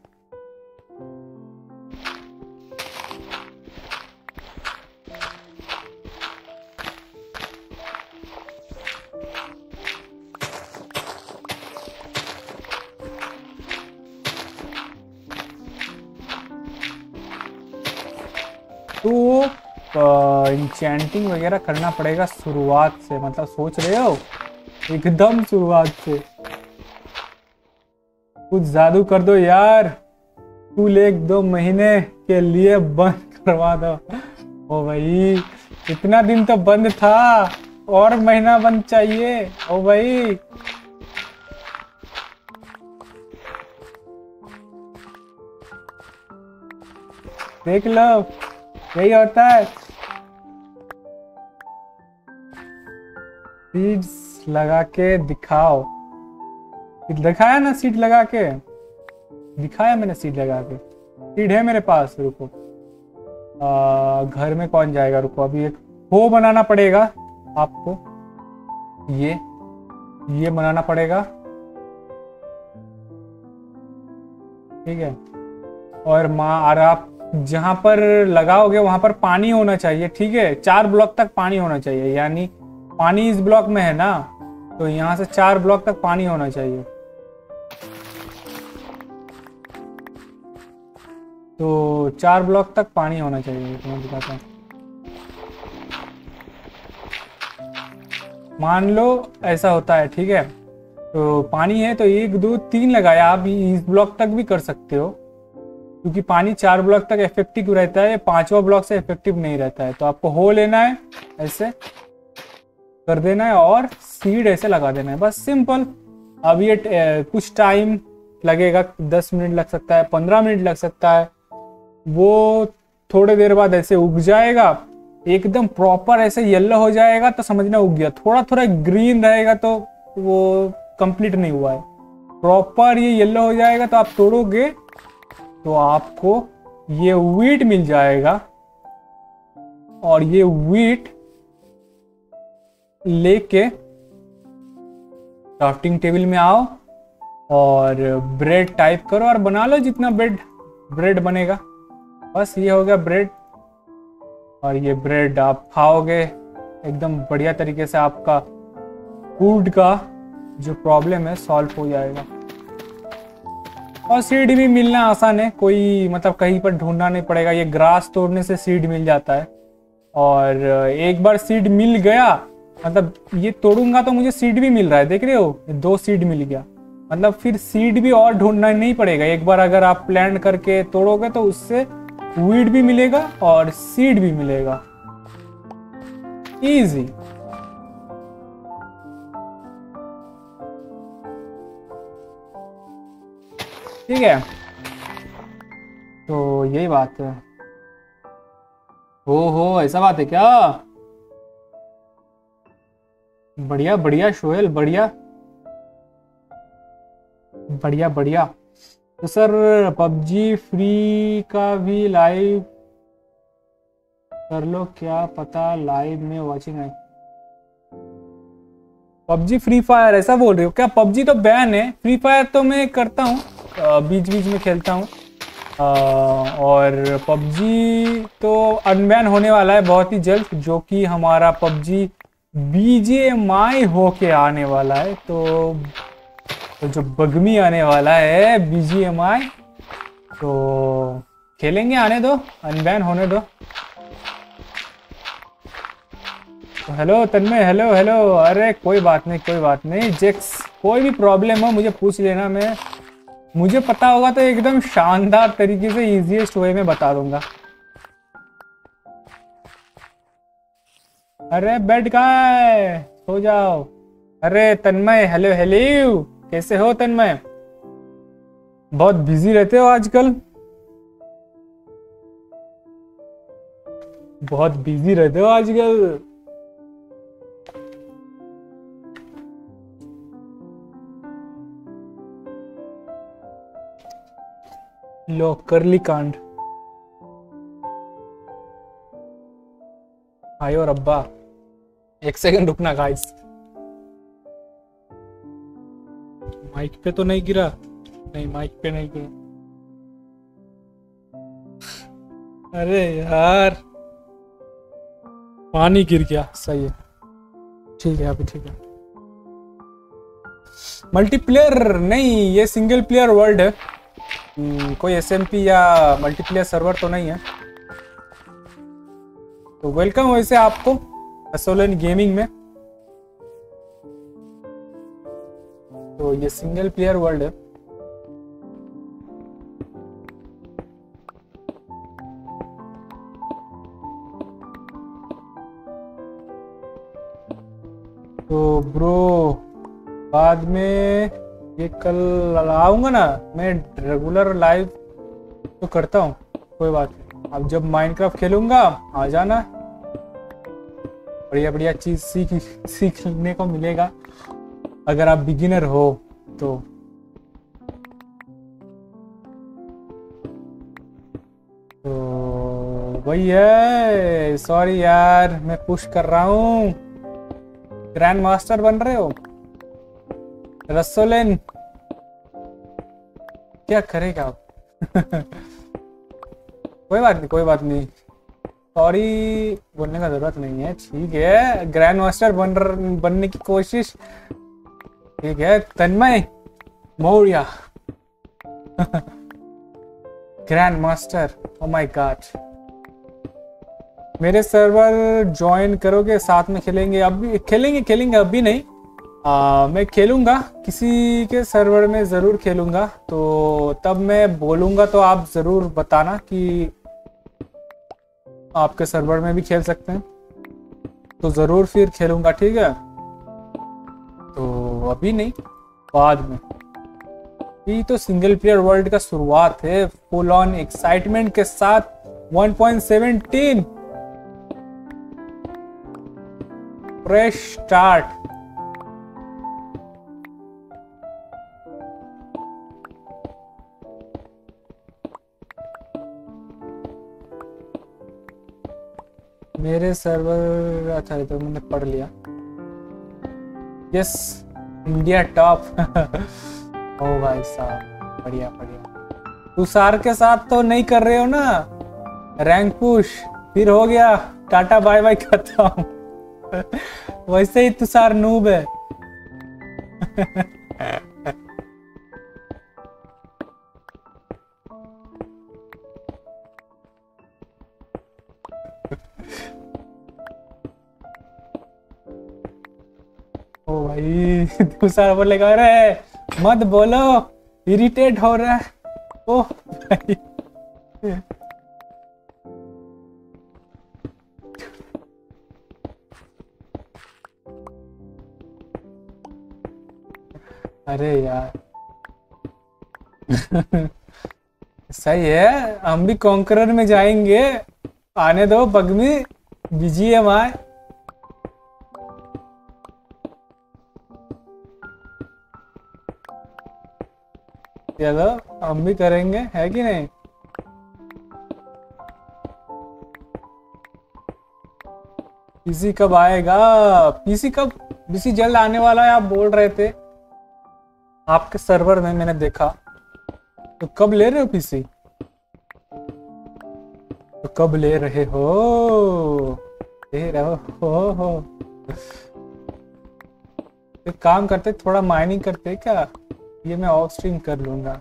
तो इंचेंटिंग वगैरह करना पड़ेगा शुरुआत से, मतलब सोच रहे हो एकदम शुरुआत से। कुछ जादू कर दो यार, स्कूल एक दो महीने के लिए बंद करवा दो। ओ भाई, इतना दिन तो बंद था, और महीना बंद चाहिए। ओ भाई, देख लो, यही होता है। सीड्स लगा के दिखाओ, दिखाया ना सीड लगा के, दिखाया मैंने सीड लगा के। सीड है मेरे पास, रुको। आ, घर में कौन जाएगा, रुको। अभी एक हो बनाना पड़ेगा आपको, ये ये बनाना पड़ेगा, ठीक है। और माँ, और आप जहां पर लगाओगे वहां पर पानी होना चाहिए, ठीक है। चार ब्लॉक तक पानी होना चाहिए, यानी पानी इस ब्लॉक में है ना, तो यहाँ से चार ब्लॉक तक पानी होना चाहिए। तो चार ब्लॉक तक पानी होना चाहिए, तो मैं दिखाता हूँ। मान लो ऐसा होता है, ठीक है। तो पानी है तो एक दो तीन लगाया, आप इस ब्लॉक तक भी कर सकते हो, क्योंकि पानी चार ब्लॉक तक इफेक्टिव रहता है, पांचवा ब्लॉक से इफेक्टिव नहीं रहता है। तो आपको हो लेना है, ऐसे कर देना है, और सीड ऐसे लगा देना है, बस सिंपल। अब ये कुछ टाइम लगेगा, दस मिनट लग सकता है, पंद्रह मिनट लग सकता है। वो थोड़े देर बाद ऐसे उग जाएगा, एकदम प्रॉपर ऐसे येलो हो जाएगा तो समझना उग गया। थोड़ा थोड़ा ग्रीन रहेगा तो वो कंप्लीट नहीं हुआ है। प्रॉपर ये येलो हो जाएगा तो आप तोड़ोगे तो आपको ये व्हीट मिल जाएगा, और ये व्हीट लेके क्राफ्टिंग टेबल में आओ और ब्रेड टाइप करो और बना लो जितना ब्रेड ब्रेड बनेगा। बस ये हो गया ब्रेड, और ये ब्रेड आप खाओगे एकदम बढ़िया तरीके से, आपका फूड का जो प्रॉब्लम है सॉल्व हो जाएगा। और सीड भी मिलना आसान है, कोई मतलब कहीं पर ढूंढना नहीं पड़ेगा। ये ग्रास तोड़ने से सीड मिल जाता है, और एक बार सीड मिल गया, मतलब ये तोड़ूंगा तो मुझे सीड भी मिल रहा है, देख रहे हो, दो सीड मिल गया। मतलब फिर सीड भी और ढूंढना नहीं पड़ेगा। एक बार अगर आप प्लांट करके तोड़ोगे तो उससे वीड भी मिलेगा और सीड भी मिलेगा। इजी। ठीक है, तो यही बात है। हो हो ऐसा बात है क्या? बढ़िया बढ़िया सोहेल, बढ़िया बढ़िया बढ़िया। तो सर पबजी फ्री का भी लाइव कर लो, क्या पता लाइव में वाचिंग है। पबजी फ्री फायर ऐसा बोल रहे हो क्या? पबजी तो बैन है, फ्री फायर तो मैं करता हूँ, बीच बीच में खेलता हूँ। और पबजी तो अनबैन होने वाला है बहुत ही जल्द, जो कि हमारा पबजी बीजीएमआई होके आने वाला है। तो, तो जो बगमी आने वाला है बीजीएमआई, तो खेलेंगे, आने दो, अनबैन होने दो। Hello Tanmay, hello hello. अरे कोई बात नहीं, कोई बात नहीं जेक्स, कोई भी प्रॉब्लम हो मुझे पूछ लेना, मैं मुझे पता होगा तो एकदम शानदार तरीके से इजीएस्ट वे में बता दूंगा। अरे बैठ गए, सो जाओ। अरे तन्मय, हेलो हेलो, कैसे हो तन्मय? बहुत बिजी रहते हो आजकल, बहुत बिजी रहते हो आजकल। लो करली कांड। आयो रब्बा, एक सेकंड रुकना गाइस। माइक पे तो नहीं गिरा? नहीं माइक पे नहीं गिरा। अरे यार पानी गिर गया, सही है, ठीक है अभी ठीक है। मल्टीप्लेयर नहीं, ये सिंगल प्लेयर वर्ल्ड है। हम्म, कोई एसएमपी या मल्टीप्लेयर सर्वर तो नहीं है। तो वेलकम वैसे आपको रसोलन गेमिंग में। तो ये सिंगल प्लेयर वर्ल्ड है। तो ब्रो बाद में ये कल आऊंगा ना, मैं रेगुलर लाइव तो करता हूँ, कोई बात नहीं। अब जब माइनक्राफ्ट खेलूंगा आ जाना, बढ़िया बढ़िया चीज सीख सीखने को मिलेगा अगर आप बिगिनर हो तो। तो वही है, सॉरी यार मैं पुश कर रहा हूँ। ग्रैंड मास्टर बन रहे हो रसोलेन, क्या करेगा आप? कोई बात नहीं, कोई बात नहीं, सॉरी बोलने का जरूरत नहीं है, ठीक है। ग्रैंड मास्टर बन बनने की कोशिश, ठीक है। Tanmay Maurya grand master, oh my god. मेरे सर्वर ज्वाइन करोगे, साथ में खेलेंगे? अभी खेलेंगे खेलेंगे अभी नहीं, आ, मैं खेलूंगा किसी के सर्वर में जरूर खेलूंगा, तो तब मैं बोलूंगा तो आप जरूर बताना कि आपके सर्वर में भी खेल सकते हैं, तो जरूर फिर खेलूंगा, ठीक है। तो अभी नहीं, बाद में। ये तो सिंगल प्लेयर वर्ल्ड का शुरुआत है, फुल ऑन एक्साइटमेंट के साथ। One point seventeen fresh start. मेरे सर्वर, अच्छा तो मैंने पढ़ लिया। Yes India top. ओ भाई साहब, बढ़िया बढ़िया। तुषार के साथ तो नहीं कर रहे हो ना रैंक पुश? फिर हो गया, टाटा बाय बाय करता हूँ। वैसे ही तुषार नूब है। ओ भाई तुषार बोलेगा अरे मत बोलो, इरिटेट हो रहा है। ओ भाई अरे यार सही है, हम भी कॉन्करर में जाएंगे, आने दो बगमी, बीजीएमआई। चलो हम भी करेंगे, है कि नहीं? पीसी कब आएगा? पीसी कब? पीसी जल्द आने वाला है, आप बोल रहे थे आपके सर्वर में, मैंने देखा। तो कब ले रहे हो पीसी? तो कब ले रहे हो? ले रहे हो, हो। एक काम करते, थोड़ा माइनिंग करते क्या? ये मैं ऑफ स्ट्रीम कर लूंगा।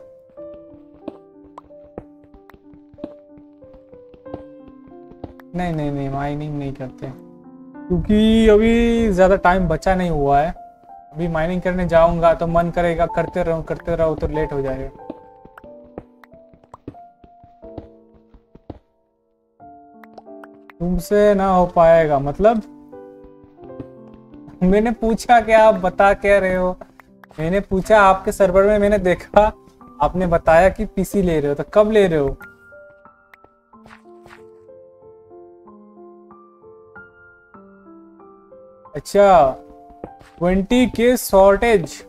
नहीं नहीं नहीं, माइनिंग नहीं करते। क्योंकि अभी ज़्यादा टाइम बचा नहीं हुआ है। अभी माइनिंग करने जाऊंगा तो मन करेगा करते रहो करते रहो तो लेट हो जाएगा। तुमसे ना हो पाएगा मतलब? मैंने पूछा कि आप बता क्या रहे हो? मैंने पूछा आपके सर्वर में, मैंने देखा आपने बताया कि पीसी ले रहे हो, तो कब ले रहे हो? अच्छा, ट्वेंटी के शॉर्टेज।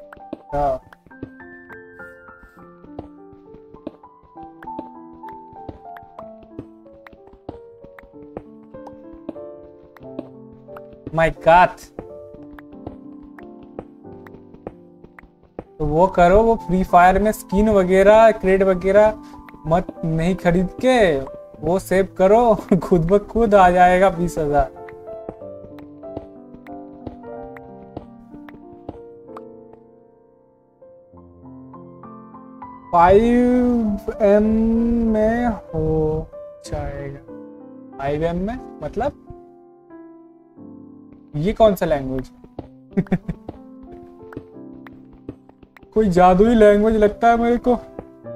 My God. तो वो करो, वो फ्री फायर में स्किन वगैरह क्रेड वगैरह मत नहीं खरीद के वो सेव करो खुद ब खुद आ जाएगा बीस हजार। फाइव एम में हो जाएगा। फाइव एम में मतलब ये कौन सा लैंग्वेज? कोई जादुई लैंग्वेज लगता है मेरे को।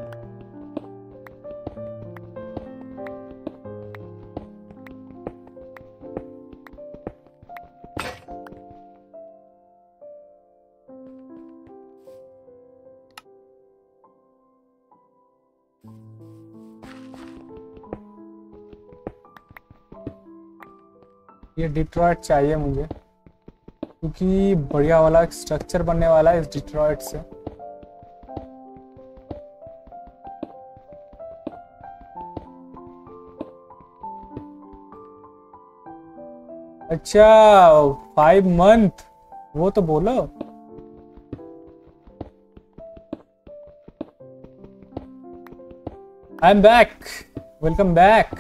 ये डिट्रॉइट चाहिए मुझे, क्योंकि बढ़िया वाला स्ट्रक्चर बनने वाला है इस डिट्रॉइट से। अच्छा, फाइव मंथ वो तो बोलो। I am back, welcome back.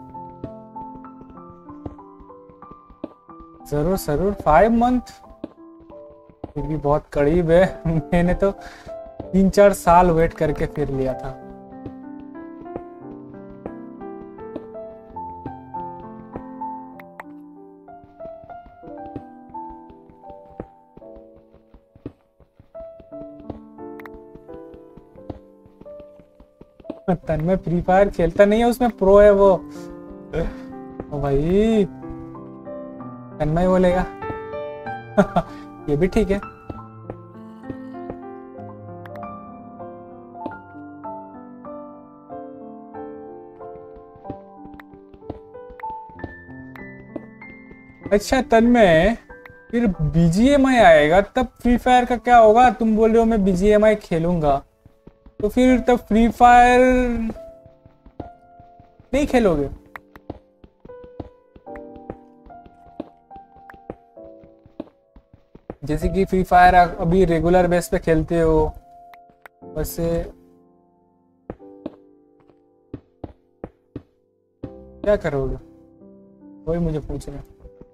जरूर जरूर, फाइव मंथ फिर भी बहुत करीब है। मैंने तो तीन चार साल वेट करके फिर लिया था। तन्मय फ्री फायर खेलता नहीं है, उसमें प्रो है वो। ओ भाई, तन्मय बोलेगा। ये भी ठीक है। अच्छा तन्मय, फिर बीजीएमआई आएगा तब फ्री फायर का क्या होगा? तुम बोल रहे हो मैं बीजीएमआई खेलूंगा, तो फिर तब फ्री फायर नहीं खेलोगे? जैसे कि फ्री फायर अभी रेगुलर बेस पे खेलते हो वैसे क्या करोगे? वही मुझे पूछ रहे।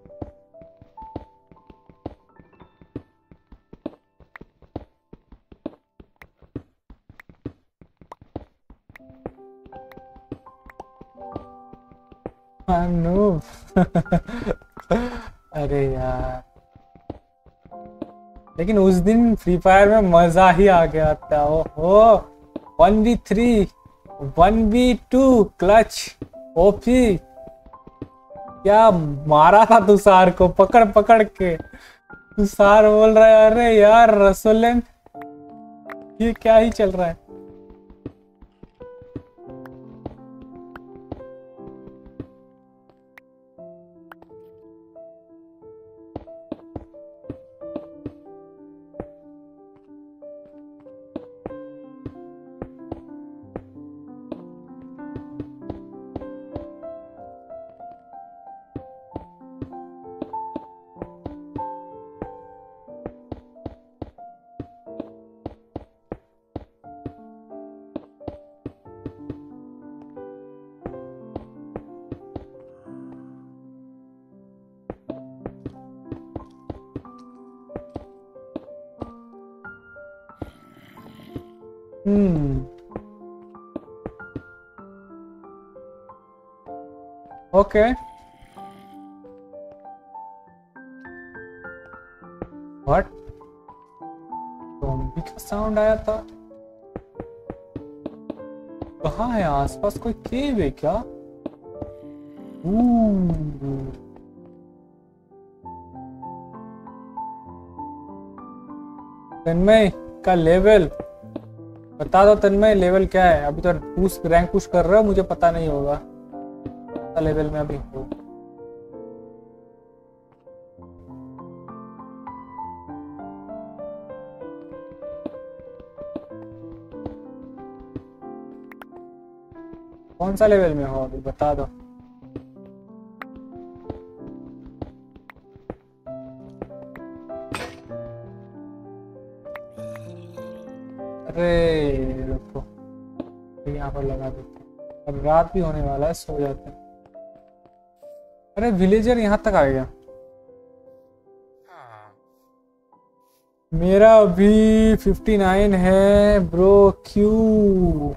अरे यार, लेकिन उस दिन फ्री फायर में मजा ही आ गया था। ओहो, one v three one v two clutch OP, क्या मारा था तुषार को पकड़ पकड़ के। तुषार बोल रहा है अरे यार रसोलन, ये क्या ही चल रहा है। हम्म, ओके। व्हाट? ज़ॉम्बी का साउंड आया था। कहाँ है? आसपास कोई केव है क्या? तन्मय का लेवल बता दो। तन्मय लेवल क्या है? अभी तो पुश रैंक पुश कर रहा हो, मुझे पता नहीं होगा लेवल में अभी हो। कौन सा लेवल में हो अभी बता दो। अरे रुको, यहाँ पर लगा देते हैं। अब रात भी होने वाला है, सो जाते हैं। अरे विलेजर यहाँ तक आ गया। मेरा अभी फिफ्टी नाइन है ब्रो। क्यों?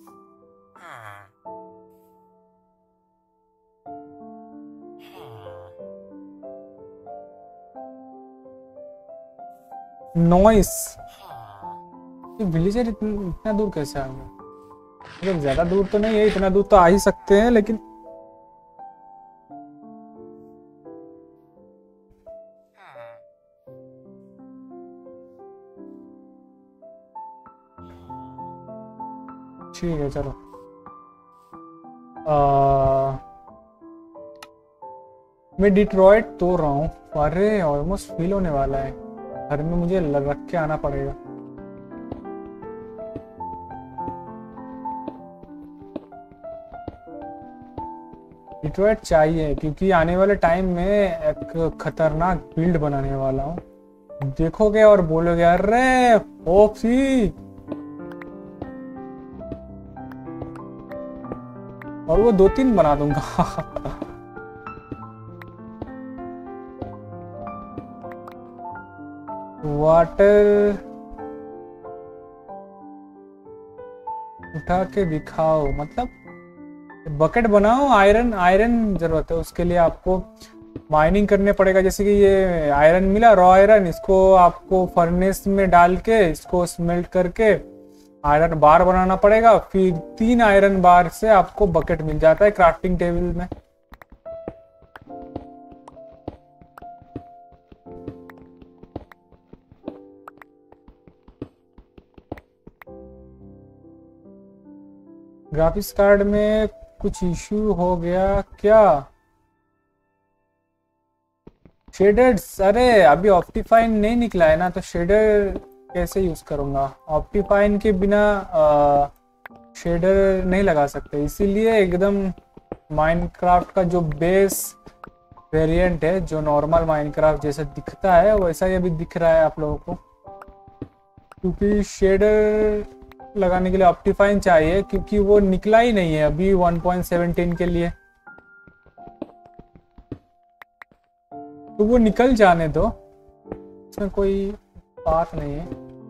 नॉइस। ये विलेजर इतना, इतना दूर कैसे आ गया? मतलब ज्यादा दूर तो नहीं है, इतना दूर तो आ ही सकते हैं, लेकिन ठीक है चलो। आ, मैं डिट्रॉइट तोड़ रहा हूँ। अरे ऑलमोस्ट फील होने वाला है। घर में मुझे रख के आना पड़ेगा। डिट्रॉइट चाहिए क्योंकि आने वाले टाइम में एक खतरनाक बिल्ड बनाने वाला हूँ। देखोगे और बोलोगे अरे होप्सी, और वो दो तीन बना दूंगा। वाटर उठा के दिखाओ, मतलब बकेट बनाओ। आयरन आयरन जरूरत है, उसके लिए आपको माइनिंग करने पड़ेगा। जैसे कि ये आयरन मिला, रॉ आयरन, इसको आपको फर्नेस में डाल के इसको स्मेल्ट करके आयरन बार बनाना पड़ेगा। फिर तीन आयरन बार से आपको बकेट मिल जाता है क्राफ्टिंग टेबल में। ग्राफिक्स कार्ड में कुछ इश्यू हो गया क्या? शेडर्स, अरे अभी ऑप्टिफाइन नहीं निकला है ना, तो शेडर कैसे यूज करूंगा? ऑप्टिफाइन के बिना शेडर नहीं लगा सकते, इसीलिए एकदम माइनक्राफ्ट का जो बेस वेरिएंट है, जो नॉर्मल माइनक्राफ्ट जैसा दिखता है वैसा ही अभी दिख रहा है आप लोगों को। क्योंकि शेडर लगाने के लिए ऑप्टिफाइन चाहिए, क्योंकि वो निकला ही नहीं है अभी वन पॉइंट सेवनटीन के लिए। तो वो निकल जाने दो, इसमें कोई बात नहीं है।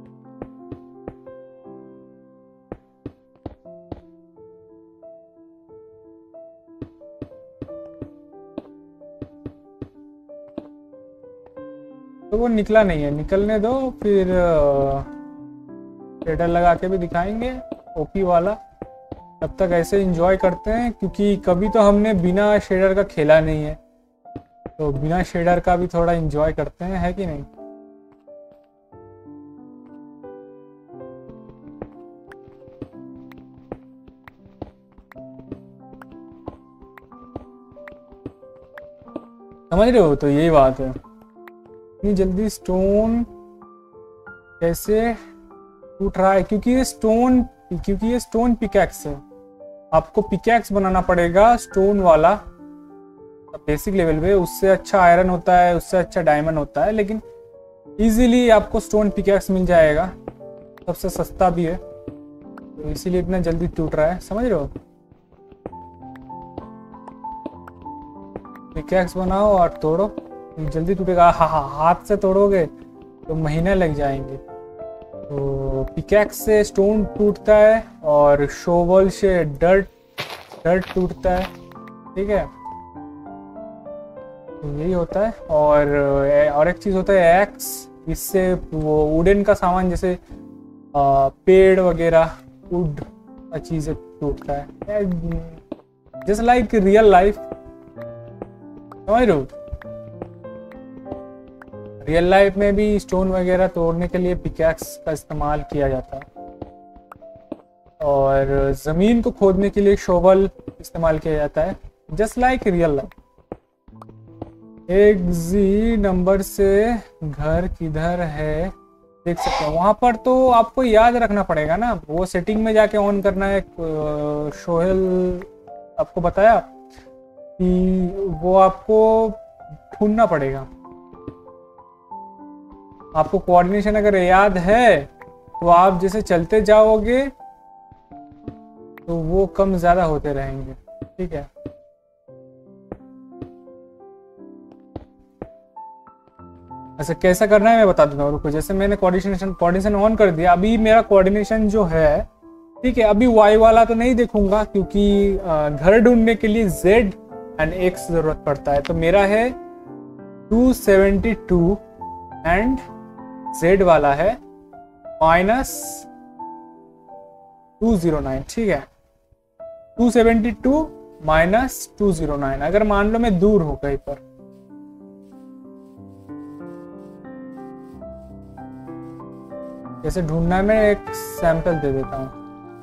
तो वो निकला नहीं है, निकलने दो। फिर शेडर लगा के भी दिखाएंगे ओपी वाला। तब तक ऐसे एंजॉय करते हैं, क्योंकि कभी तो हमने बिना शेडर का खेला नहीं है, तो बिना शेडर का भी थोड़ा एंजॉय करते हैं, है कि नहीं? समझ रहे हो? तो यही बात है। इतनी जल्दी स्टोन कैसे टूट रहा है? क्योंकि ये स्टोन क्योंकि ये स्टोन पिकैक्स है। आपको पिकैक्स बनाना पड़ेगा स्टोन वाला बेसिक लेवल पे। उससे अच्छा आयरन होता है, उससे अच्छा डायमंड होता है, लेकिन इजीली आपको स्टोन पिकैक्स मिल जाएगा। सबसे सस्ता भी है, तो इसीलिए इतना जल्दी टूट रहा है। समझ रहे हो? पिकैक्स बनाओ और तोड़ो, जल्दी टूटेगा। हा, हा, हाथ से तोड़ोगे तो महीने लग जाएंगे। तो पिकैक्स से स्टोन टूटता है और शोवल से डर्ट डर्ट टूटता है। ठीक है, तो यही होता है। और और एक चीज होता है एक्स। इससे वो वुडन का सामान जैसे आ, पेड़ वगैरह वुड का चीजें टूटता है, जस्ट लाइक रियल लाइफ। समझ रहे हो? रियल लाइफ में भी स्टोन वगैरह तोड़ने के लिए पिकैक्स का इस्तेमाल किया जाता है, और जमीन को खोदने के लिए शोवल इस्तेमाल किया जाता है, जस्ट लाइक रियल लाइफ। एक जी नंबर से घर किधर है देख सकते हो। वहां पर तो आपको याद रखना पड़ेगा ना, वो सेटिंग में जाके ऑन करना है। सोहेल आपको बताया कि वो आपको ढूंढना पड़ेगा। आपको कोऑर्डिनेशन अगर याद है तो आप जैसे चलते जाओगे तो वो कम ज्यादा होते रहेंगे। ठीक है, ऐसे कैसा करना है मैं बता दूंगा। रुको, जैसे मैंने कोऑर्डिनेशन कोऑर्डिनेशन ऑन कर दिया, अभी मेरा कोऑर्डिनेशन जो है, ठीक है, अभी वाई वाला तो नहीं देखूंगा क्योंकि घर ढूंढने के लिए जेड एंड एक्स जरूरत पड़ता है। तो मेरा है two seventy two and Z वाला है माइनस टू जीरो नाइन। ठीक है, two seventy two minus two zero nine. अगर मान लो मैं दूर हूं कहीं पर, जैसे ढूंढना है, मैं एक सैंपल दे देता हूं।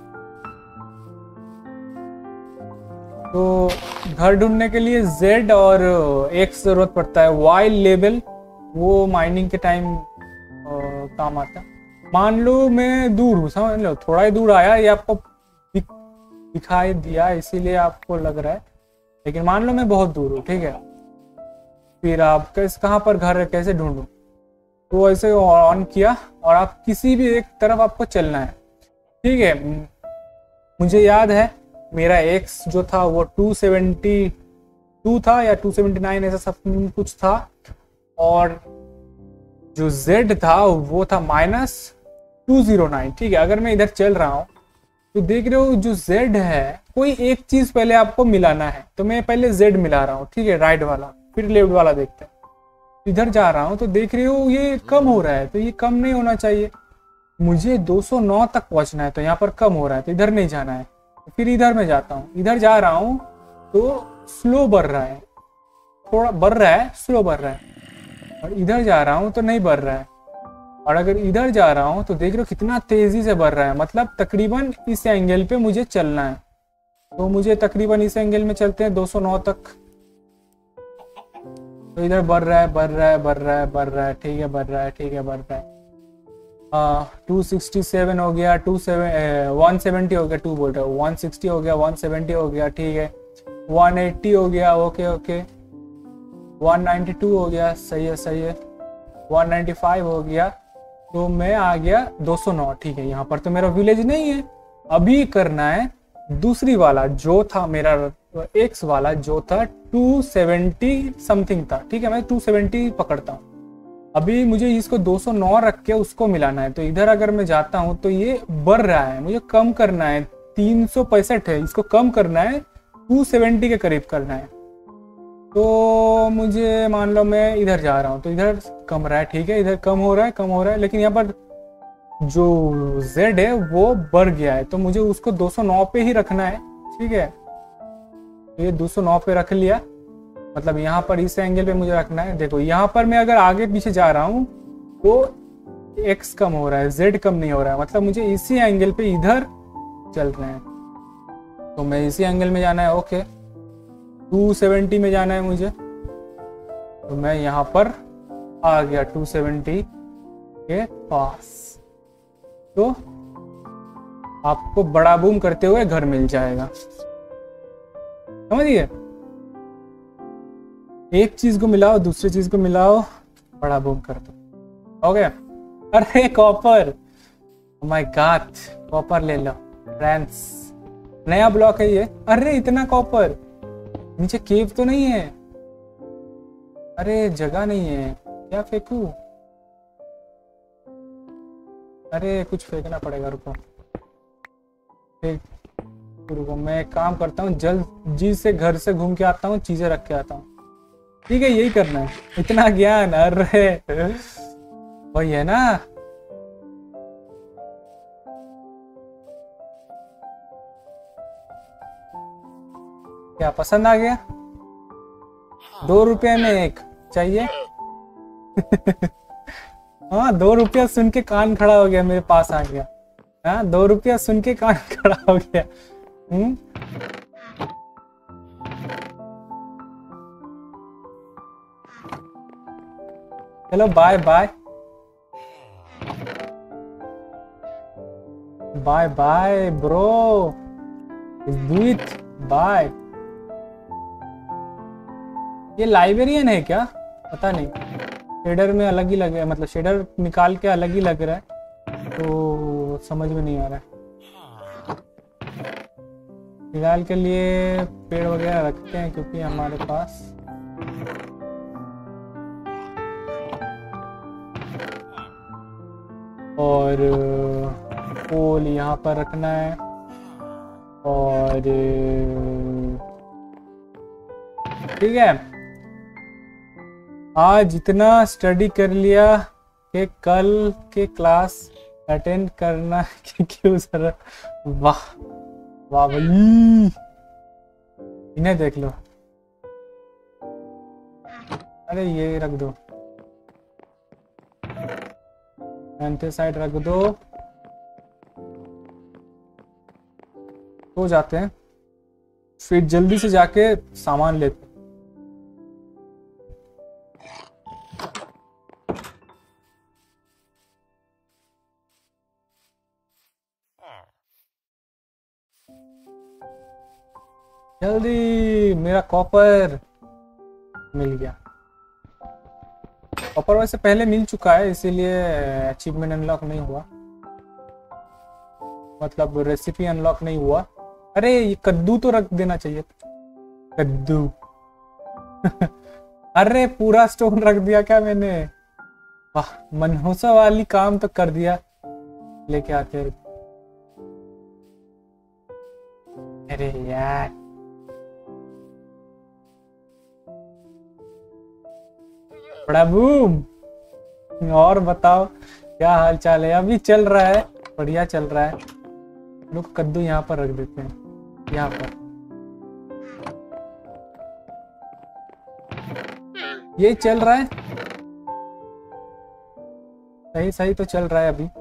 तो घर ढूंढने के लिए Z और X जरूरत पड़ता है। Y लेवल वो माइनिंग के टाइम काम आता है। मान लो मैं दूर हूँ, समझ लो, थोड़ा ही दूर आया, ये आपको दिख, दिखाई दिया इसीलिए आपको लग रहा है, लेकिन मान लो मैं बहुत दूर हूँ। ठीक है, फिर आप कैसे, कहाँ पर घर है, कैसे ढूंढूं? तो ऐसे ऑन किया और आप किसी भी एक तरफ आपको चलना है। ठीक है, मुझे याद है मेरा एक्स जो था वो टू सेवेंटी टू था या टू सेवेंटी नाइन ऐसा सब कुछ था, और जो Z था वो था माइनस टू जीरो नाइन। ठीक है, अगर मैं इधर चल रहा हूँ तो देख रहे हो जो Z है, कोई एक चीज पहले आपको मिलाना है, तो मैं पहले Z मिला रहा हूँ। ठीक है, राइट वाला, फिर लेफ्ट वाला देखते हैं। इधर जा रहा हूं तो देख रहे हो ये कम हो रहा है, तो ये कम नहीं होना चाहिए, मुझे दो सौ नौ तक पहुंचना है, तो यहाँ पर कम हो रहा है, तो इधर नहीं जाना है। फिर इधर मैं जाता हूँ, इधर जा रहा हूँ तो स्लो बढ़ रहा है, थोड़ा बढ़ रहा है, स्लो बढ़ रहा है, और इधर जा रहा हूँ तो नहीं बढ़ रहा है, और अगर इधर जा रहा हूँ तो देख रहे हो कितना तेजी से बढ़ रहा है। मतलब तकरीबन इस एंगल पे मुझे चलना है, तो मुझे तकरीबन इस एंगल में चलते हैं दो सौ नौ तक। तो इधर बढ़ रहा है, बढ़ रहा है, बढ़ रहा है, बढ़ रहा है। ठीक है, बढ़ रहा है, ठीक है, बढ़ रहा है। टू सिक्सटी सेवन हो गया, टू सेवन वन सेवेंटी हो गया, टू बोल रहा है, वन सिक्सटी हो गया, वन सेवेंटी हो गया। ठीक है, वन एट्टी हो गया, okay okay, one ninety two हो गया, सही है सही है, वन नाइन्टी फाइव हो गया, तो मैं आ गया दो सौ नौ। ठीक है, यहाँ पर तो मेरा विलेज नहीं है, अभी करना है दूसरी वाला जो था मेरा एक्स वाला, जो था टू सेवेंटी समथिंग था। ठीक है, मैं टू सेवेंटी पकड़ता हूँ। अभी मुझे इसको दो सौ नौ रख के उसको मिलाना है, तो इधर अगर मैं जाता हूँ तो ये बढ़ रहा है, मुझे कम करना है, तीन सौ पैंसठ है, इसको कम करना है, टू सेवेंटी के करीब करना है। तो मुझे मान लो मैं इधर जा रहा हूँ तो इधर कम रहा है। ठीक है, इधर कम हो रहा है, कम हो रहा है, लेकिन यहाँ पर जो Z है वो बढ़ गया है, तो मुझे उसको दो सौ नौ पे ही रखना है। ठीक है, तो ये दो सौ नौ पे रख लिया, मतलब यहाँ पर इस एंगल पे मुझे रखना है। देखो यहाँ पर मैं अगर आगे पीछे जा रहा हूँ तो X कम हो रहा है, Z कम नहीं हो रहा है, मतलब मुझे इसी एंगल पे इधर चल रहे हैं, तो मैं इसी एंगल में जाना है। ओके, टू सेवेंटी में जाना है मुझे, तो मैं यहाँ पर आ गया टू सेवेंटी के पास। तो आपको बड़ा बूम करते हुए घर मिल जाएगा, समझिए। एक चीज को मिलाओ, दूसरी चीज को मिलाओ, बड़ा बूम कर दो। ओके, अरे कॉपर, माय गॉड, कॉपर ले लो फ्रेंड्स, नया ब्लॉक है ये। अरे इतना कॉपर, नीचे केव तो नहीं है? अरे जगह नहीं है, क्या फेंकू? अरे कुछ फेंकना पड़ेगा, रुको फेंक, रुको मैं एक काम करता हूँ, जल्द जी से घर से घूम के आता हूँ, चीजें रख के आता हूँ। ठीक है, यही करना है, इतना ज्ञान। अरे वही है ना। क्या पसंद आ गया? दो रुपये में एक चाहिए। हाँ, दो रुपया सुन के कान खड़ा हो गया, मेरे पास आ गया। हाँ, दो रुपया सुन के कान खड़ा हो गया। हम्म। चलो bye bye bye bye bro, do it bye. ये लाइब्रेरियन है क्या? पता नहीं, शेडर में अलग ही लग रहा है, मतलब शेडर निकाल के अलग ही लग रहा है, तो समझ में नहीं आ रहा है। फिलहाल के लिए पेड़ वगैरह रखते हैं क्योंकि हमारे पास और पोल यहाँ पर रखना है। और ठीक है, आज इतना स्टडी कर लिया कि कल के क्लास अटेंड करना की क्यों जरूरत। वाह वाह भाई, इन्हें देख लो। अरे ये रख दो, साइड रख दो, तो जाते हैं फिर जल्दी से जाके सामान लेते। जल्दी, मेरा कॉपर मिल गया। कॉपर वैसे पहले मिल चुका है, इसीलिए अचीवमेंट अनलॉक नहीं हुआ, मतलब रेसिपी अनलॉक नहीं हुआ। अरे ये कद्दू तो रख देना चाहिए, कद्दू। अरे पूरा स्टोन रख दिया क्या मैंने? वाह, मनहूसा वाली काम तो कर दिया। लेके आते, अरे यार प्रभु, और बताओ क्या हाल चाल है? अभी चल रहा है, बढ़िया चल रहा है। लोग कद्दू यहाँ पर रख देते हैं, यहाँ पर। ये चल रहा है, सही सही तो चल रहा है अभी।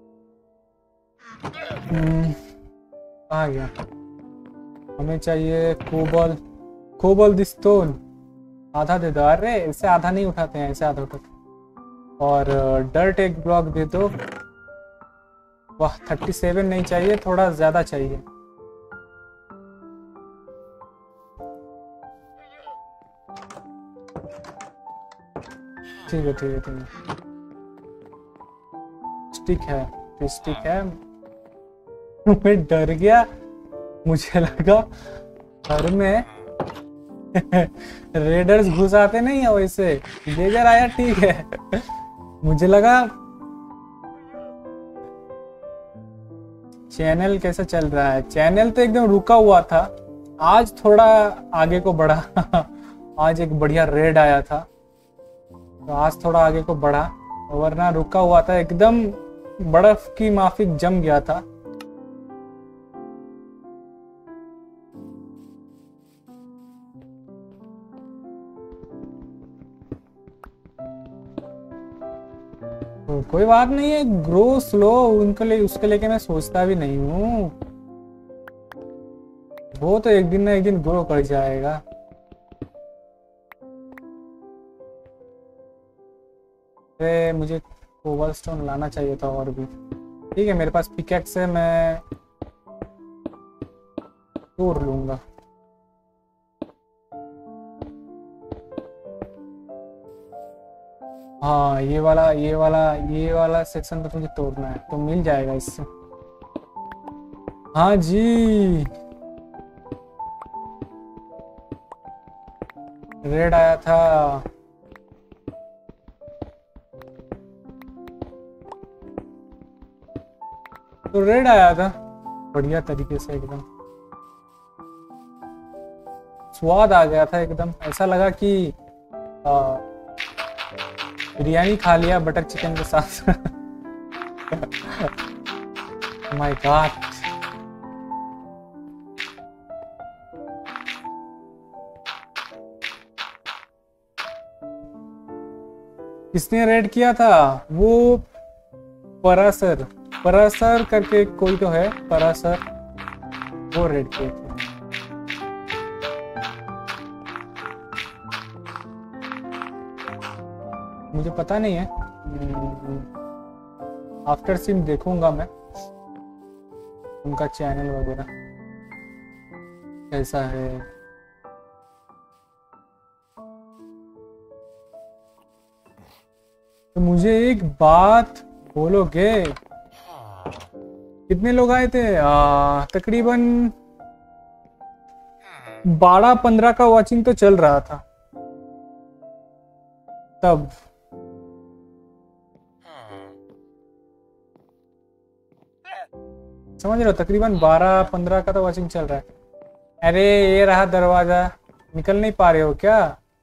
हम्म, कहाँ गया? हमें चाहिए कोबल, कोबल स्टोन। आधा दे दो। अरे ऐसे आधा नहीं उठाते हैं, ऐसे आधा उठाते हैं। और डर्ट एक ब्लॉक दे दो। वाह, थर्टी सेवन नहीं चाहिए, थोड़ा ज्यादा चाहिए। ठीक है ठीक है ठीक है। स्टिक है, स्टिक है। मैं डर गया, मुझे लगा घर में रेडर्स घुस आते नहीं है, वैसे लेजर आया, ठीक है। मुझे लगा। चैनल कैसा चल रहा है? चैनल तो एकदम रुका हुआ था, आज थोड़ा आगे को बढ़ा। आज एक बढ़िया रेड आया था, तो आज थोड़ा आगे को बढ़ा, वरना रुका हुआ था, एकदम बर्फ की माफिक जम गया था। तो कोई बात नहीं है, ग्रो स्लो, उनके लिए उसके लेके मैं सोचता भी नहीं हूँ। वो तो एक दिन ना एक दिन ग्रो कर जाएगा। अरे मुझे कोबलस्टोन लाना चाहिए था और भी। ठीक है, मेरे पास पिकेक्स है, मैं तोड़ लूंगा। हाँ, ये वाला ये वाला ये वाला सेक्शन तो मुझे तोड़ना है, तो मिल जाएगा इससे। हाँ जी, रेड आया था। तो रेड आया था बढ़िया तरीके से, एकदम स्वाद आ गया था, एकदम ऐसा लगा कि आ, बिरयानी खा लिया बटर चिकन के साथ। My God. किसने रेड किया था? वो परासर परासर करके कोई तो है, परासर, वो रेड किया था। मुझे पता नहीं है, आफ्टर सिम देखूंगा मैं उनका चैनल वगैरह कैसा है। तो मुझे एक बात बोलोगे, कितने लोग आए थे? आ, तकरीबन बारह पंद्रह का वॉचिंग तो चल रहा था तब। समझ रहे हो, तकरीबन बारह पंद्रह का तो वॉचिंग चल रहा है। अरे ये रहा दरवाजा, निकल नहीं पा रहे हो क्या?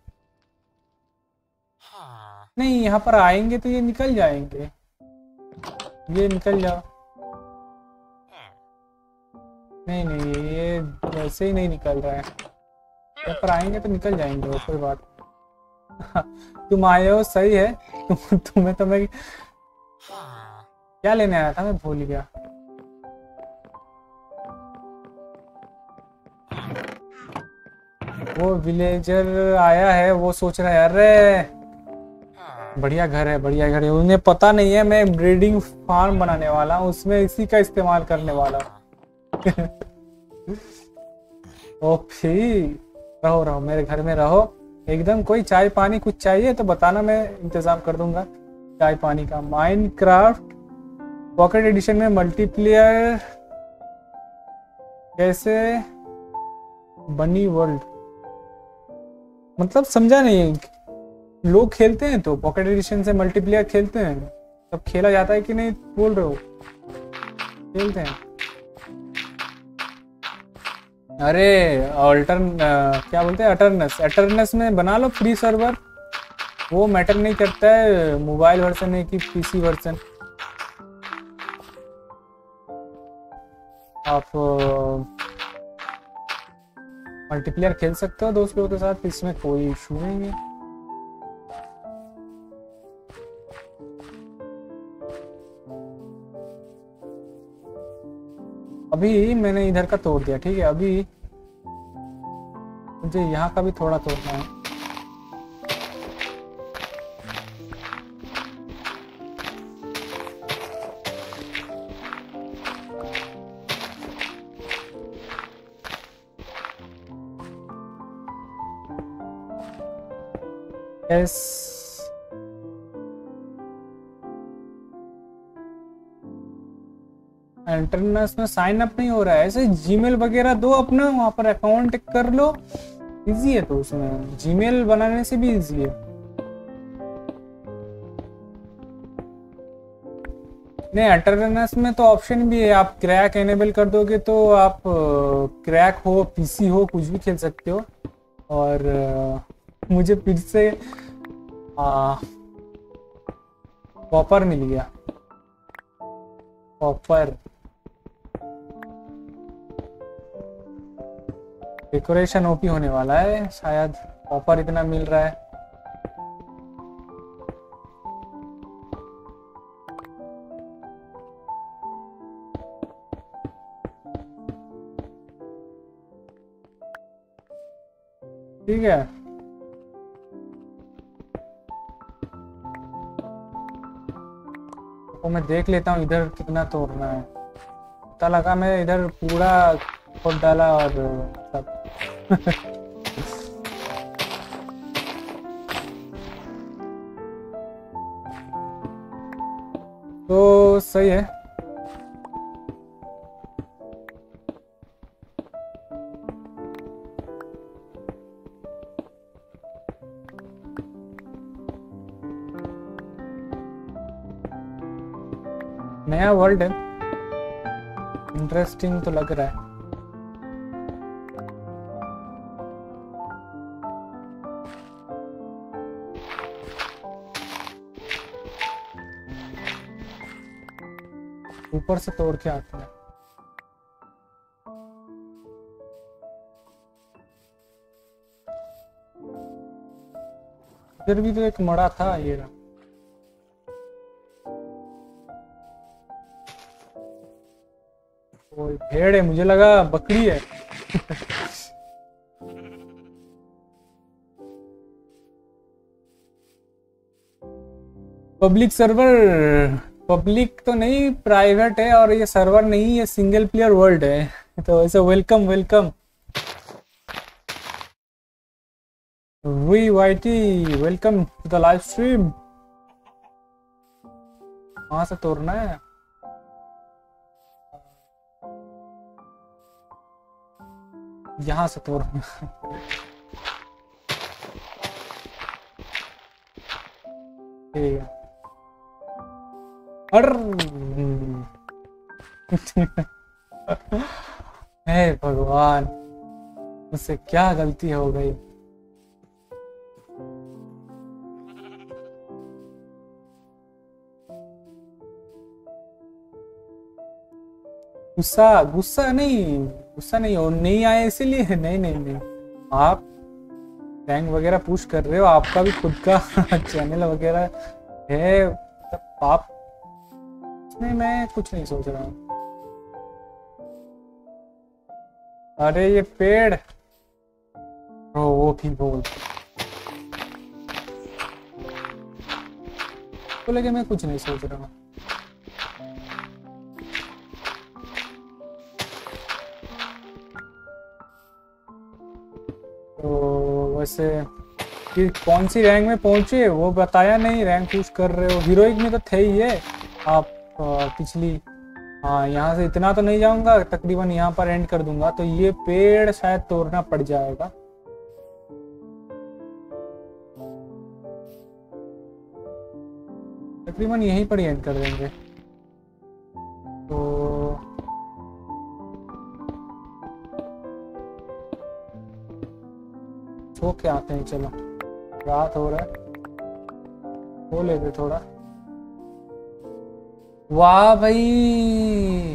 नहीं, यहाँ पर आएंगे तो ये निकल जाएंगे, ये निकल जाओ। नहीं नहीं, ये वैसे ही नहीं निकल रहा है, यहाँ पर आएंगे तो निकल जाएंगे, वो कोई बात। तुम आए हो सही है, तुम तुम्हें तो मैं क्या लेने आया था मैं भूल गया। वो विलेजर आया है, वो सोच रहा है अरे बढ़िया घर है, बढ़िया घर है। उन्हें पता नहीं है मैं ब्रीडिंग फार्म बनाने वाला हूँ, उसमें इसी का इस्तेमाल करने वाला हूँ। ओ फिर रहो रहो मेरे घर में रहो एकदम। कोई चाय पानी कुछ चाहिए तो बताना, मैं इंतजाम कर दूंगा चाय पानी का। माइनक्राफ्ट पॉकेट एडिशन में मल्टीप्लेयर कैसे बनी वर्ल्ड, मतलब समझा नहीं। लोग खेलते हैं तो पॉकेट एडिशन से मल्टीप्लेयर खेलते हैं, तब खेला जाता है कि नहीं बोल रहे हो? खेलते हैं। अरे अल्टर्न क्या बोलते हैं, अटर्नस अटर्नस में बना लो फ्री सर्वर, वो मैटर नहीं करता है मोबाइल वर्जन है कि पीसी वर्जन। आप मल्टीप्लेयर खेल सकते हो दोस्त लोगों के साथ, इसमें कोई इशू नहीं है। अभी मैंने इधर का तोड़ दिया, ठीक है। अभी मुझे यहाँ का भी थोड़ा तोड़ना है। यस इंटरनेट में साइन अप नहीं हो रहा है, ऐसे जीमेल वगैरह दो अपना, वहां पर अकाउंट कर लो, इजी है। तो उसमें जीमेल बनाने से भी इजी है। नहीं अल्टरनेट में तो ऑप्शन भी है, आप क्रैक एनेबल कर दोगे तो आप क्रैक हो पीसी हो कुछ भी खेल सकते हो। और आ, मुझे फिर से कॉपर मिल गया, कॉपर डेकोरेशन ओपी होने वाला है शायद, कॉपर इतना मिल रहा है। ठीक है तो मैं देख लेता हूँ इधर कितना तोड़ना है। पता लगा मैं इधर पूरा खोद डाला और सब। तो सही है। नया वर्ल्ड है, इंटरेस्टिंग तो लग रहा है। ऊपर से तोड़ के आते हैं। इधर भी तो एक मड़ा था, ये रहा। वो भेड़ है, मुझे लगा बकरी है। पब्लिक सर्वर, पब्लिक तो नहीं, प्राइवेट है, और ये सर्वर नहीं, ये सिंगल प्लेयर वर्ल्ड है। तो ऐसे welcome welcome V YT, welcome to the live stream. वहां से तोड़ना है। यहाँ से तोड़ना। ठीक है। अर हे भगवान, मुझसे क्या गलती हो गई। गुस्सा गुस्सा नहीं, गुस्सा नहीं हो, नहीं आए इसीलिए। नहीं नहीं नहीं, आप रैंक वगैरह पुश कर रहे हो, आपका भी खुद का चैनल वगैरह है, तब आप नहीं, मैं कुछ नहीं सोच रहा हूँ। अरे ये पेड़, ओ वो भी बोल तो लगे, मैं कुछ नहीं सोच रहा हूँ। तो वैसे कि कौन सी रैंक में पहुंचे वो बताया नहीं, रैंक पुश कर रहे हो। हीरोइक में तो थे ही है आप आ, पिछली। हाँ, यहाँ से इतना तो नहीं जाऊंगा, तकरीबन यहाँ पर एंड कर दूंगा। तो ये पेड़ शायद तोड़ना पड़ जाएगा। तकरीबन यहीं पर ही एंड कर देंगे। तो सो के आते हैं, चलो रात हो रहा है, सो लेते थोड़ा। वाह भाई,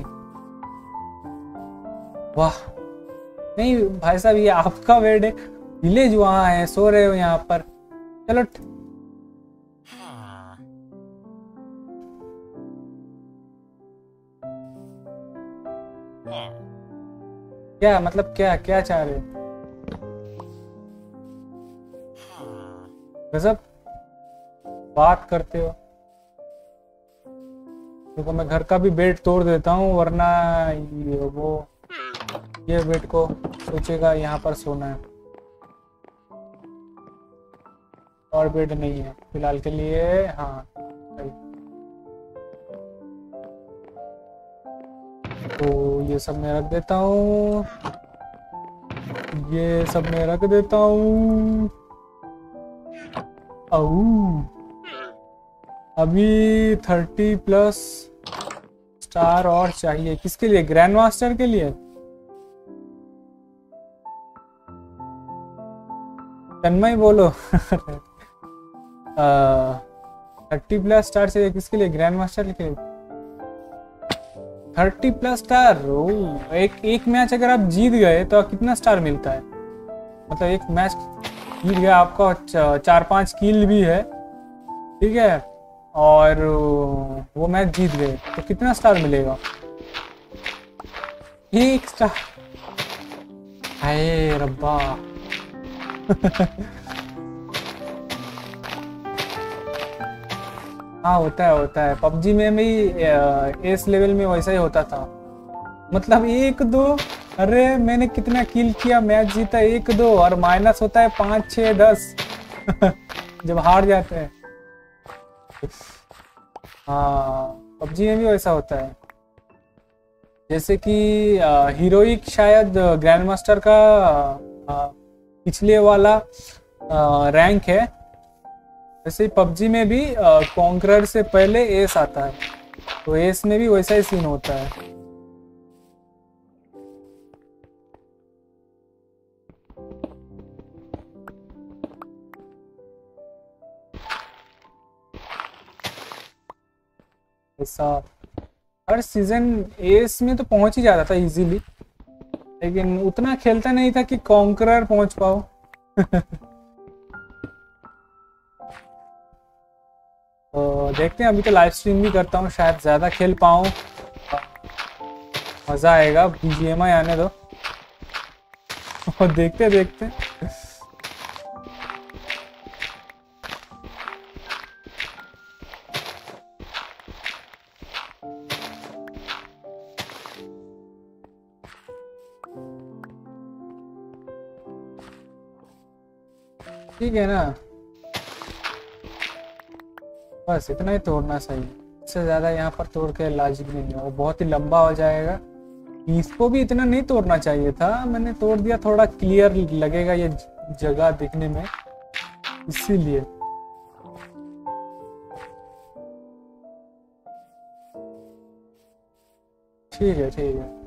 वाह। नहीं भाई साहब, ये आपका बेड है, विलेज वहां है, सो रहे हो यहाँ पर। चलो क्या मतलब, क्या क्या चाह रहे हो? गजब बात करते हो। देखो मैं घर का भी बेड तोड़ देता हूँ, वरना ये वो ये बेड को सोचेगा यहाँ पर सोना है। और बेड नहीं है फिलहाल के लिए। हाँ सही। तो ये सब मैं रख देता हूँ, ये सब मैं रख देता हूँ। अभी थर्टी प्लस स्टार और चाहिए, किसके लिए? ग्रैंड मास्टर के लिए। तन्मय बोलो। थर्टी प्लस स्टार चाहिए, किसके लिए? ग्रैंड मास्टर के लिए। Thirty plus star. ओ, एक एक मैच अगर आप जीत गए तो कितना स्टार मिलता है? मतलब एक मैच जीत गया आपका, चार पांच किल भी है, ठीक है, और वो मैच जीत गए तो कितना स्टार मिलेगा? एक स्टार। हाय रब्बा। हाँ होता है होता है, पबजी में भी एस लेवल में वैसा ही होता था। मतलब एक दो, अरे मैंने कितना किल किया, मैच जीता एक दो, और माइनस होता है पाँच छः दस। जब हार जाते हैं। हाँ पबजी में भी वैसा होता है। जैसे कि हीरोइक शायद ग्रैंड मास्टर का आ, पिछले वाला आ, रैंक है, वैसे ही पबजी में भी कॉन्करर से पहले एस आता है, तो एस में भी वैसा ही सीन होता है। ऐसा हर सीजन एस में तो पहुंच ही जाता था इजीली, लेकिन उतना खेलता नहीं था कि कॉन्करर पहुंच पाओ। तो देखते हैं, अभी तो लाइव स्ट्रीम भी करता हूँ, शायद ज़्यादा खेल पाऊँ, मज़ा आएगा। बीजीएमआई आने दो और देखते देखते ठीक है ना। बस इतना ही तोड़ना सही है, इससे ज़्यादा यहाँ पर तोड़ के लॉजिक नहीं है, वो बहुत ही लंबा हो जाएगा। इसको भी इतना नहीं तोड़ना चाहिए था, मैंने तोड़ दिया, थोड़ा क्लियर लगेगा ये जगह दिखने में, इसीलिए। ठीक है ठीक है,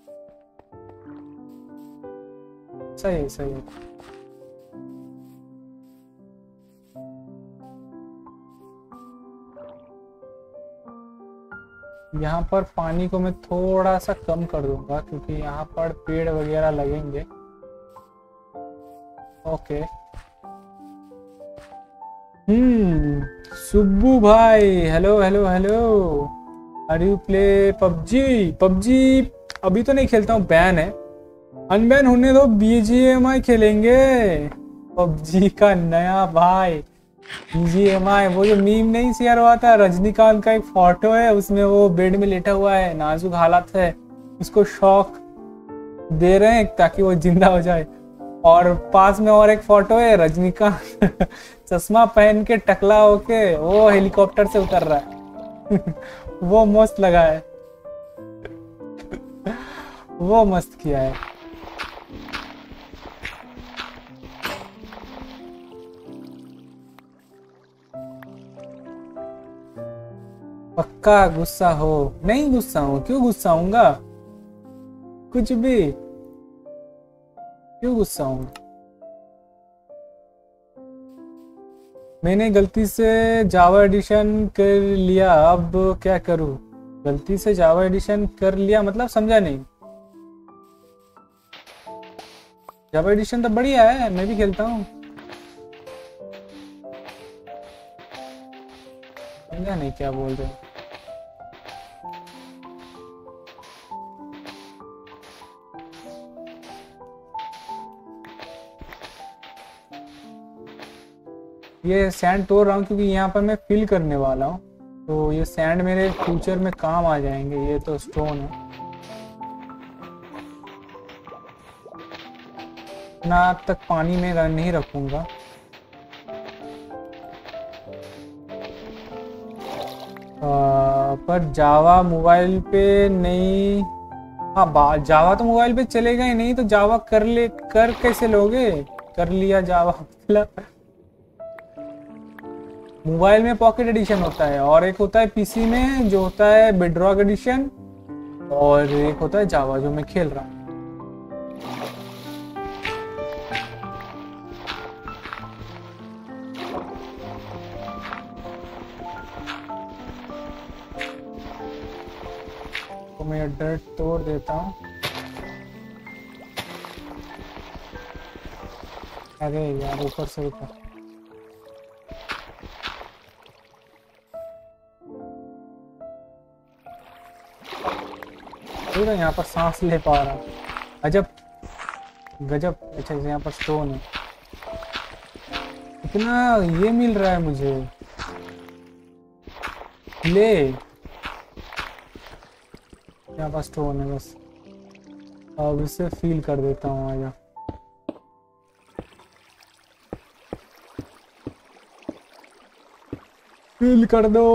सही है सही है। यहाँ पर पानी को मैं थोड़ा सा कम कर दूंगा, क्योंकि यहाँ पर पेड़ वगैरह लगेंगे। ओके। हम्म सुब्बू भाई, hello hello hello, are you play PUBG? PUBG अभी तो नहीं खेलता हूँ, बैन है। अनबैन होने दो, बीजीएमआई खेलेंगे। पबजी का नया भाई बीजीएमआई, वो जो मीम नहीं शेयर हुआ था, रजनीकांत का एक फोटो है, उसमें वो बेड में लेटा हुआ है, नाजुक हालत है, उसको शॉक दे रहे हैं ताकि वो जिंदा हो जाए। और पास में और एक फोटो है, रजनीकांत चश्मा पहन के टकला होके वो हेलीकॉप्टर से उतर रहा है। वो मस्त लगा है। वो मस्त किया है। पक्का गुस्सा हो? नहीं गुस्सा हूं, क्यों गुस्सा हूंगा, कुछ भी, क्यों गुस्सा हूं? मैंने गलती से जावा एडिशन कर लिया, अब क्या करूं? गलती से जावा एडिशन कर लिया मतलब समझा नहीं। जावा एडिशन तो बढ़िया है, मैं भी खेलता हूँ। समझा नहीं क्या बोल रहे हो। ये सैंड तोड़ रहा हूँ क्योंकि यहाँ पर मैं फिल करने वाला हूँ, तो ये सैंड मेरे फ्यूचर में काम आ जाएंगे। ये तो स्टोन है, ना तक पानी में नहीं रखूंगा। आ, पर जावा मोबाइल पे नहीं। हाँ, जावा तो मोबाइल पे चलेगा ही नहीं, तो जावा कर ले, कर कैसे लोगे? कर लिया जावा मतलब मोबाइल में पॉकेट एडिशन होता है, और एक होता है पीसी में जो होता है बेडरॉक एडिशन, और एक होता है जावा जो मैं खेल रहा हूँ। तो मैं डर्ट तोड़ देता हूँ। अरे यार, ऊपर से ऊपर पूरा यहाँ पर सांस ले पा रहा। अजब गजब। अच्छा, यहाँ पर स्टोन है, इतना ये मिल रहा है मुझे। ले, यहाँ पर स्टोन है बस। अब इसे फील कर देता हूँ। आजा, फील कर दो,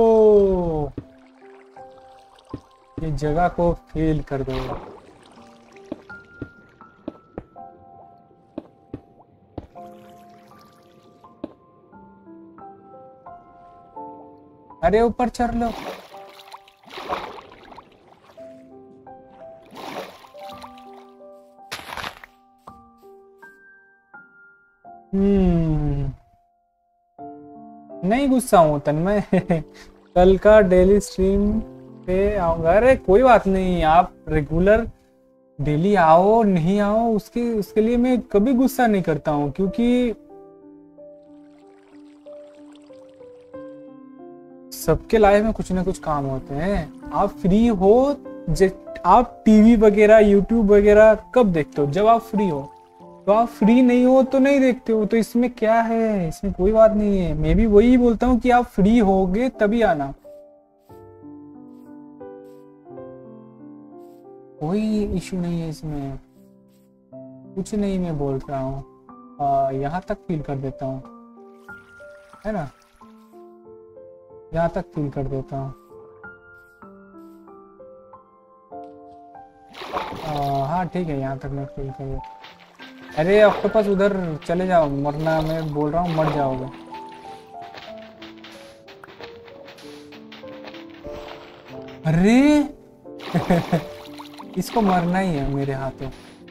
ये जगह को फील कर दो। अरे ऊपर चढ़ लो। हम्म नहीं गुस्सा हूँ तन्मय। कल का डेली स्ट्रीम पे आऊंगा। अरे कोई बात नहीं, आप रेगुलर डेली आओ नहीं आओ उसके उसके लिए मैं कभी गुस्सा नहीं करता हूँ, क्योंकि सबके लाइफ में कुछ ना कुछ काम होते हैं। आप फ्री हो, जे- आप टीवी वगैरह यूट्यूब वगैरह कब देखते हो? जब आप फ्री हो। तो आप फ्री नहीं हो तो नहीं देखते हो, तो इसमें क्या है? इसमें कोई बात नहीं है। मैं भी वही बोलता हूँ कि आप फ्री होगे तभी आना, कोई इशू नहीं है इसमें, कुछ नहीं मैं बोल रहा हूँ। यहाँ तक फील कर देता हूँ, है ना, यहाँ तक फील कर देता हूँ। आ, हाँ ठीक है, यहाँ तक मैं फील कर देता। अरे ऑक्टोपस उधर चले जाओ, मरना मैं बोल रहा हूँ, मर जाओगे। अरे इसको मरना ही है मेरे हाथों।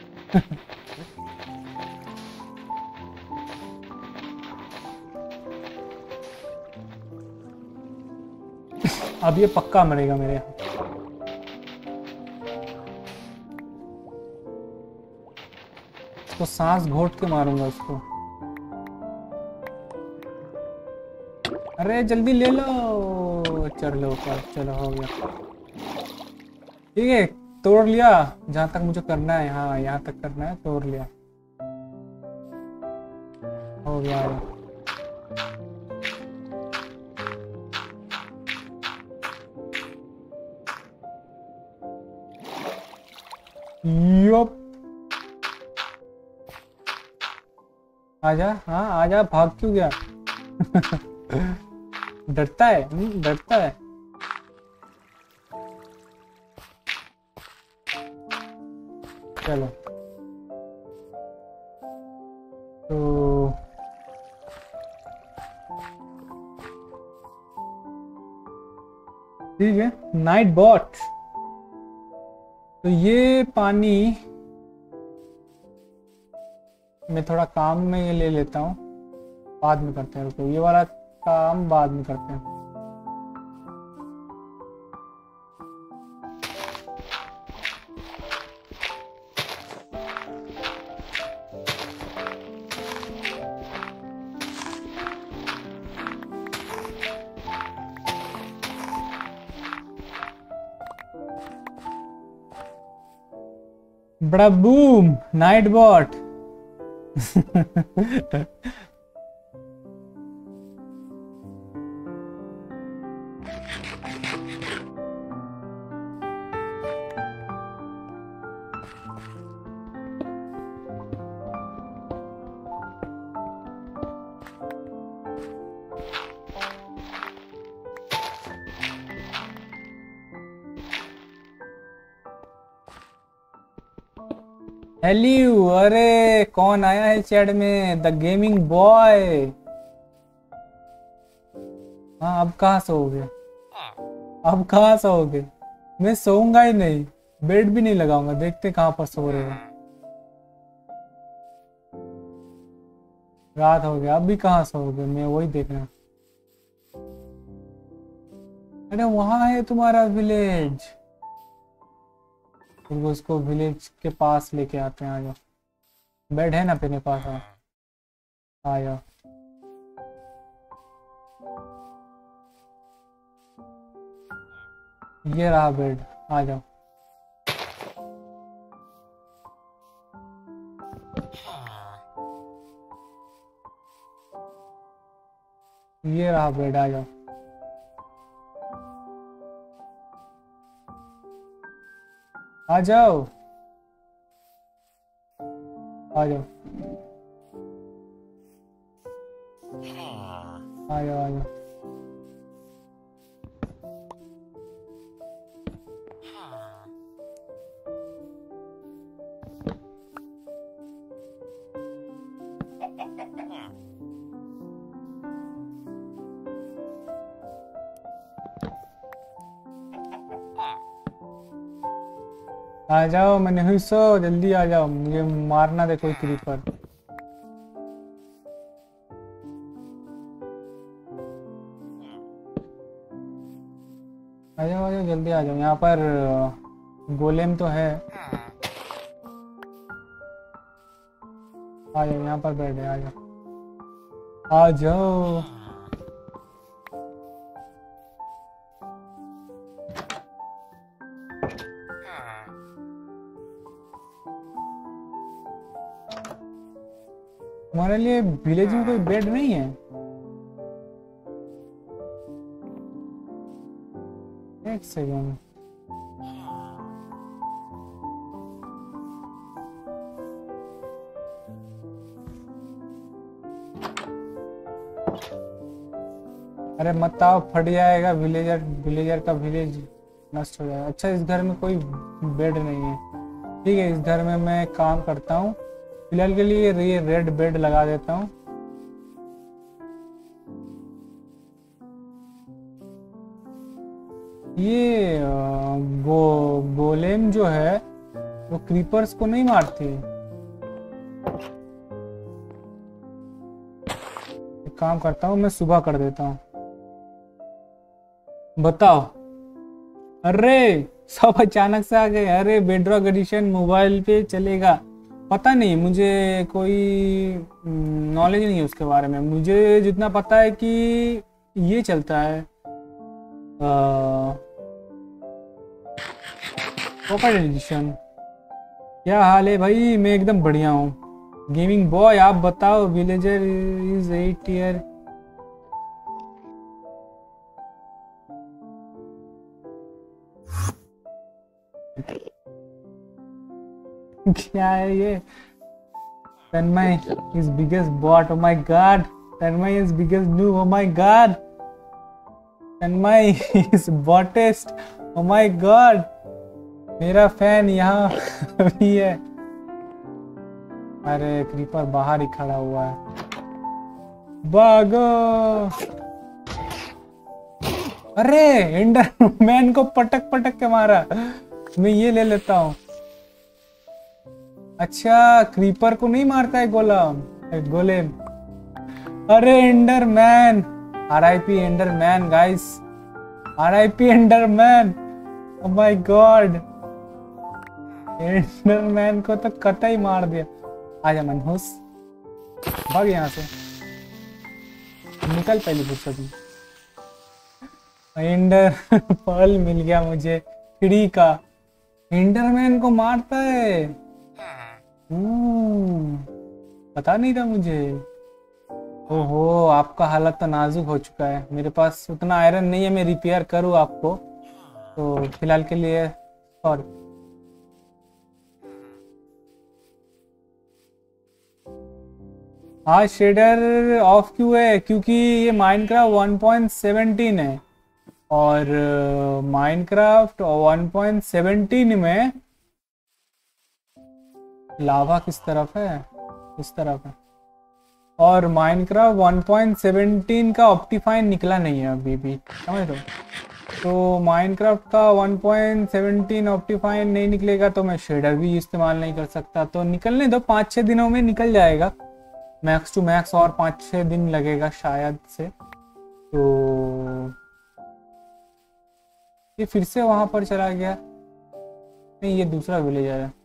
अब ये पक्का मरेगा मेरे हाथ। इसको सांस घोट के मारूंगा इसको। अरे जल्दी ले लो, चढ़ लो ऊपर, चलो हो गया। ठीक है, तोड़ लिया जहां तक मुझे करना है। हाँ यहाँ तक करना है, तोड़ लिया, हो गया। युप, आजा, हाँ आजा, भाग क्यों गया? डरता है, हम्म, डरता है। चलो तो ठीक है, नाइट बॉट। तो ये पानी मैं थोड़ा काम में ये ले लेता हूँ, बाद में करते हैं। रुको, ये वाला काम बाद में करते हैं। बड़ा बूम, नाइट बॉट। हेलो, अरे कौन आया है चैट में? The gaming boy. हाँ अब कहाँ सोओगे? अब कहाँ सोओगे? मैं सोऊंगा ही नहीं, बेड भी नहीं लगाऊंगा, देखते कहाँ पर सो रहे हो। रात हो गया, अब भी कहाँ सोओगे? मैं वही देखना। अरे वहां है तुम्हारा विलेज, तो उसको विलेज के पास लेके आते हैं। आ जाओ, बेड है ना अपने पास? आ आ जाओ। ये रहा बेड, आ जाओ। ये रहा बेड, आ जाओ। आ जाओ, आ जाओ, आ जाओ, आ जाओ। आ जाओ, मैंने हुई सो, जल्दी आ जाओ, मुझे मारना दे कोई क्रीपर। आ जाओ आ जाओ जल्दी आ जाओ। यहाँ पर गोलेम तो है। आ जाओ यहाँ पर बैठे, आ जाओ आ जाओ। हमारे लिए विलेज में कोई बेड नहीं है? एक सेकंड, अरे मत आओ, फट जाएगा विलेजर, विलेजर का विलेज नष्ट हो जाएगा। अच्छा इस घर में कोई बेड नहीं है, ठीक है। इस घर में मैं काम करता हूँ फिलहाल के लिए, ये रेड बेड लगा देता हूँ। ये गो गोलेम जो है वो क्रीपर्स को नहीं मारती। एक काम करता हूँ मैं सुबह कर देता हूँ। बताओ, अरे सब अचानक से आ गए। अरे बेडरॉक एडिशन मोबाइल पे चलेगा? पता नहीं, मुझे कोई नॉलेज नहीं है उसके बारे में। मुझे जितना पता है कि ये चलता है पॉकेट एडिशन। क्या हाल है भाई? मैं एकदम बढ़िया हूँ गेमिंग बॉय, आप बताओ। Villager is eight year. क्या है ये? Tanmay is biggest bot, oh my god. Tanmay is biggest new, oh my god. Tanmay is bottest, oh my god. मेरा फैन यहाँ भी है। अरे क्रीपर बाहर ही खड़ा हुआ है, भागो। अरे एंडरमैन को पटक पटक के मारा। मैं ये ले लेता हूँ। अच्छा क्रीपर को नहीं मारता है गोलम, गोलेम। अरे enderman, R I P enderman guys, R I P enderman, oh my god. Enderman को तो कतई मार दिया। आजा मनहूस, भाग यहाँ से, निकल पहले फुर्सत में। एंडर पर्ल मिल गया मुझे फ्री का। एंडरमैन को मारता है, पता नहीं था मुझे। ओहो, आपका हालत तो नाजुक हो चुका है। मेरे पास उतना आयरन नहीं है मैं रिपेयर करूँ आपको, तो फिलहाल के लिए सॉरी। आज शेडर ऑफ क्यों है? क्योंकि ये माइनक्राफ्ट वन पॉइंट सेवनटीन है और माइनक्राफ्ट वन पॉइंट सेवनटीन में लावा किस तरफ है? इस तरफ है। और माइनक्राफ्ट वन पॉइंट सेवनटीन का ऑप्टिफाइन निकला नहीं है अभी भी, समझ लो। तो माइनक्राफ्ट का वन पॉइंट सेवनटीन ऑप्टिफाइन नहीं निकलेगा तो मैं शेडर भी इस्तेमाल नहीं कर सकता। तो निकलने दो, पाँच छः दिनों में निकल जाएगा मैक्स टू मैक्स, और पाँच छः दिन लगेगा शायद से। तो ये फिर से वहां पर चला गया। नहीं, ये दूसरा विलेजर है।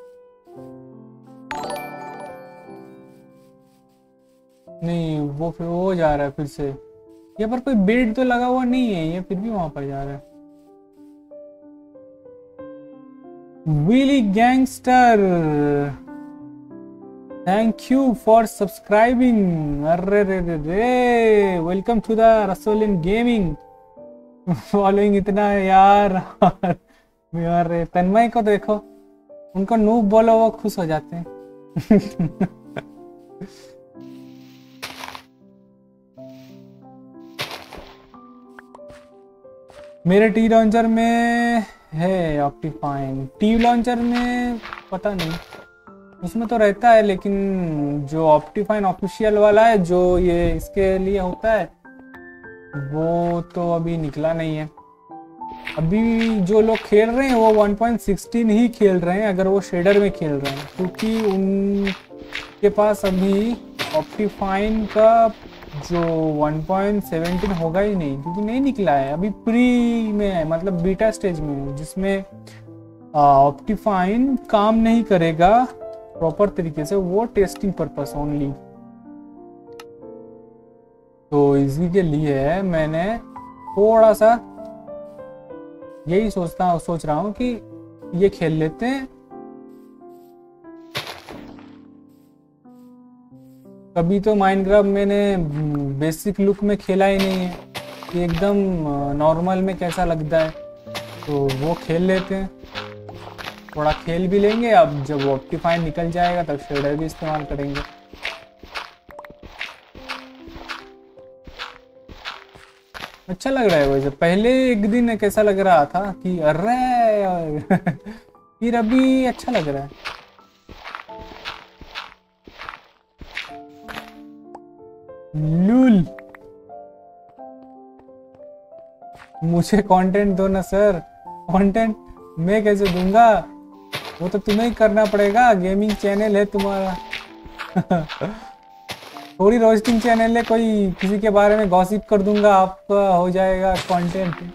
नहीं, वो फिर वो जा रहा है फिर से। यहाँ पर कोई बिल्ड तो लगा हुआ नहीं है, ये फिर भी वहां पर जा रहा है। Willy gangster, thank you for subscribing. अरे रे रे रे, वेलकम टू द रसोलिन गेमिंग। फॉलोइंग इतना है यार। यार तन्मय को देखो, उनको नूब बोलो वो खुश हो जाते हैं। मेरे टी लॉन्चर में है ऑप्टिफाइन, टी लॉन्चर में पता नहीं, उसमें तो रहता है, लेकिन जो ऑप्टिफाइन ऑफिशियल वाला है जो ये इसके लिए होता है वो तो अभी निकला नहीं है। अभी जो लोग खेल रहे हैं वो वन पॉइंट सिक्सटीन ही खेल रहे हैं, अगर वो शेडर में खेल रहे हैं, क्योंकि उनके पास अभी ऑप्टिफाइन का जो वन पॉइंट सेवनटीन होगा ही नहीं, क्योंकि नहीं निकला है अभी, प्री में है, मतलब बीटा स्टेज में है, जिसमें ऑप्टिफाइन काम नहीं करेगा प्रॉपर तरीके से, वो टेस्टिंग पर्पस ओनली। तो इसी के लिए मैंने थोड़ा सा यही सोचता सोच रहा हूँ कि ये खेल लेते हैं। कभी तो माइनक्राफ्ट मैंने बेसिक लुक में खेला ही नहीं है कि एकदम नॉर्मल में कैसा लगता है, तो वो खेल लेते हैं, थोड़ा खेल भी लेंगे। अब जब ऑप्टिफाइन निकल जाएगा तब शेडर भी इस्तेमाल करेंगे। अच्छा लग रहा है वैसे, पहले एक दिन कैसा लग रहा था कि अरे फिर अभी अच्छा लग रहा है। लूल, मुझे कंटेंट दो ना सर। कंटेंट मैं कैसे दूंगा, वो तो तुम्हें ही करना पड़ेगा, गेमिंग चैनल है तुम्हारा। थोड़ी रोस्टिंग चैनल है, कोई किसी के बारे में गॉसिप कर दूंगा, आपका हो जाएगा कंटेंट।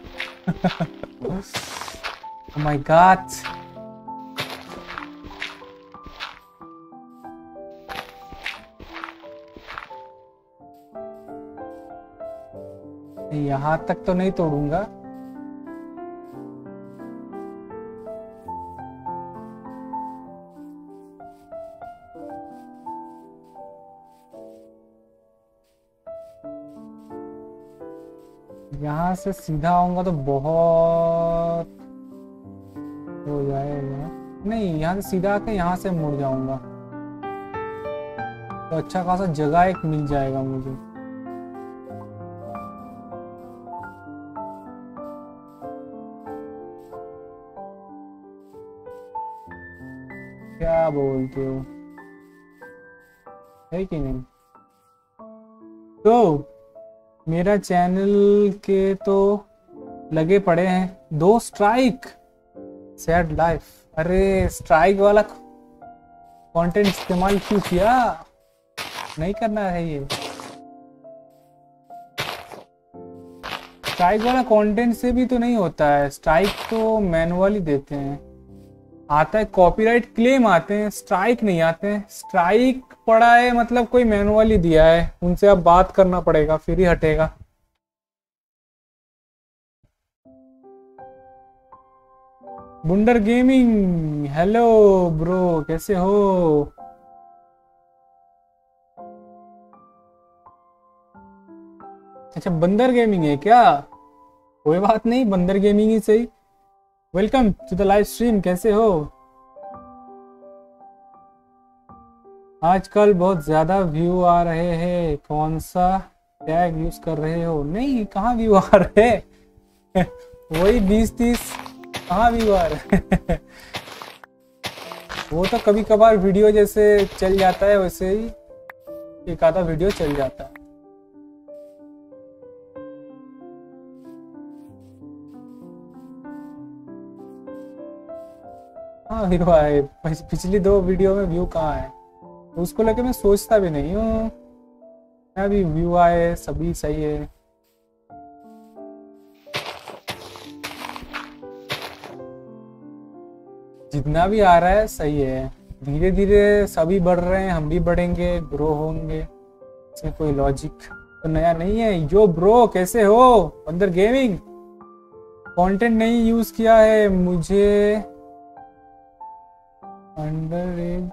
ओह माय गॉड, यहाँ तक तो नहीं तोड़ूंगा। यहाँ से सीधा आऊंगा तो बहुत हो जाएगा, नहीं यहाँ से सीधा आके यहाँ से मुड़ जाऊंगा तो अच्छा खासा जगह एक मिल जाएगा मुझे। क्या बोलते हो, है कि नहीं? तो मेरा चैनल के तो लगे पड़े हैं दो स्ट्राइक, सैड लाइफ। अरे स्ट्राइक वाला कंटेंट इस्तेमाल क्यों किया, नहीं करना है ये। स्ट्राइक वाला कंटेंट से भी तो नहीं होता है, स्ट्राइक तो मैनुअली देते हैं, आता है कॉपीराइट क्लेम आते हैं, स्ट्राइक नहीं आते हैं। स्ट्राइक पड़ा है मतलब कोई मैनुअली दिया है, उनसे अब बात करना पड़ेगा फिर ही हटेगा। बुंडर गेमिंग, हेलो ब्रो, कैसे हो? अच्छा बंदर गेमिंग है क्या, कोई बात नहीं, बंदर गेमिंग ही सही। Welcome to the live stream, कैसे हो? आजकल बहुत ज्यादा व्यू आ रहे हैं, कौन सा टैग यूज कर रहे हो? नहीं, कहाँ व्यू आ रहे हैं? वही बीस तीस, कहाँ व्यू आ रहे हैं? वो तो कभी कभार वीडियो जैसे चल जाता है, वैसे ही एक आधा वीडियो चल जाता है। हाँ व्यू आए, पिछली दो वीडियो में व्यू कहाँ है, उसको लेके मैं सोचता भी नहीं हूँ। अभी व्यू आए सभी सही है। जितना भी आ रहा है सही है, धीरे धीरे सभी बढ़ रहे हैं, हम भी बढ़ेंगे, ग्रो होंगे, इसमें कोई लॉजिक तो नया नहीं है। यो ब्रो कैसे हो? अंदर गेमिंग कंटेंट नहीं यूज किया है मुझे, अंडर एज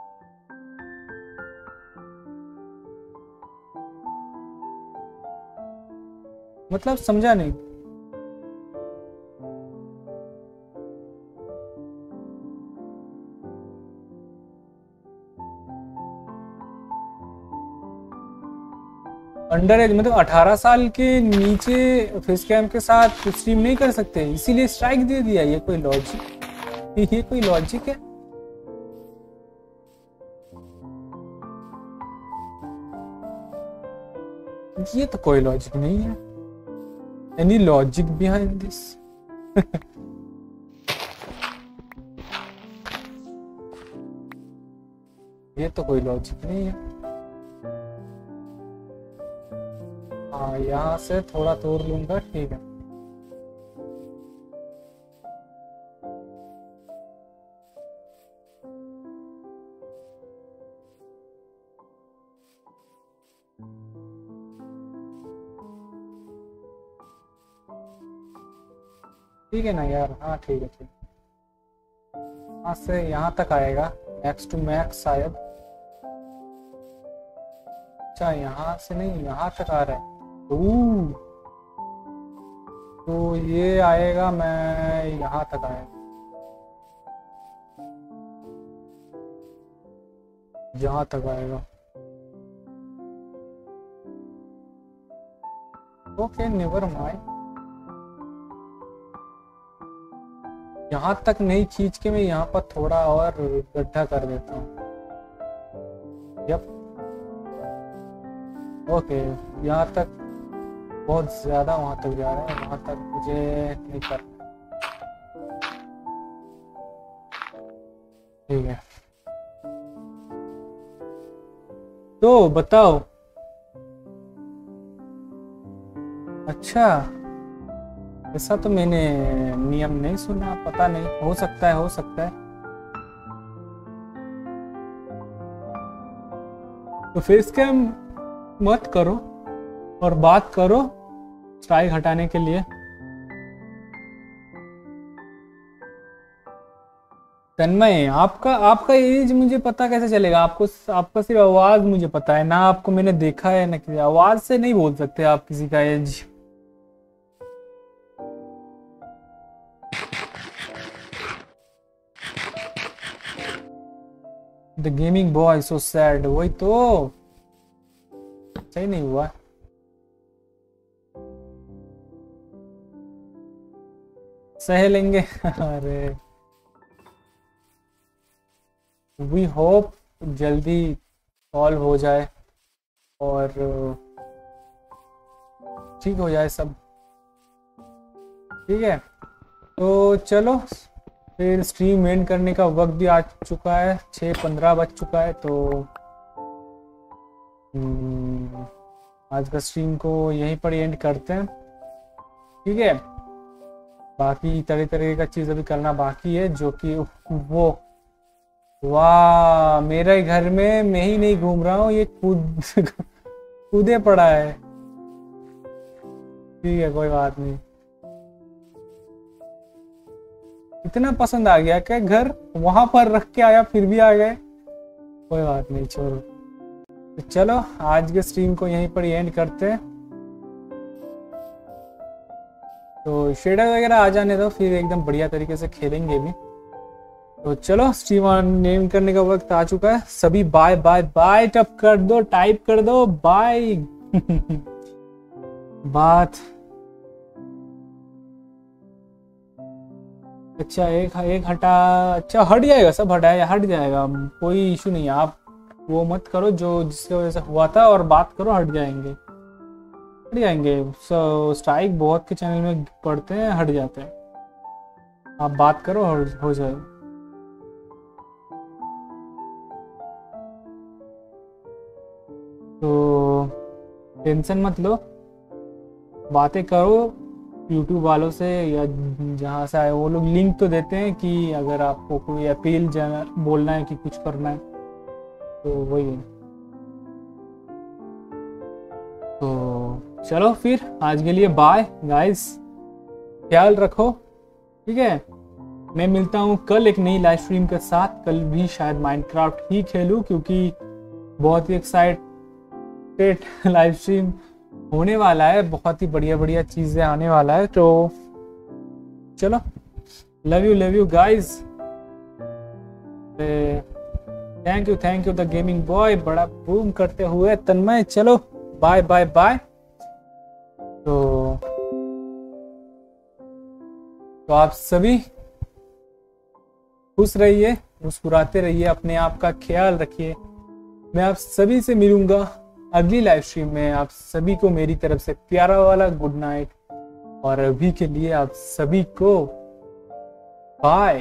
मतलब समझा नहीं। अंडर एज मतलब अठारह साल के नीचे फेस कैम के साथ स्ट्रीम नहीं कर सकते, इसीलिए स्ट्राइक दे दिया। ये कोई लॉजिक, ये कोई लॉजिक है? ये तो कोई लॉजिक नहीं है। Any logic behind this? ये तो कोई लॉजिक नहीं है। हाँ यहाँ से थोड़ा तोड़ लूंगा, ठीक है। ठीक है ना यार, हाँ ठीक है ठीक। यहाँ से यहाँ तक आएगा, मैक्स टू मैक्स शायद। अच्छा यहाँ से नहीं, यहाँ तक आ रहा है। ओह, तो ये आएगा, मैं यहाँ तक आएगा, यहाँ तक आएगा। ओके नेवर माइंड, यहाँ तक नहीं खींच के मैं यहाँ पर थोड़ा और गड्ढा कर देता हूँ। यप ओके, यहाँ तक बहुत ज्यादा वहां तक जा रहा है, वहां तक मुझे नहीं करना। ठीक है, तो बताओ। अच्छा ऐसा तो मैंने नियम नहीं सुना, पता नहीं, हो सकता है हो सकता है। तो फेस कैम मत करो और बात करो स्ट्राइक हटाने के लिए। तन्मय, आपका आपका एज मुझे पता कैसे चलेगा? आपको आपका सिर्फ आवाज मुझे पता है ना, आपको मैंने देखा है ना, किसी आवाज से नहीं बोल सकते आप किसी का age. The gaming boy so sad, वही तो सही नहीं हुआ। सह लेंगे अरे वी होप जल्दी सॉल्व हो जाए और ठीक हो जाए सब। ठीक है, तो चलो फिर स्ट्रीम एंड करने का वक्त भी आ चुका है, छः पंद्रह बज चुका है। तो आज का स्ट्रीम को यहीं पर एंड करते हैं। ठीक है, बाकी तरह तरह का चीज़ अभी करना बाकी है, जो कि वो वाह, मेरे घर में मैं ही नहीं घूम रहा हूँ, ये कूद कूदे पड़ा है। ठीक है कोई बात नहीं, इतना पसंद आ गया क्या घर, वहां पर रख के आया फिर भी आ गए। कोई बात नहीं छोड़ो, तो चलो आज के स्ट्रीम को यहीं पर एंड करते हैं। तो शेडर वगैरह आ जाने दो, फिर एकदम बढ़िया तरीके से खेलेंगे भी। तो चलो स्ट्रीम नेम करने का वक्त आ चुका है। सभी बाय बाय बाय टप कर दो, टाइप कर दो बाय बात। अच्छा एक एक हटा, अच्छा हट जाएगा, सब हटाया हट जाएगा, कोई इशू नहीं है। आप वो मत करो जो जिसकी वजह से हुआ था, और बात करो, हट जाएंगे हट जाएंगे। सो स्ट्राइक बहुत के चैनल में पढ़ते हैं, हट जाते हैं। आप बात करो, हो जाए। तो टेंशन मत लो, बातें करो यूट्यूब वालों से या जहाँ से आए, वो लोग लिंक तो देते हैं कि अगर आपको कोई अपील बोलना है कि कुछ करना है तो वही है। तो चलो फिर आज के लिए बाय गाइस, ख्याल रखो। ठीक है, मैं मिलता हूँ कल एक नई लाइव स्ट्रीम के साथ। कल भी शायद माइनक्राफ्ट ही खेलूँ, क्योंकि बहुत ही एक्साइटेड लाइव स्ट्रीम होने वाला है, बहुत ही बढ़िया बढ़िया चीजें आने वाला है। तो चलो, love you love you guys, thank you thank you the gaming boy, बड़ा बूम करते हुए तन्मय। चलो बाय बाय बाय। तो तो आप सभी खुश रहिए, मुस्कुराते रहिए, अपने आप का ख्याल रखिए। मैं आप सभी से मिलूंगा अगली लाइव स्ट्रीम में। आप सभी को मेरी तरफ से प्यारा वाला गुड नाइट, और अभी के लिए आप सभी को bye.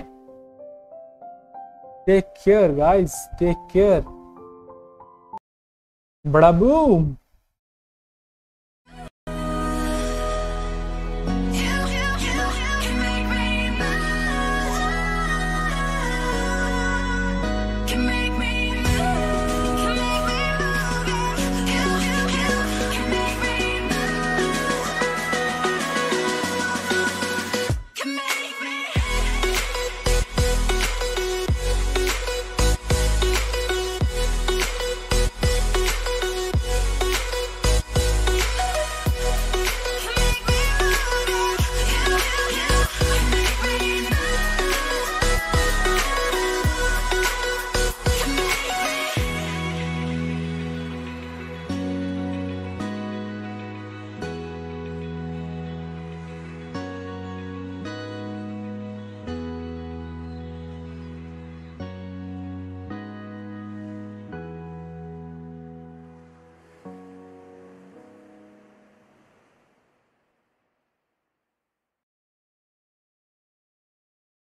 Take care guys, take care, बड़ा बूम।